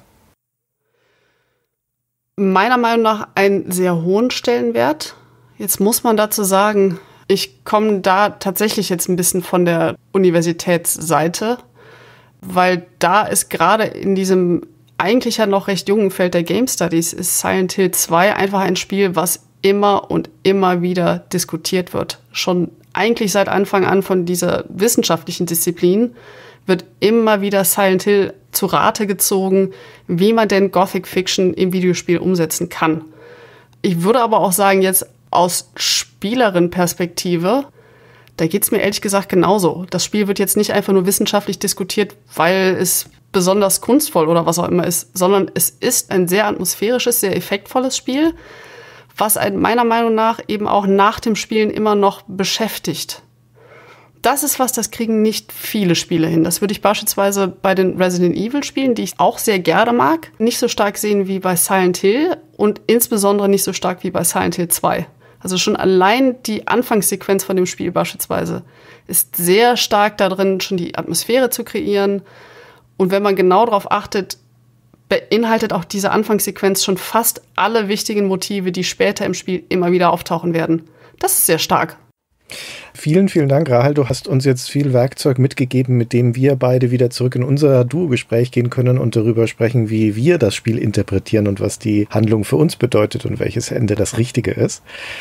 Meiner Meinung nach einen sehr hohen Stellenwert. Jetzt muss man dazu sagen, ich komme da tatsächlich jetzt ein bisschen von der Universitätsseite, weil da ist gerade in diesem eigentlich ja noch recht jungen Feld der Game Studies ist Silent Hill 2 einfach ein Spiel, was immer und immer wieder diskutiert wird. Schon eigentlich seit Anfang an von dieser wissenschaftlichen Disziplin wird immer wieder Silent Hill zu Rate gezogen, wie man denn Gothic Fiction im Videospiel umsetzen kann. Ich würde aber auch sagen, jetzt aus Spielerin-Perspektive, da geht's mir ehrlich gesagt genauso. Das Spiel wird jetzt nicht einfach nur wissenschaftlich diskutiert, weil es besonders kunstvoll oder was auch immer ist, sondern es ist ein sehr atmosphärisches, sehr effektvolles Spiel, was einen meiner Meinung nach eben auch nach dem Spielen immer noch beschäftigt. Das ist was, das kriegen nicht viele Spiele hin. Das würde ich beispielsweise bei den Resident Evil Spielen, die ich auch sehr gerne mag, nicht so stark sehen wie bei Silent Hill und insbesondere nicht so stark wie bei Silent Hill 2. Also schon allein die Anfangssequenz von dem Spiel beispielsweise ist sehr stark darin, schon die Atmosphäre zu kreieren. Und wenn man genau darauf achtet, beinhaltet auch diese Anfangssequenz schon fast alle wichtigen Motive, die später im Spiel immer wieder auftauchen werden. Das ist sehr stark. Vielen, vielen Dank, Rahel. Du hast uns jetzt viel Werkzeug mitgegeben, mit dem wir beide wieder zurück in unser Duo-Gespräch gehen können und darüber sprechen, wie wir das Spiel interpretieren und was die Handlung für uns bedeutet und welches Ende das Richtige ist.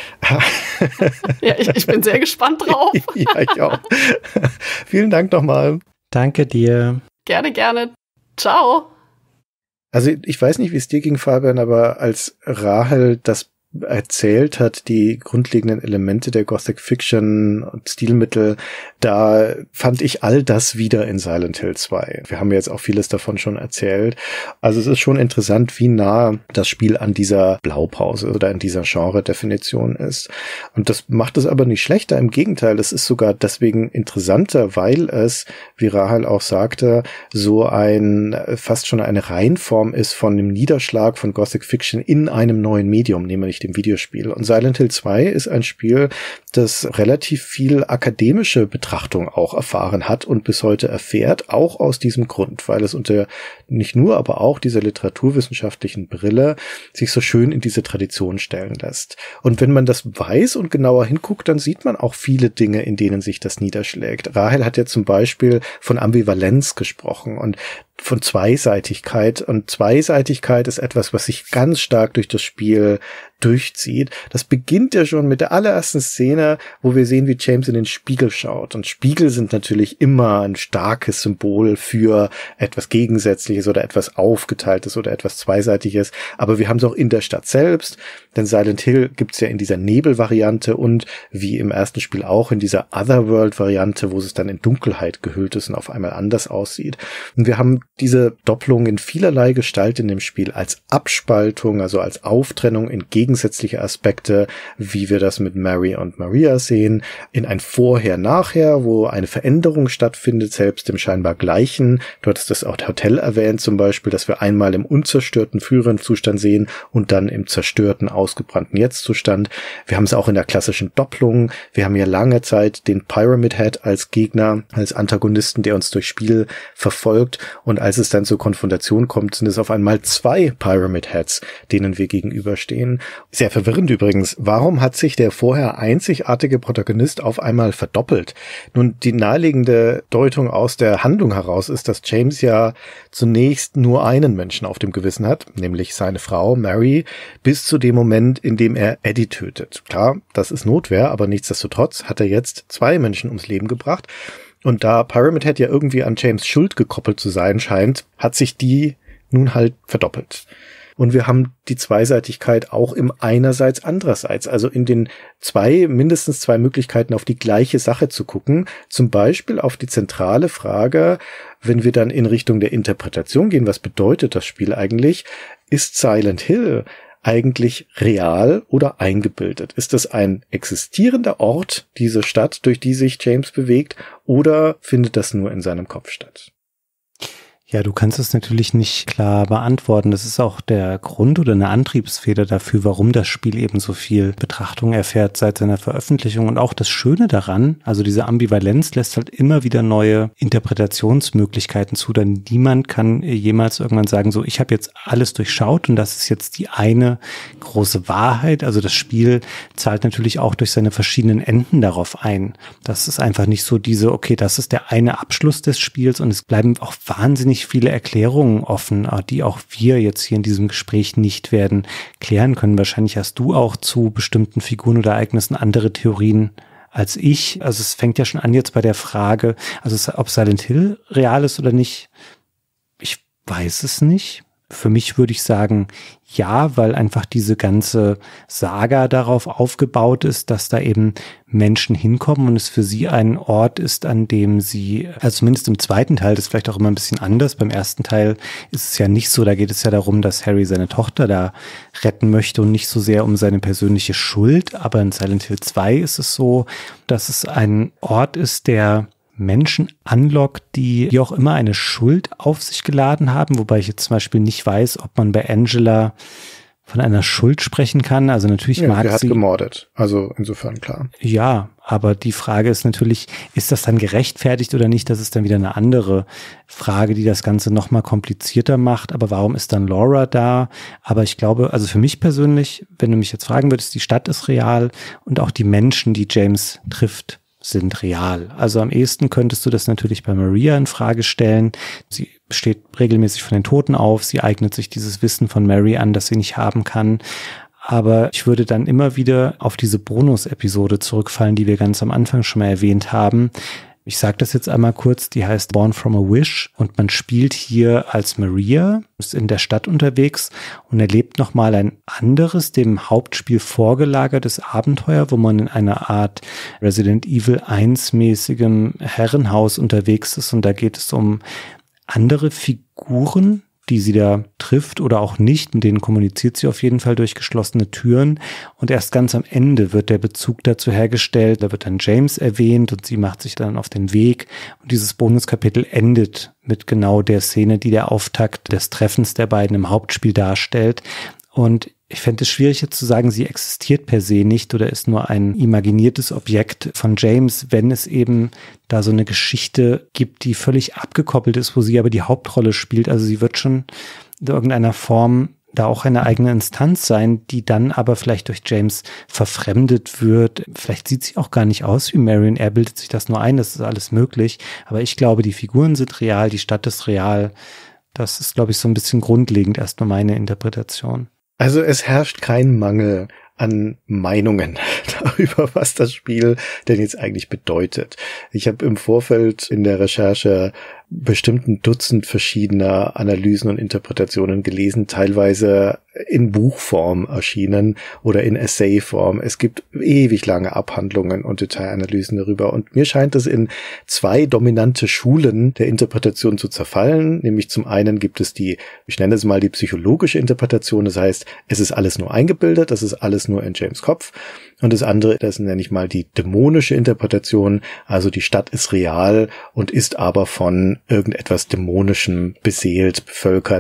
Ja, ich bin sehr gespannt drauf. Ja, ich auch. Vielen Dank nochmal. Danke dir. Gerne, gerne. Ciao. Also ich weiß nicht, wie es dir ging, Fabian, aber als Rahel das erzählt hat, die grundlegenden Elemente der Gothic Fiction und Stilmittel, da fand ich all das wieder in Silent Hill 2. Wir haben jetzt auch vieles davon schon erzählt. Also es ist schon interessant, wie nah das Spiel an dieser Blaupause oder an dieser Genre-Definition ist. Und das macht es aber nicht schlechter. Im Gegenteil, es ist sogar deswegen interessanter, weil es, wie Rahel auch sagte, so fast schon eine Reihenform ist von dem Niederschlag von Gothic Fiction in einem neuen Medium, nämlich dem Videospiel. Und Silent Hill 2 ist ein Spiel, das relativ viel akademische Betrachtung auch erfahren hat und bis heute erfährt, auch aus diesem Grund, weil es unter nicht nur, aber auch dieser literaturwissenschaftlichen Brille sich so schön in diese Tradition stellen lässt. Und wenn man das weiß und genauer hinguckt, dann sieht man auch viele Dinge, in denen sich das niederschlägt. Rahel hat ja zum Beispiel von Ambivalenz gesprochen und von Zweiseitigkeit. Und Zweiseitigkeit ist etwas, was sich ganz stark durch das Spiel durchzieht. Das beginnt ja schon mit der allerersten Szene, wo wir sehen, wie James in den Spiegel schaut. Und Spiegel sind natürlich immer ein starkes Symbol für etwas Gegensätzliches oder etwas Aufgeteiltes oder etwas Zweiseitiges. Aber wir haben es auch in der Stadt selbst, denn Silent Hill gibt's ja in dieser Nebelvariante und wie im ersten Spiel auch in dieser Otherworld-Variante, wo es dann in Dunkelheit gehüllt ist und auf einmal anders aussieht. Und wir haben diese Doppelung in vielerlei Gestalt in dem Spiel als Abspaltung, also als Auftrennung in gegensätzliche Aspekte, wie wir das mit Mary und Maria sehen, in ein Vorher-Nachher, wo eine Veränderung stattfindet, selbst im scheinbar Gleichen. Du hattest das auch Hotel erwähnt zum Beispiel, dass wir einmal im unzerstörten früheren Zustand sehen und dann im zerstörten, ausgebrannten Jetzt-Zustand. Wir haben es auch in der klassischen Doppelung. Wir haben ja lange Zeit den Pyramid Head als Gegner, als Antagonisten, der uns durchs Spiel verfolgt und als es dann zur Konfrontation kommt, sind es auf einmal 2 Pyramid Heads, denen wir gegenüberstehen. Sehr verwirrend übrigens. Warum hat sich der vorher einzigartige Protagonist auf einmal verdoppelt? Nun, die naheliegende Deutung aus der Handlung heraus ist, dass James ja zunächst nur einen Menschen auf dem Gewissen hat, nämlich seine Frau Mary, bis zu dem Moment, in dem er Eddie tötet. Klar, das ist Notwehr, aber nichtsdestotrotz hat er jetzt 2 Menschen ums Leben gebracht. Und da Pyramid Head ja irgendwie an James Schuld gekoppelt zu sein scheint, hat sich die nun halt verdoppelt. Und wir haben die Zweiseitigkeit auch im einerseits, andererseits, also in den mindestens zwei Möglichkeiten auf die gleiche Sache zu gucken. Zum Beispiel auf die zentrale Frage, wenn wir dann in Richtung der Interpretation gehen, was bedeutet das Spiel eigentlich? Ist Silent Hill eigentlich real oder eingebildet? Ist das ein existierender Ort, diese Stadt, durch die sich James bewegt, oder findet das nur in seinem Kopf statt? Ja, du kannst es natürlich nicht klar beantworten. Das ist auch der Grund oder eine Antriebsfeder dafür, warum das Spiel eben so viel Betrachtung erfährt seit seiner Veröffentlichung. Und auch das Schöne daran, also diese Ambivalenz lässt halt immer wieder neue Interpretationsmöglichkeiten zu. Denn niemand kann jemals irgendwann sagen, so, ich habe jetzt alles durchschaut und das ist jetzt die eine große Wahrheit. Also das Spiel zahlt natürlich auch durch seine verschiedenen Enden darauf ein. Das ist einfach nicht so okay, das ist der eine Abschluss des Spiels und es bleiben auch wahnsinnig viele Erklärungen offen, die auch wir jetzt hier in diesem Gespräch nicht werden klären können. Wahrscheinlich hast du auch zu bestimmten Figuren oder Ereignissen andere Theorien als ich. Also es fängt ja schon an jetzt bei der Frage, also ob Silent Hill real ist oder nicht. Ich weiß es nicht. Für mich würde ich sagen, ja, weil einfach diese ganze Saga darauf aufgebaut ist, dass da eben Menschen hinkommen und es für sie ein Ort ist, an dem sie, also zumindest im zweiten Teil, das ist vielleicht auch immer ein bisschen anders. Beim ersten Teil ist es ja nicht so, da geht es ja darum, dass Harry seine Tochter da retten möchte und nicht so sehr um seine persönliche Schuld. Aber in Silent Hill 2 ist es so, dass es ein Ort ist, der Menschen anlockt, die wie auch immer eine Schuld auf sich geladen haben, wobei ich jetzt zum Beispiel nicht weiß, ob man bei Angela von einer Schuld sprechen kann. Also natürlich ja, mag sie... Er hat gemordet, also insofern klar. Ja, aber die Frage ist natürlich, ist das dann gerechtfertigt oder nicht? Das ist dann wieder eine andere Frage, die das Ganze nochmal komplizierter macht. Aber warum ist dann Laura da? Aber ich glaube, also für mich persönlich, wenn du mich jetzt fragen würdest, die Stadt ist real und auch die Menschen, die James trifft, sind real. Also am ehesten könntest du das natürlich bei Maria in Frage stellen. Sie steht regelmäßig von den Toten auf. Sie eignet sich dieses Wissen von Mary an, das sie nicht haben kann. Aber ich würde dann immer wieder auf diese Bonus-Episode zurückfallen, die wir ganz am Anfang schon mal erwähnt haben. Ich sage das jetzt einmal kurz, die heißt Born from a Wish und man spielt hier als Maria, ist in der Stadt unterwegs und erlebt nochmal ein anderes, dem Hauptspiel vorgelagertes Abenteuer, wo man in einer Art Resident Evil 1 mäßigem Herrenhaus unterwegs ist und da geht es um andere Figuren, die sie da trifft oder auch nicht, mit denen kommuniziert sie auf jeden Fall durch geschlossene Türen und erst ganz am Ende wird der Bezug dazu hergestellt, da wird dann James erwähnt und sie macht sich dann auf den Weg und dieses Bonuskapitel endet mit genau der Szene, die der Auftakt des Treffens der beiden im Hauptspiel darstellt und ich fände es schwierig jetzt zu sagen, sie existiert per se nicht oder ist nur ein imaginiertes Objekt von James, wenn es eben da so eine Geschichte gibt, die völlig abgekoppelt ist, wo sie aber die Hauptrolle spielt. Also sie wird schon in irgendeiner Form da auch eine eigene Instanz sein, die dann aber vielleicht durch James verfremdet wird. Vielleicht sieht sie auch gar nicht aus wie Marion. Er bildet sich das nur ein, das ist alles möglich. Aber ich glaube, die Figuren sind real, die Stadt ist real. Das ist, glaube ich, so ein bisschen grundlegend erstmal meine Interpretation. Also es herrscht kein Mangel an Meinungen darüber, was das Spiel denn jetzt eigentlich bedeutet. Ich habe im Vorfeld in der Recherche bestimmt ein Dutzend verschiedener Analysen und Interpretationen gelesen, teilweise in Buchform erschienen oder in Essayform. Es gibt ewig lange Abhandlungen und Detailanalysen darüber und mir scheint es in zwei dominante Schulen der Interpretation zu zerfallen, nämlich zum einen gibt es die, ich nenne es mal die psychologische Interpretation, das heißt, es ist alles nur eingebildet, das ist alles nur in James' Kopf und das andere, das nenne ich mal die dämonische Interpretation, also die Stadt ist real und ist aber von irgendetwas Dämonischem beseelt, bevölkert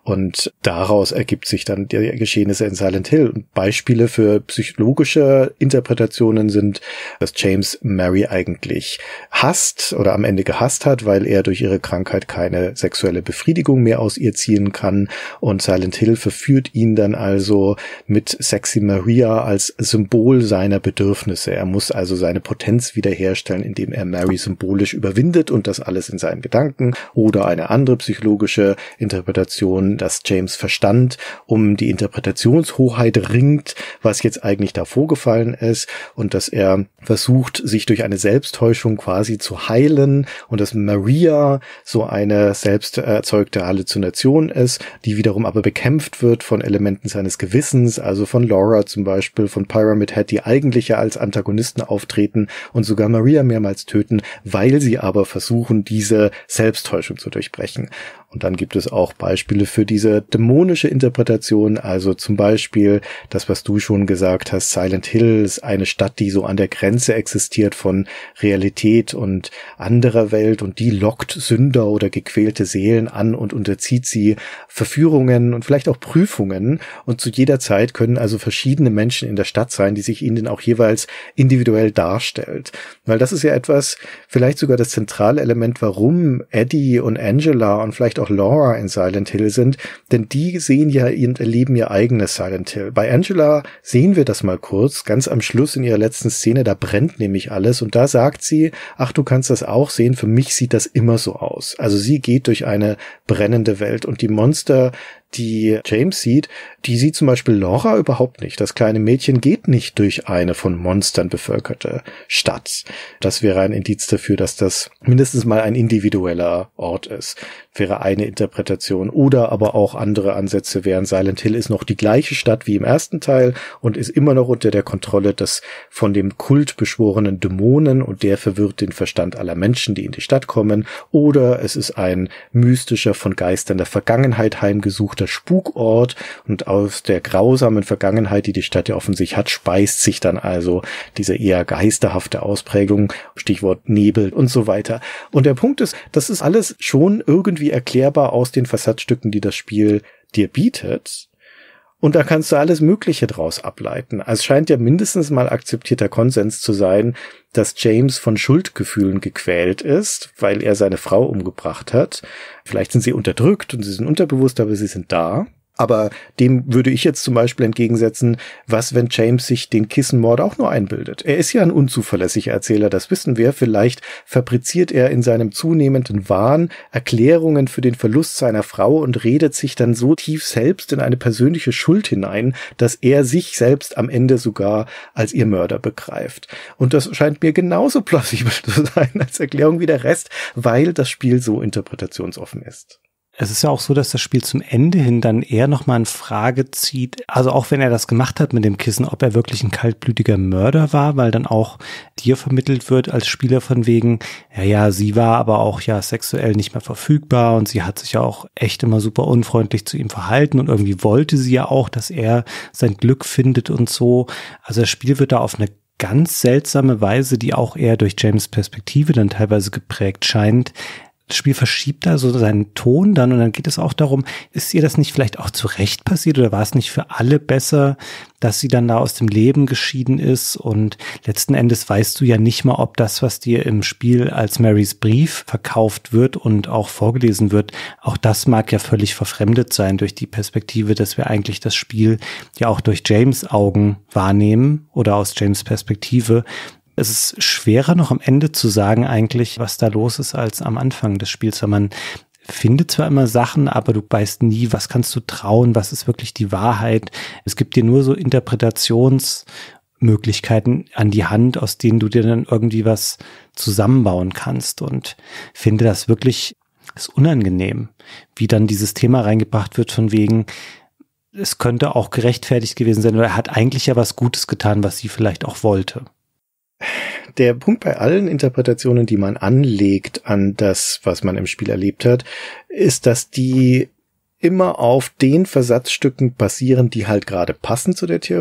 Und daraus ergibt sich dann die Geschehnisse in Silent Hill. Und Beispiele für psychologische Interpretationen sind, dass James Mary eigentlich hasst oder am Ende gehasst hat, weil er durch ihre Krankheit keine sexuelle Befriedigung mehr aus ihr ziehen kann. Und Silent Hill verführt ihn dann also mit Sexy Maria als Symbol seiner Bedürfnisse. Er muss also seine Potenz wiederherstellen, indem er Mary symbolisch überwindet und das alles in seinen Gedanken. Oder eine andere psychologische Interpretation, dass James Verstand um die Interpretationshoheit ringt, was jetzt eigentlich da vorgefallen ist, und dass er versucht, sich durch eine Selbsttäuschung quasi zu heilen, und dass Maria so eine selbst erzeugte Halluzination ist, die wiederum aber bekämpft wird von Elementen seines Gewissens, also von Laura zum Beispiel, von Pyramid Head, die eigentlich ja als Antagonisten auftreten und sogar Maria mehrmals töten, weil sie aber versuchen, diese Selbsttäuschung zu durchbrechen. Und dann gibt es auch Beispiele für diese dämonische Interpretation, also zum Beispiel das, was du schon gesagt hast, Silent Hill ist eine Stadt, die so an der Grenze existiert von Realität und anderer Welt, und die lockt Sünder oder gequälte Seelen an und unterzieht sie Verführungen und vielleicht auch Prüfungen, und zu jeder Zeit können also verschiedene Menschen in der Stadt sein, die sich ihnen auch jeweils individuell darstellt. Weil das ist ja etwas, vielleicht sogar das zentrale Element, warum Eddie und Angela und vielleicht auch Laura in Silent Hill sind, denn die sehen ja und erleben ihr eigenes Silent Hill. Bei Angela sehen wir das mal kurz, ganz am Schluss in ihrer letzten Szene, da brennt nämlich alles, und da sagt sie, ach, du kannst das auch sehen, für mich sieht das immer so aus. Also sie geht durch eine brennende Welt, und die Monster, die James sieht, die sieht zum Beispiel Laura überhaupt nicht. Das kleine Mädchen geht nicht durch eine von Monstern bevölkerte Stadt. Das wäre ein Indiz dafür, dass das mindestens mal ein individueller Ort ist. Wäre eine Interpretation. Oder aber auch andere Ansätze wären, Silent Hill ist noch die gleiche Stadt wie im ersten Teil und ist immer noch unter der Kontrolle des von dem Kult beschworenen Dämonen, und der verwirrt den Verstand aller Menschen, die in die Stadt kommen. Oder es ist ein mystischer, von Geistern der Vergangenheit heimgesuchter Spukort, und aus der grausamen Vergangenheit, die die Stadt ja offensichtlich hat, speist sich dann also diese eher geisterhafte Ausprägung, Stichwort Nebel und so weiter. Und der Punkt ist, das ist alles schon irgendwie erklärbar aus den Versatzstücken, die das Spiel dir bietet. Und da kannst du alles Mögliche draus ableiten. Es scheint ja mindestens mal akzeptierter Konsens zu sein, dass James von Schuldgefühlen gequält ist, weil er seine Frau umgebracht hat. Vielleicht sind sie unterdrückt und sie sind unterbewusst, aber sie sind da. Aber dem würde ich jetzt zum Beispiel entgegensetzen, was, wenn James sich den Kissenmord auch nur einbildet? Er ist ja ein unzuverlässiger Erzähler, das wissen wir. Vielleicht fabriziert er in seinem zunehmenden Wahn Erklärungen für den Verlust seiner Frau und redet sich dann so tief selbst in eine persönliche Schuld hinein, dass er sich selbst am Ende sogar als ihr Mörder begreift. Und das scheint mir genauso plausibel zu sein als Erklärung wie der Rest, weil das Spiel so interpretationsoffen ist. Es ist ja auch so, dass das Spiel zum Ende hin dann eher nochmal in Frage zieht, also auch wenn er das gemacht hat mit dem Kissen, ob er wirklich ein kaltblütiger Mörder war, weil dann auch dir vermittelt wird als Spieler von wegen, ja, sie war aber auch ja sexuell nicht mehr verfügbar und sie hat sich ja auch echt immer super unfreundlich zu ihm verhalten und irgendwie wollte sie ja auch, dass er sein Glück findet und so. Also das Spiel wird da auf eine ganz seltsame Weise, die auch eher durch James' Perspektive dann teilweise geprägt scheint. Das Spiel verschiebt da so seinen Ton dann und dann geht es auch darum, ist ihr das nicht vielleicht auch zu Recht passiert oder war es nicht für alle besser, dass sie dann da aus dem Leben geschieden ist? Und letzten Endes weißt du ja nicht mal, ob das, was dir im Spiel als Marys Brief verkauft wird und auch vorgelesen wird, auch das mag ja völlig verfremdet sein durch die Perspektive, dass wir eigentlich das Spiel ja auch durch James' Augen wahrnehmen oder aus James' Perspektive. Es ist schwerer noch am Ende zu sagen eigentlich, was da los ist, als am Anfang des Spiels, weil man findet zwar immer Sachen, aber du weißt nie, was kannst du trauen, was ist wirklich die Wahrheit. Es gibt dir nur so Interpretationsmöglichkeiten an die Hand, aus denen du dir dann irgendwie was zusammenbauen kannst, und finde das wirklich, ist unangenehm, wie dann dieses Thema reingebracht wird von wegen, es könnte auch gerechtfertigt gewesen sein, oder er hat eigentlich ja was Gutes getan, was sie vielleicht auch wollte. Der Punkt bei allen Interpretationen, die man anlegt an das, was man im Spiel erlebt hat, ist, dass die immer auf den Versatzstücken basieren, die halt gerade passen zu der Theorie.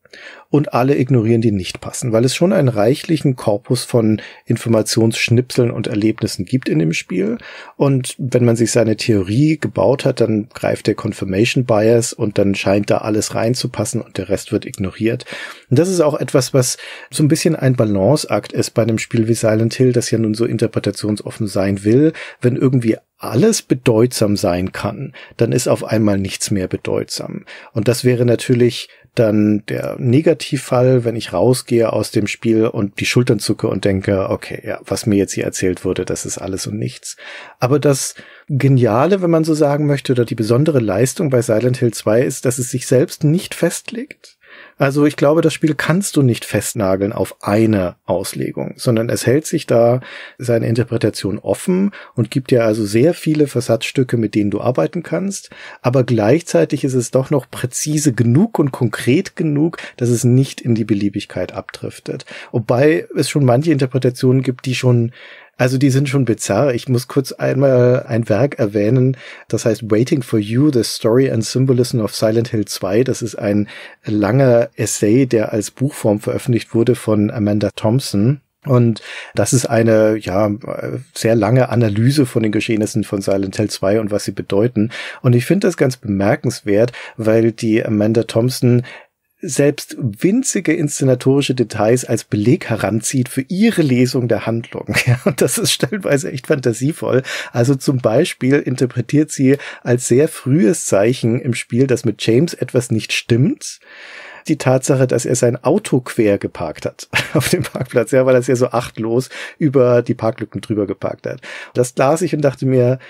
und alle ignorieren, die nicht passen, weil es schon einen reichlichen Korpus von Informationsschnipseln und Erlebnissen gibt in dem Spiel. Und wenn man sich seine Theorie gebaut hat, dann greift der Confirmation Bias und dann scheint da alles reinzupassen und der Rest wird ignoriert. Und das ist auch etwas, was so ein bisschen ein Balanceakt ist bei einem Spiel wie Silent Hill, das ja nun so interpretationsoffen sein will. Wenn irgendwie alles bedeutsam sein kann, dann ist auf einmal nichts mehr bedeutsam. Und das wäre natürlich dann der Negativfall, wenn ich rausgehe aus dem Spiel und die Schultern zucke und denke, okay, ja, was mir jetzt hier erzählt wurde, das ist alles und nichts. Aber das Geniale, wenn man so sagen möchte, oder die besondere Leistung bei Silent Hill 2 ist, dass es sich selbst nicht festlegt. Also ich glaube, das Spiel kannst du nicht festnageln auf eine Auslegung, sondern es hält sich da seine Interpretation offen und gibt dir also sehr viele Versatzstücke, mit denen du arbeiten kannst, aber gleichzeitig ist es doch noch präzise genug und konkret genug, dass es nicht in die Beliebigkeit abdriftet. Wobei es schon manche Interpretationen gibt, die sind schon bizarr. Ich muss kurz einmal ein Werk erwähnen, das heißt Waiting for You, The Story and Symbolism of Silent Hill 2. Das ist ein langer Essay, der als Buchform veröffentlicht wurde von Amanda Thompson. Und das ist eine, sehr lange Analyse von den Geschehnissen von Silent Hill 2 und was sie bedeuten. Und ich finde das ganz bemerkenswert, weil die Amanda Thompson selbst winzige inszenatorische Details als Beleg heranzieht für ihre Lesung der Handlung. Ja, und das ist stellenweise echt fantasievoll. Also zum Beispiel interpretiert sie als sehr frühes Zeichen im Spiel, dass mit James etwas nicht stimmt, die Tatsache, dass er sein Auto quer geparkt hat auf dem Parkplatz, ja, weil er es ja so achtlos über die Parklücken drüber geparkt hat. Das las ich und dachte mir,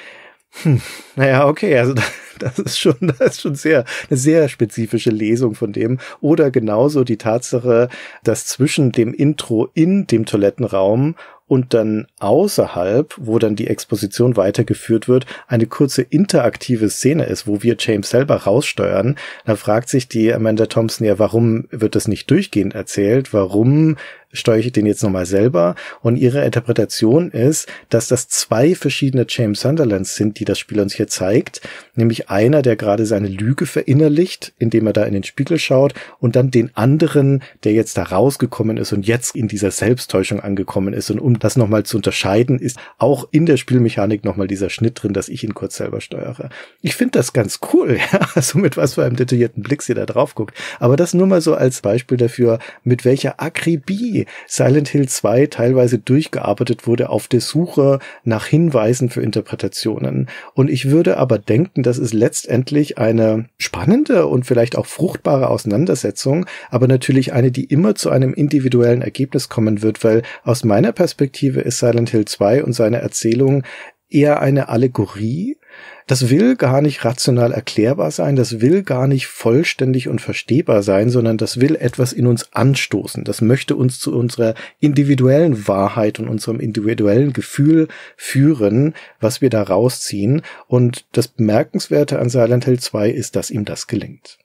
okay, also das ist schon eine sehr spezifische Lesung von dem. Oder genauso die Tatsache, dass zwischen dem Intro in dem Toilettenraum und dann außerhalb, wo dann die Exposition weitergeführt wird, eine kurze interaktive Szene ist, wo wir James selber raussteuern. Da fragt sich die Amanda Thompson ja, warum wird das nicht durchgehend erzählt? Warum steuere ich den jetzt nochmal selber? Und ihre Interpretation ist, dass das 2 verschiedene James Sunderlands sind, die das Spiel uns hier zeigt. Nämlich einer, der gerade seine Lüge verinnerlicht, indem er da in den Spiegel schaut, und dann den anderen, der jetzt da rausgekommen ist und jetzt in dieser Selbsttäuschung angekommen ist. Und um das nochmal zu unterscheiden, ist auch in der Spielmechanik nochmal dieser Schnitt drin, dass ich ihn kurz selber steuere. Ich finde das ganz cool, ja, also mit was für einem detaillierten Blick sie da drauf guckt. Aber das nur mal so als Beispiel dafür, mit welcher Akribie Silent Hill 2 teilweise durchgearbeitet wurde auf der Suche nach Hinweisen für Interpretationen. Und ich würde aber denken, das ist letztendlich eine spannende und vielleicht auch fruchtbare Auseinandersetzung, aber natürlich eine, die immer zu einem individuellen Ergebnis kommen wird, weil aus meiner Perspektive ist Silent Hill 2 und seine Erzählung eher eine Allegorie. Das will gar nicht rational erklärbar sein, das will gar nicht vollständig und verstehbar sein, sondern das will etwas in uns anstoßen. Das möchte uns zu unserer individuellen Wahrheit und unserem individuellen Gefühl führen, was wir da rausziehen. Und das Bemerkenswerte an Silent Hill 2 ist, dass ihm das gelingt.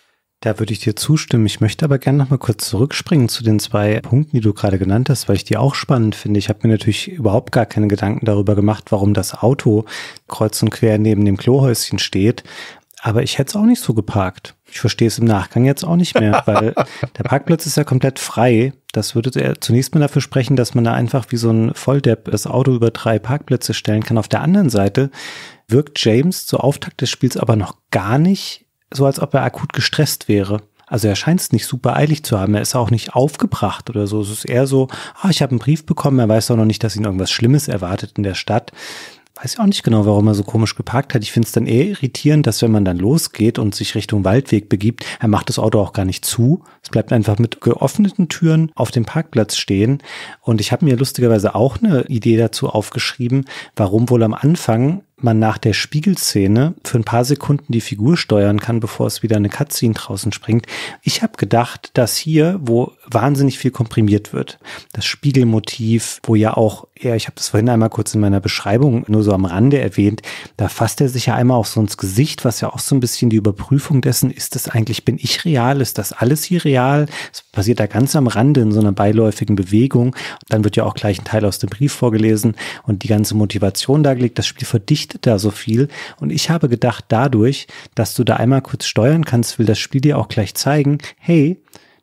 Da würde ich dir zustimmen. Ich möchte aber gerne noch mal kurz zurückspringen zu den 2 Punkten, die du gerade genannt hast, weil ich die auch spannend finde. Ich habe mir natürlich überhaupt gar keine Gedanken darüber gemacht, warum das Auto kreuz und quer neben dem Klohäuschen steht. Aber ich hätte es auch nicht so geparkt. Ich verstehe es im Nachgang jetzt auch nicht mehr, weil der Parkplatz ist ja komplett frei. Das würde zunächst mal dafür sprechen, dass man da einfach wie so ein Volldepp das Auto über 3 Parkplätze stellen kann. Auf der anderen Seite wirkt James zu Auftakt des Spiels aber noch gar nicht so, als ob er akut gestresst wäre. Also er scheint es nicht super eilig zu haben. Er ist auch nicht aufgebracht oder so. Es ist eher so, ich habe einen Brief bekommen. Er weiß auch noch nicht, dass ihn irgendwas Schlimmes erwartet in der Stadt. Weiß ich auch nicht genau, warum er so komisch geparkt hat. Ich finde es dann eher irritierend, dass wenn man dann losgeht und sich Richtung Waldweg begibt, er macht das Auto auch gar nicht zu. Es bleibt einfach mit geöffneten Türen auf dem Parkplatz stehen. Und ich habe mir lustigerweise auch eine Idee dazu aufgeschrieben, warum wohl am Anfang man nach der Spiegelszene für ein paar Sekunden die Figur steuern kann, bevor es wieder eine Cutscene draußen springt. Ich habe gedacht, dass hier, wo wahnsinnig viel komprimiert wird, das Spiegelmotiv, wo ja auch ich habe das vorhin einmal kurz in meiner Beschreibung nur so am Rande erwähnt, da fasst er sich ja einmal auch so ins Gesicht, was ja auch so ein bisschen die Überprüfung dessen, ist das eigentlich, bin ich real, ist das alles hier real? Es passiert da ganz am Rande in so einer beiläufigen Bewegung. Dann wird ja auch gleich ein Teil aus dem Brief vorgelesen und die ganze Motivation dargelegt. Das Spiel verdichtet da so viel und ich habe gedacht, dadurch, dass du da einmal kurz steuern kannst, will das Spiel dir auch gleich zeigen, hey,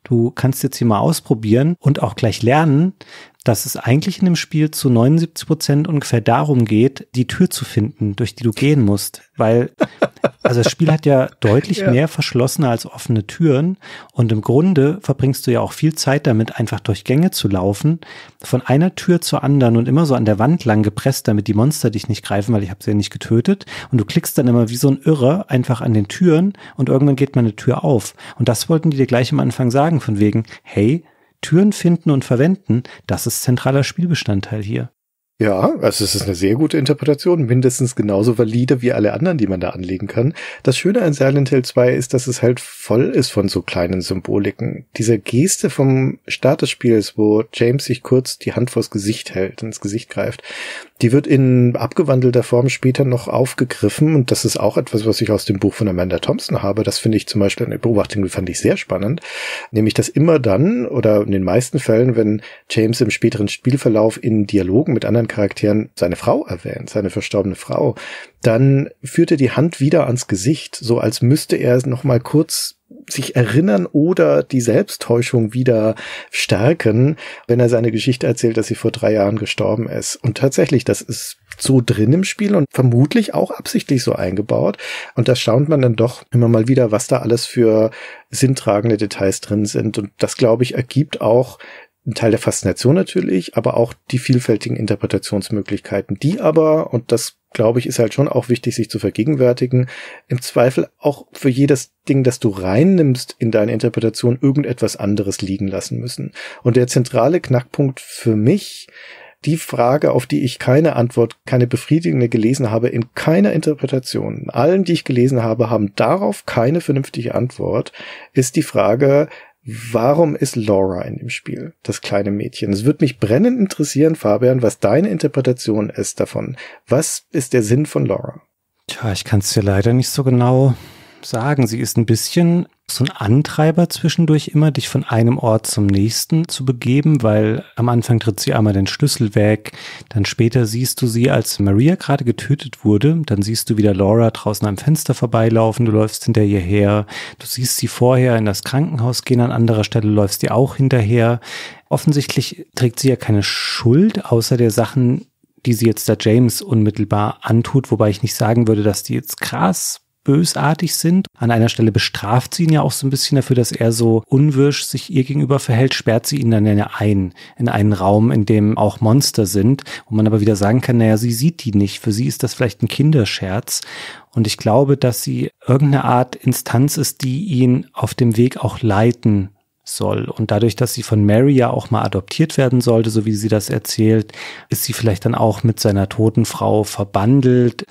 du kannst jetzt hier mal ausprobieren und auch gleich lernen, dass es eigentlich in dem Spiel zu 79% ungefähr darum geht, die Tür zu finden, durch die du gehen musst. Weil, also das Spiel hat ja deutlich mehr verschlossene als offene Türen und im Grunde verbringst du ja auch viel Zeit damit, einfach durch Gänge zu laufen, von einer Tür zur anderen und immer so an der Wand lang gepresst, damit die Monster dich nicht greifen, weil ich habe sie ja nicht getötet. Und du klickst dann immer wie so ein Irrer einfach an den Türen und irgendwann geht mal eine Tür auf. Und das wollten die dir gleich am Anfang sagen, von wegen, hey, Türen finden und verwenden, das ist zentraler Spielbestandteil hier. Ja, also es ist eine sehr gute Interpretation, mindestens genauso valide wie alle anderen, die man da anlegen kann. Das Schöne an Silent Hill 2 ist, dass es halt voll ist von so kleinen Symboliken. Diese Geste vom Start des Spiels, wo James sich kurz die Hand vors Gesicht hält, ins Gesicht greift, die wird in abgewandelter Form später noch aufgegriffen und das ist auch etwas, was ich aus dem Buch von Amanda Thompson habe. Das finde ich zum Beispiel eine Beobachtung, die fand ich sehr spannend, nämlich dass immer dann oder in den meisten Fällen, wenn James im späteren Spielverlauf in Dialogen mit anderen Charakteren seine Frau erwähnt, seine verstorbene Frau, dann führt er die Hand wieder ans Gesicht, so als müsste er noch mal kurz sich erinnern oder die Selbsttäuschung wieder stärken, wenn er seine Geschichte erzählt, dass sie vor 3 Jahren gestorben ist. Und tatsächlich, das ist so drin im Spiel und vermutlich auch absichtlich so eingebaut. Und da staunt man dann doch immer mal wieder, was da alles für sinntragende Details drin sind. Und das, glaube ich, ergibt auch ein Teil der Faszination natürlich, aber auch die vielfältigen Interpretationsmöglichkeiten, die aber, und das glaube ich, ist halt schon auch wichtig, sich zu vergegenwärtigen, im Zweifel auch für jedes Ding, das du reinnimmst in deine Interpretation, irgendetwas anderes liegen lassen müssen. Und der zentrale Knackpunkt für mich, die Frage, auf die ich keine Antwort, keine befriedigende gelesen habe, in keiner Interpretation, allen, die ich gelesen habe, haben darauf keine vernünftige Antwort, ist die Frage, warum ist Laura in dem Spiel, das kleine Mädchen? Es würde mich brennend interessieren, Fabian, was deine Interpretation ist davon. Was ist der Sinn von Laura? Tja, ich kann es dir leider nicht so genau sagen. Sie ist ein bisschen so ein Antreiber zwischendurch immer, dich von einem Ort zum nächsten zu begeben, weil am Anfang tritt sie einmal den Schlüssel weg, dann später siehst du sie, als Maria gerade getötet wurde, dann siehst du wieder Laura draußen am Fenster vorbeilaufen, du läufst hinter ihr her, du siehst sie vorher in das Krankenhaus gehen, an anderer Stelle läufst ihr auch hinterher. Offensichtlich trägt sie ja keine Schuld, außer der Sachen, die sie jetzt da James unmittelbar antut, wobei ich nicht sagen würde, dass die jetzt krass bösartig sind. An einer Stelle bestraft sie ihn ja auch so ein bisschen dafür, dass er so unwirsch sich ihr gegenüber verhält, sperrt sie ihn dann ja in einen Raum, in dem auch Monster sind, wo man aber wieder sagen kann, naja, sie sieht die nicht. Für sie ist das vielleicht ein Kinderscherz. Und ich glaube, dass sie irgendeine Art Instanz ist, die ihn auf dem Weg auch leiten soll. Und dadurch, dass sie von Mary ja auch mal adoptiert werden sollte, so wie sie das erzählt, ist sie vielleicht dann auch mit seiner toten Frau verbandelt.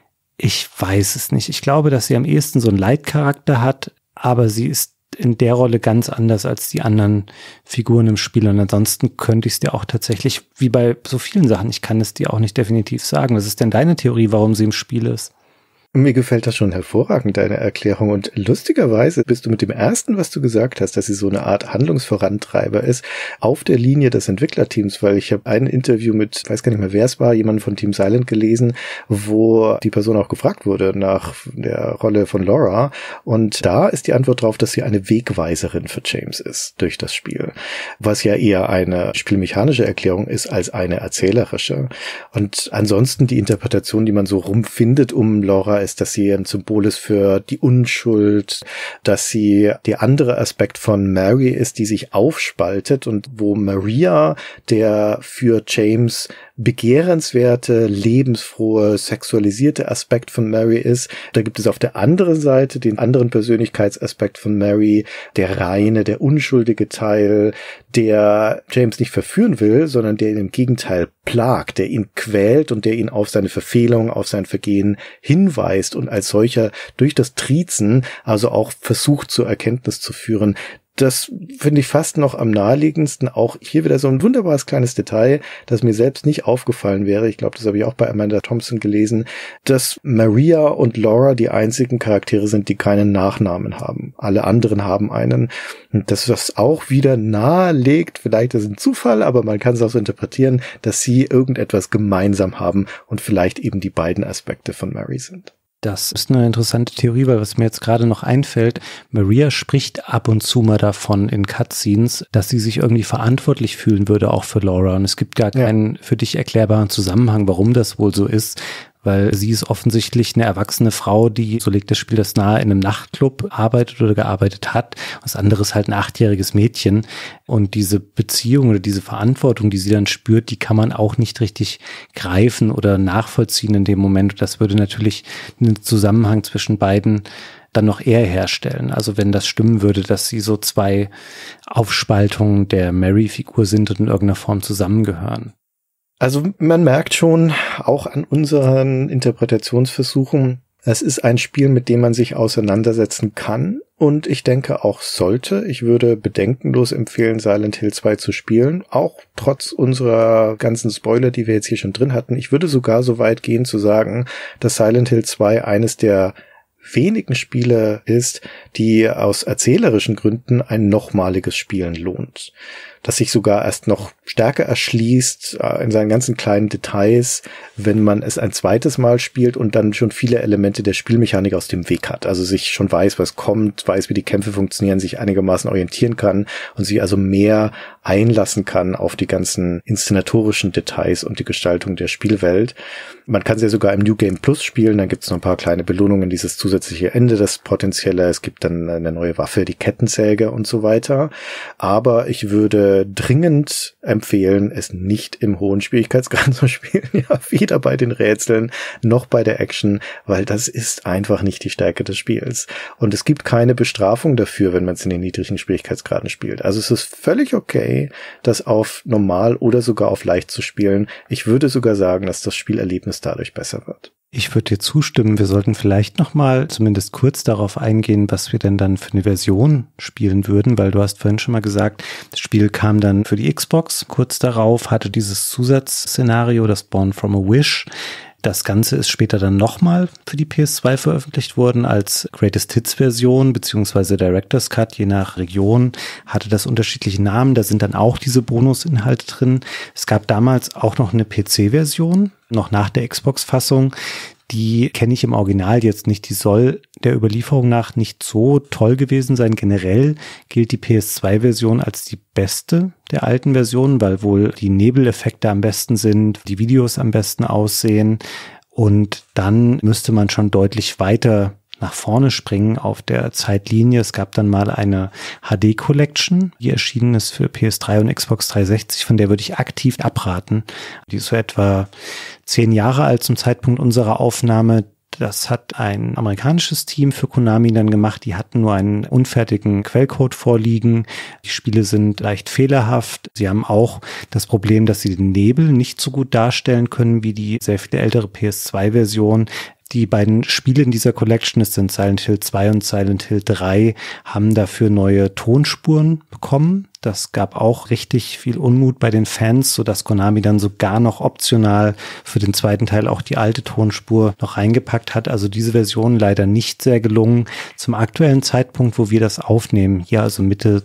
Ich weiß es nicht. Ich glaube, dass sie am ehesten so einen Leitcharakter hat, aber sie ist in der Rolle ganz anders als die anderen Figuren im Spiel. Und ansonsten könnte ich es dir auch tatsächlich, wie bei so vielen Sachen, ich kann es dir auch nicht definitiv sagen. Was ist denn deine Theorie, warum sie im Spiel ist? Mir gefällt das schon hervorragend, deine Erklärung. Und lustigerweise bist du mit dem ersten, was du gesagt hast, dass sie so eine Art Handlungsvorantreiber ist, auf der Linie des Entwicklerteams, weil ich habe ein Interview mit, weiß gar nicht mehr, wer es war, jemand von Team Silent gelesen, wo die Person auch gefragt wurde nach der Rolle von Laura. Und da ist die Antwort drauf, dass sie eine Wegweiserin für James ist durch das Spiel, was ja eher eine spielmechanische Erklärung ist als eine erzählerische. Und ansonsten die Interpretation, die man so rumfindet um Laura, ist, dass sie ein Symbol ist für die Unschuld, dass sie der andere Aspekt von Mary ist, die sich aufspaltet und wo Maria der für James begehrenswerte, lebensfrohe, sexualisierte Aspekt von Mary ist. Da gibt es auf der anderen Seite den anderen Persönlichkeitsaspekt von Mary, der reine, der unschuldige Teil, der James nicht verführen will, sondern der ihn im Gegenteil plagt, der ihn quält und der ihn auf seine Verfehlung, auf sein Vergehen hinweist und als solcher durch das Triezen also auch versucht zur Erkenntnis zu führen. Das finde ich fast noch am naheliegendsten. Auch hier wieder so ein wunderbares kleines Detail, das mir selbst nicht aufgefallen wäre. Ich glaube, das habe ich auch bei Amanda Thompson gelesen, dass Maria und Laura die einzigen Charaktere sind, die keinen Nachnamen haben. Alle anderen haben einen. Und dass das auch wieder nahelegt, vielleicht ist es ein Zufall, aber man kann es auch so interpretieren, dass sie irgendetwas gemeinsam haben und vielleicht eben die beiden Aspekte von Mary sind. Das ist eine interessante Theorie, weil was mir jetzt gerade noch einfällt, Maria spricht ab und zu mal davon in Cutscenes, dass sie sich irgendwie verantwortlich fühlen würde, auch für Laura. Und es gibt gar keinen für dich erklärbaren Zusammenhang, warum das wohl so ist. Weil sie ist offensichtlich eine erwachsene Frau, die, so legt das Spiel das nahe, in einem Nachtclub arbeitet oder gearbeitet hat. Das andere ist halt ein 8-jähriges Mädchen. Und diese Beziehung oder diese Verantwortung, die sie dann spürt, die kann man auch nicht richtig greifen oder nachvollziehen in dem Moment. Das würde natürlich einen Zusammenhang zwischen beiden dann noch eher herstellen. Also wenn das stimmen würde, dass sie so zwei Aufspaltungen der Mary-Figur sind und in irgendeiner Form zusammengehören. Also man merkt schon auch an unseren Interpretationsversuchen, es ist ein Spiel, mit dem man sich auseinandersetzen kann und ich denke auch sollte. Ich würde bedenkenlos empfehlen, Silent Hill 2 zu spielen, auch trotz unserer ganzen Spoiler, die wir jetzt hier schon drin hatten. Ich würde sogar so weit gehen zu sagen, dass Silent Hill 2 eines der wenigen Spiele ist, die aus erzählerischen Gründen ein nochmaliges Spielen lohnt. Das sich sogar erst noch stärker erschließt in seinen ganzen kleinen Details, wenn man es ein zweites Mal spielt und dann schon viele Elemente der Spielmechanik aus dem Weg hat. Also sich schon weiß, was kommt, weiß, wie die Kämpfe funktionieren, sich einigermaßen orientieren kann und sich also mehr einlassen kann auf die ganzen inszenatorischen Details und die Gestaltung der Spielwelt. Man kann sie ja sogar im New Game Plus spielen, dann gibt es noch ein paar kleine Belohnungen, dieses zusätzliche Ende, das potenzielle, es gibt dann eine neue Waffe, die Kettensäge und so weiter. Aber ich würde dringend empfehlen, es nicht im hohen Schwierigkeitsgrad zu spielen, ja, weder bei den Rätseln noch bei der Action, weil das ist einfach nicht die Stärke des Spiels. Und es gibt keine Bestrafung dafür, wenn man es in den niedrigen Schwierigkeitsgraden spielt. Also es ist völlig okay, das auf normal oder sogar auf leicht zu spielen. Ich würde sogar sagen, dass das Spielerlebnis dadurch besser wird. Ich würde dir zustimmen, wir sollten vielleicht nochmal zumindest kurz darauf eingehen, was wir denn dann für eine Version spielen würden, weil du hast vorhin schon mal gesagt, das Spiel kam dann für die Xbox, kurz darauf hatte dieses Zusatzszenario, das Born from a Wish. Das Ganze ist später dann nochmal für die PS2 veröffentlicht worden als Greatest Hits Version beziehungsweise Director's Cut, je nach Region hatte das unterschiedliche Namen, da sind dann auch diese Bonusinhalte drin. Es gab damals auch noch eine PC-Version, noch nach der Xbox-Fassung. Die kenne ich im Original jetzt nicht. Die soll der Überlieferung nach nicht so toll gewesen sein. Generell gilt die PS2-Version als die beste der alten Versionen, weil wohl die Nebeleffekte am besten sind, die Videos am besten aussehen. Und dann müsste man schon deutlich weiter nach vorne springen auf der Zeitlinie. Es gab dann mal eine HD-Collection, die erschienen ist für PS3 und Xbox 360, von der würde ich aktiv abraten. Die ist so etwa 10 Jahre alt zum Zeitpunkt unserer Aufnahme. Das hat ein amerikanisches Team für Konami dann gemacht. Die hatten nur einen unfertigen Quellcode vorliegen. Die Spiele sind leicht fehlerhaft. Sie haben auch das Problem, dass sie den Nebel nicht so gut darstellen können wie die sehr viel ältere PS2-Version. Die beiden Spiele in dieser Collection, das sind Silent Hill 2 und Silent Hill 3, haben dafür neue Tonspuren bekommen. Das gab auch richtig viel Unmut bei den Fans, sodass Konami dann sogar noch optional für den zweiten Teil auch die alte Tonspur noch reingepackt hat. Also diese Version leider nicht sehr gelungen. Zum aktuellen Zeitpunkt, wo wir das aufnehmen, hier also Mitte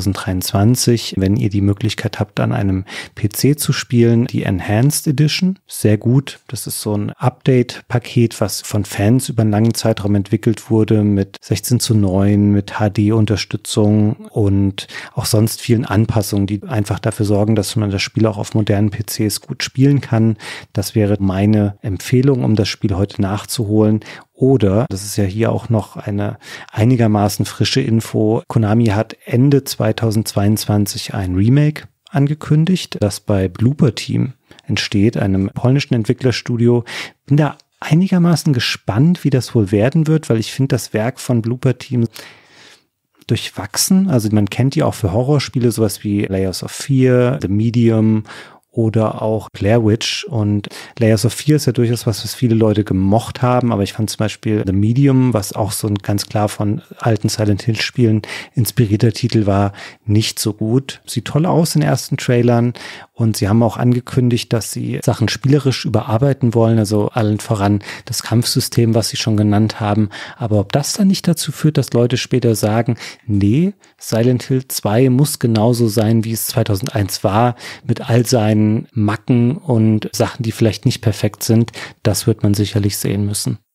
2023, wenn ihr die Möglichkeit habt, an einem PC zu spielen, die Enhanced Edition, sehr gut. Das ist so ein Update-Paket, was von Fans über einen langen Zeitraum entwickelt wurde mit 16:9, mit HD-Unterstützung und auch sonst vielen Anpassungen, die einfach dafür sorgen, dass man das Spiel auch auf modernen PCs gut spielen kann. Das wäre meine Empfehlung, um das Spiel heute nachzuholen. Oder, das ist ja hier auch noch eine einigermaßen frische Info, Konami hat Ende 2022 ein Remake angekündigt, das bei Blooper Team entsteht, einem polnischen Entwicklerstudio. Bin da einigermaßen gespannt, wie das wohl werden wird, weil ich finde das Werk von Blooper Team durchwachsen. Also man kennt die auch für Horrorspiele, sowas wie Layers of Fear, The Medium oder auch Blair Witch. Und Layers of Fear ist ja durchaus was viele Leute gemocht haben, aber ich fand zum Beispiel The Medium, was auch so ein ganz klar von alten Silent Hill Spielen inspirierter Titel war, nicht so gut. Sieht toll aus in den ersten Trailern und sie haben auch angekündigt, dass sie Sachen spielerisch überarbeiten wollen, also allen voran das Kampfsystem, was sie schon genannt haben. Aber ob das dann nicht dazu führt, dass Leute später sagen, nee, Silent Hill 2 muss genauso sein, wie es 2001 war, mit all seinen Macken und Sachen, die vielleicht nicht perfekt sind, das wird man sicherlich sehen müssen.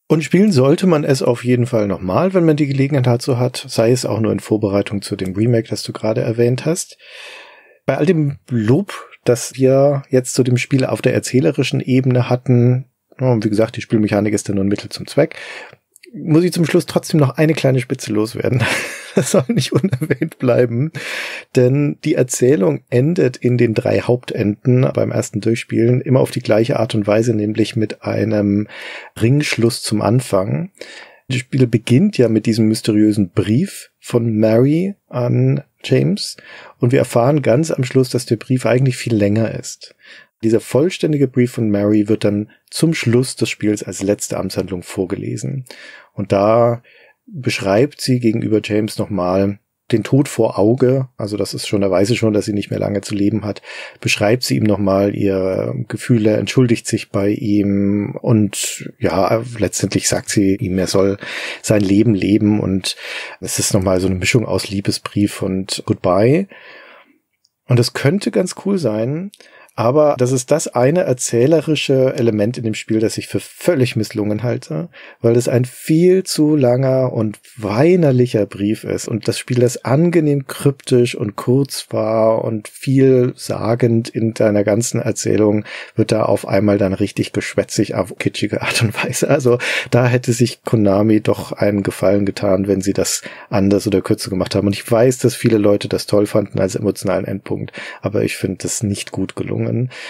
Und spielen sollte man es auf jeden Fall nochmal, wenn man die Gelegenheit dazu hat, sei es auch nur in Vorbereitung zu dem Remake, das du gerade erwähnt hast. Bei all dem Lob, das wir jetzt zu dem Spiel auf der erzählerischen Ebene hatten, und wie gesagt, die Spielmechanik ist dann nur ein Mittel zum Zweck, muss ich zum Schluss trotzdem noch eine kleine Spitze loswerden. Das soll nicht unerwähnt bleiben, denn die Erzählung endet in den 3 Hauptenden beim ersten Durchspielen immer auf die gleiche Art und Weise, nämlich mit einem Ringschluss zum Anfang. Das Spiel beginnt ja mit diesem mysteriösen Brief von Mary an James und wir erfahren ganz am Schluss, dass der Brief eigentlich viel länger ist. Dieser vollständige Brief von Mary wird dann zum Schluss des Spiels als letzte Amtshandlung vorgelesen. Und da beschreibt sie gegenüber James nochmal den Tod vor Auge, also das ist schon, er weiß schon, dass sie nicht mehr lange zu leben hat, beschreibt sie ihm nochmal ihre Gefühle, entschuldigt sich bei ihm und ja, letztendlich sagt sie ihm, er soll sein Leben leben und es ist nochmal so eine Mischung aus Liebesbrief und Goodbye. Und das könnte ganz cool sein, aber das ist das eine erzählerische Element in dem Spiel, das ich für völlig misslungen halte, weil es ein viel zu langer und weinerlicher Brief ist und das Spiel, das angenehm kryptisch und kurz war und vielsagend in deiner ganzen Erzählung, wird da auf einmal dann richtig geschwätzig auf kitschige Art und Weise. Also da hätte sich Konami doch einen Gefallen getan, wenn sie das anders oder kürzer gemacht haben. Und ich weiß, dass viele Leute das toll fanden als emotionalen Endpunkt, aber ich finde das nicht gut gelungen.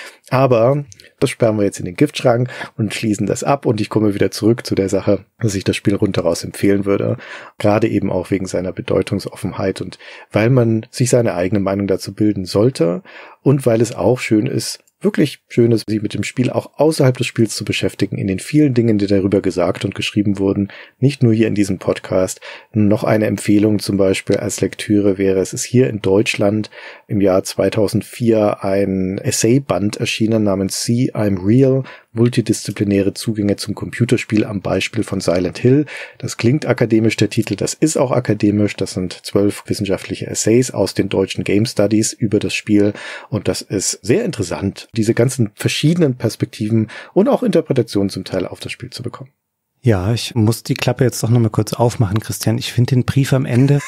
Aber das sperren wir jetzt in den Giftschrank und schließen das ab und ich komme wieder zurück zu der Sache, dass ich das Spiel rundheraus empfehlen würde. Gerade eben auch wegen seiner Bedeutungsoffenheit und weil man sich seine eigene Meinung dazu bilden sollte und weil es auch schön ist, wirklich schön ist, sich mit dem Spiel auch außerhalb des Spiels zu beschäftigen, in den vielen Dingen, die darüber gesagt und geschrieben wurden, nicht nur hier in diesem Podcast. Noch eine Empfehlung zum Beispiel als Lektüre wäre, es ist hier in Deutschland im Jahr 2004 ein Essayband erschienen namens See, I'm Real, multidisziplinäre Zugänge zum Computerspiel am Beispiel von Silent Hill. Das klingt akademisch, der Titel, das ist auch akademisch. Das sind 12 wissenschaftliche Essays aus den deutschen Game Studies über das Spiel und das ist sehr interessant, diese ganzen verschiedenen Perspektiven und auch Interpretationen zum Teil auf das Spiel zu bekommen. Ja, ich muss die Klappe jetzt doch nochmal kurz aufmachen, Christian. Ich finde den Brief am Ende,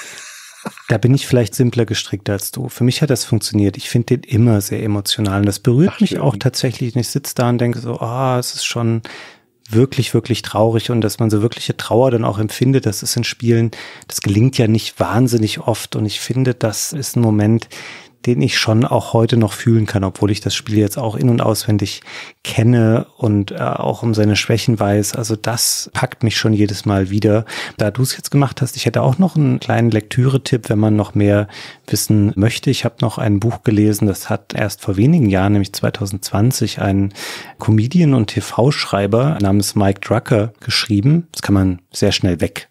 da bin ich vielleicht simpler gestrickt als du. Für mich hat das funktioniert. Ich finde den immer sehr emotional und das berührt mich auch tatsächlich. Und ich sitze da und denke so, es ist schon wirklich, wirklich traurig und dass man so wirkliche Trauer dann auch empfindet, das ist in Spielen, das gelingt ja nicht wahnsinnig oft und ich finde, das ist ein Moment, den ich schon auch heute noch fühlen kann, obwohl ich das Spiel jetzt auch in- und auswendig kenne und auch um seine Schwächen weiß. Also das packt mich schon jedes Mal wieder. Da du es jetzt gemacht hast, ich hätte auch noch einen kleinen Lektüre-Tipp, wenn man noch mehr wissen möchte. Ich habe noch ein Buch gelesen, das hat erst vor wenigen Jahren, nämlich 2020, ein Comedian und TV-Schreiber namens Mike Drucker geschrieben. Das kann man sehr schnell weglesen.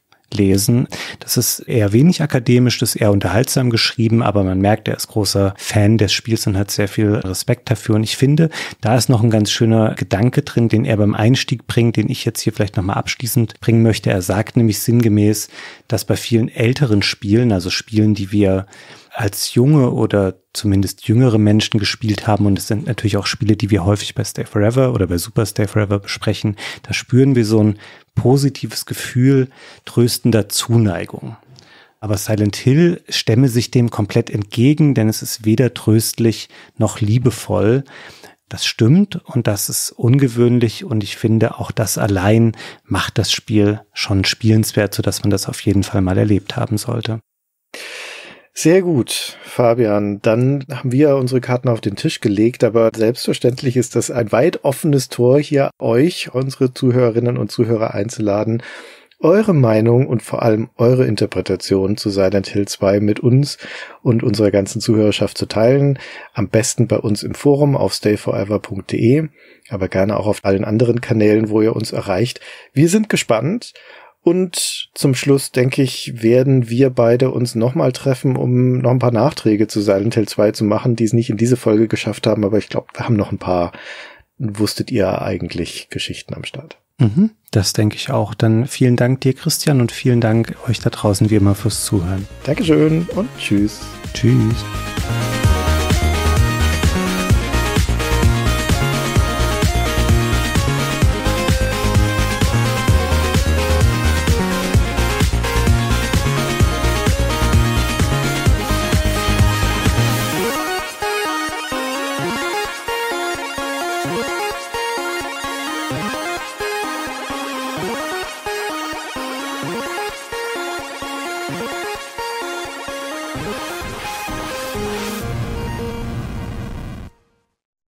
Das ist eher wenig akademisch, das ist eher unterhaltsam geschrieben, aber man merkt, er ist großer Fan des Spiels und hat sehr viel Respekt dafür. Und ich finde, da ist noch ein ganz schöner Gedanke drin, den er beim Einstieg bringt, den ich jetzt hier vielleicht nochmal abschließend bringen möchte. Er sagt nämlich sinngemäß, dass bei vielen älteren Spielen, also Spielen, die wir als junge oder zumindest jüngere Menschen gespielt haben, und es sind natürlich auch Spiele, die wir häufig bei Stay Forever oder bei Super Stay Forever besprechen, da spüren wir so ein positives Gefühl tröstender Zuneigung. Aber Silent Hill stemme sich dem komplett entgegen, denn es ist weder tröstlich noch liebevoll. Das stimmt und das ist ungewöhnlich und ich finde, auch das allein macht das Spiel schon spielenswert, sodass man das auf jeden Fall mal erlebt haben sollte. Sehr gut, Fabian. Dann haben wir unsere Karten auf den Tisch gelegt, aber selbstverständlich ist das ein weit offenes Tor, hier euch, unsere Zuhörerinnen und Zuhörer einzuladen, eure Meinung und vor allem eure Interpretation zu Silent Hill 2 mit uns und unserer ganzen Zuhörerschaft zu teilen. Am besten bei uns im Forum auf stayforever.de, aber gerne auch auf allen anderen Kanälen, wo ihr uns erreicht. Wir sind gespannt. Und zum Schluss, denke ich, werden wir beide uns nochmal treffen, um noch ein paar Nachträge zu Silent Hill 2 zu machen, die es nicht in diese Folge geschafft haben. Aber ich glaube, wir haben noch ein paar, wusstet ihr eigentlich, Geschichten am Start. Das denke ich auch. Dann vielen Dank dir, Christian, und vielen Dank euch da draußen wie immer fürs Zuhören. Dankeschön und tschüss. Tschüss.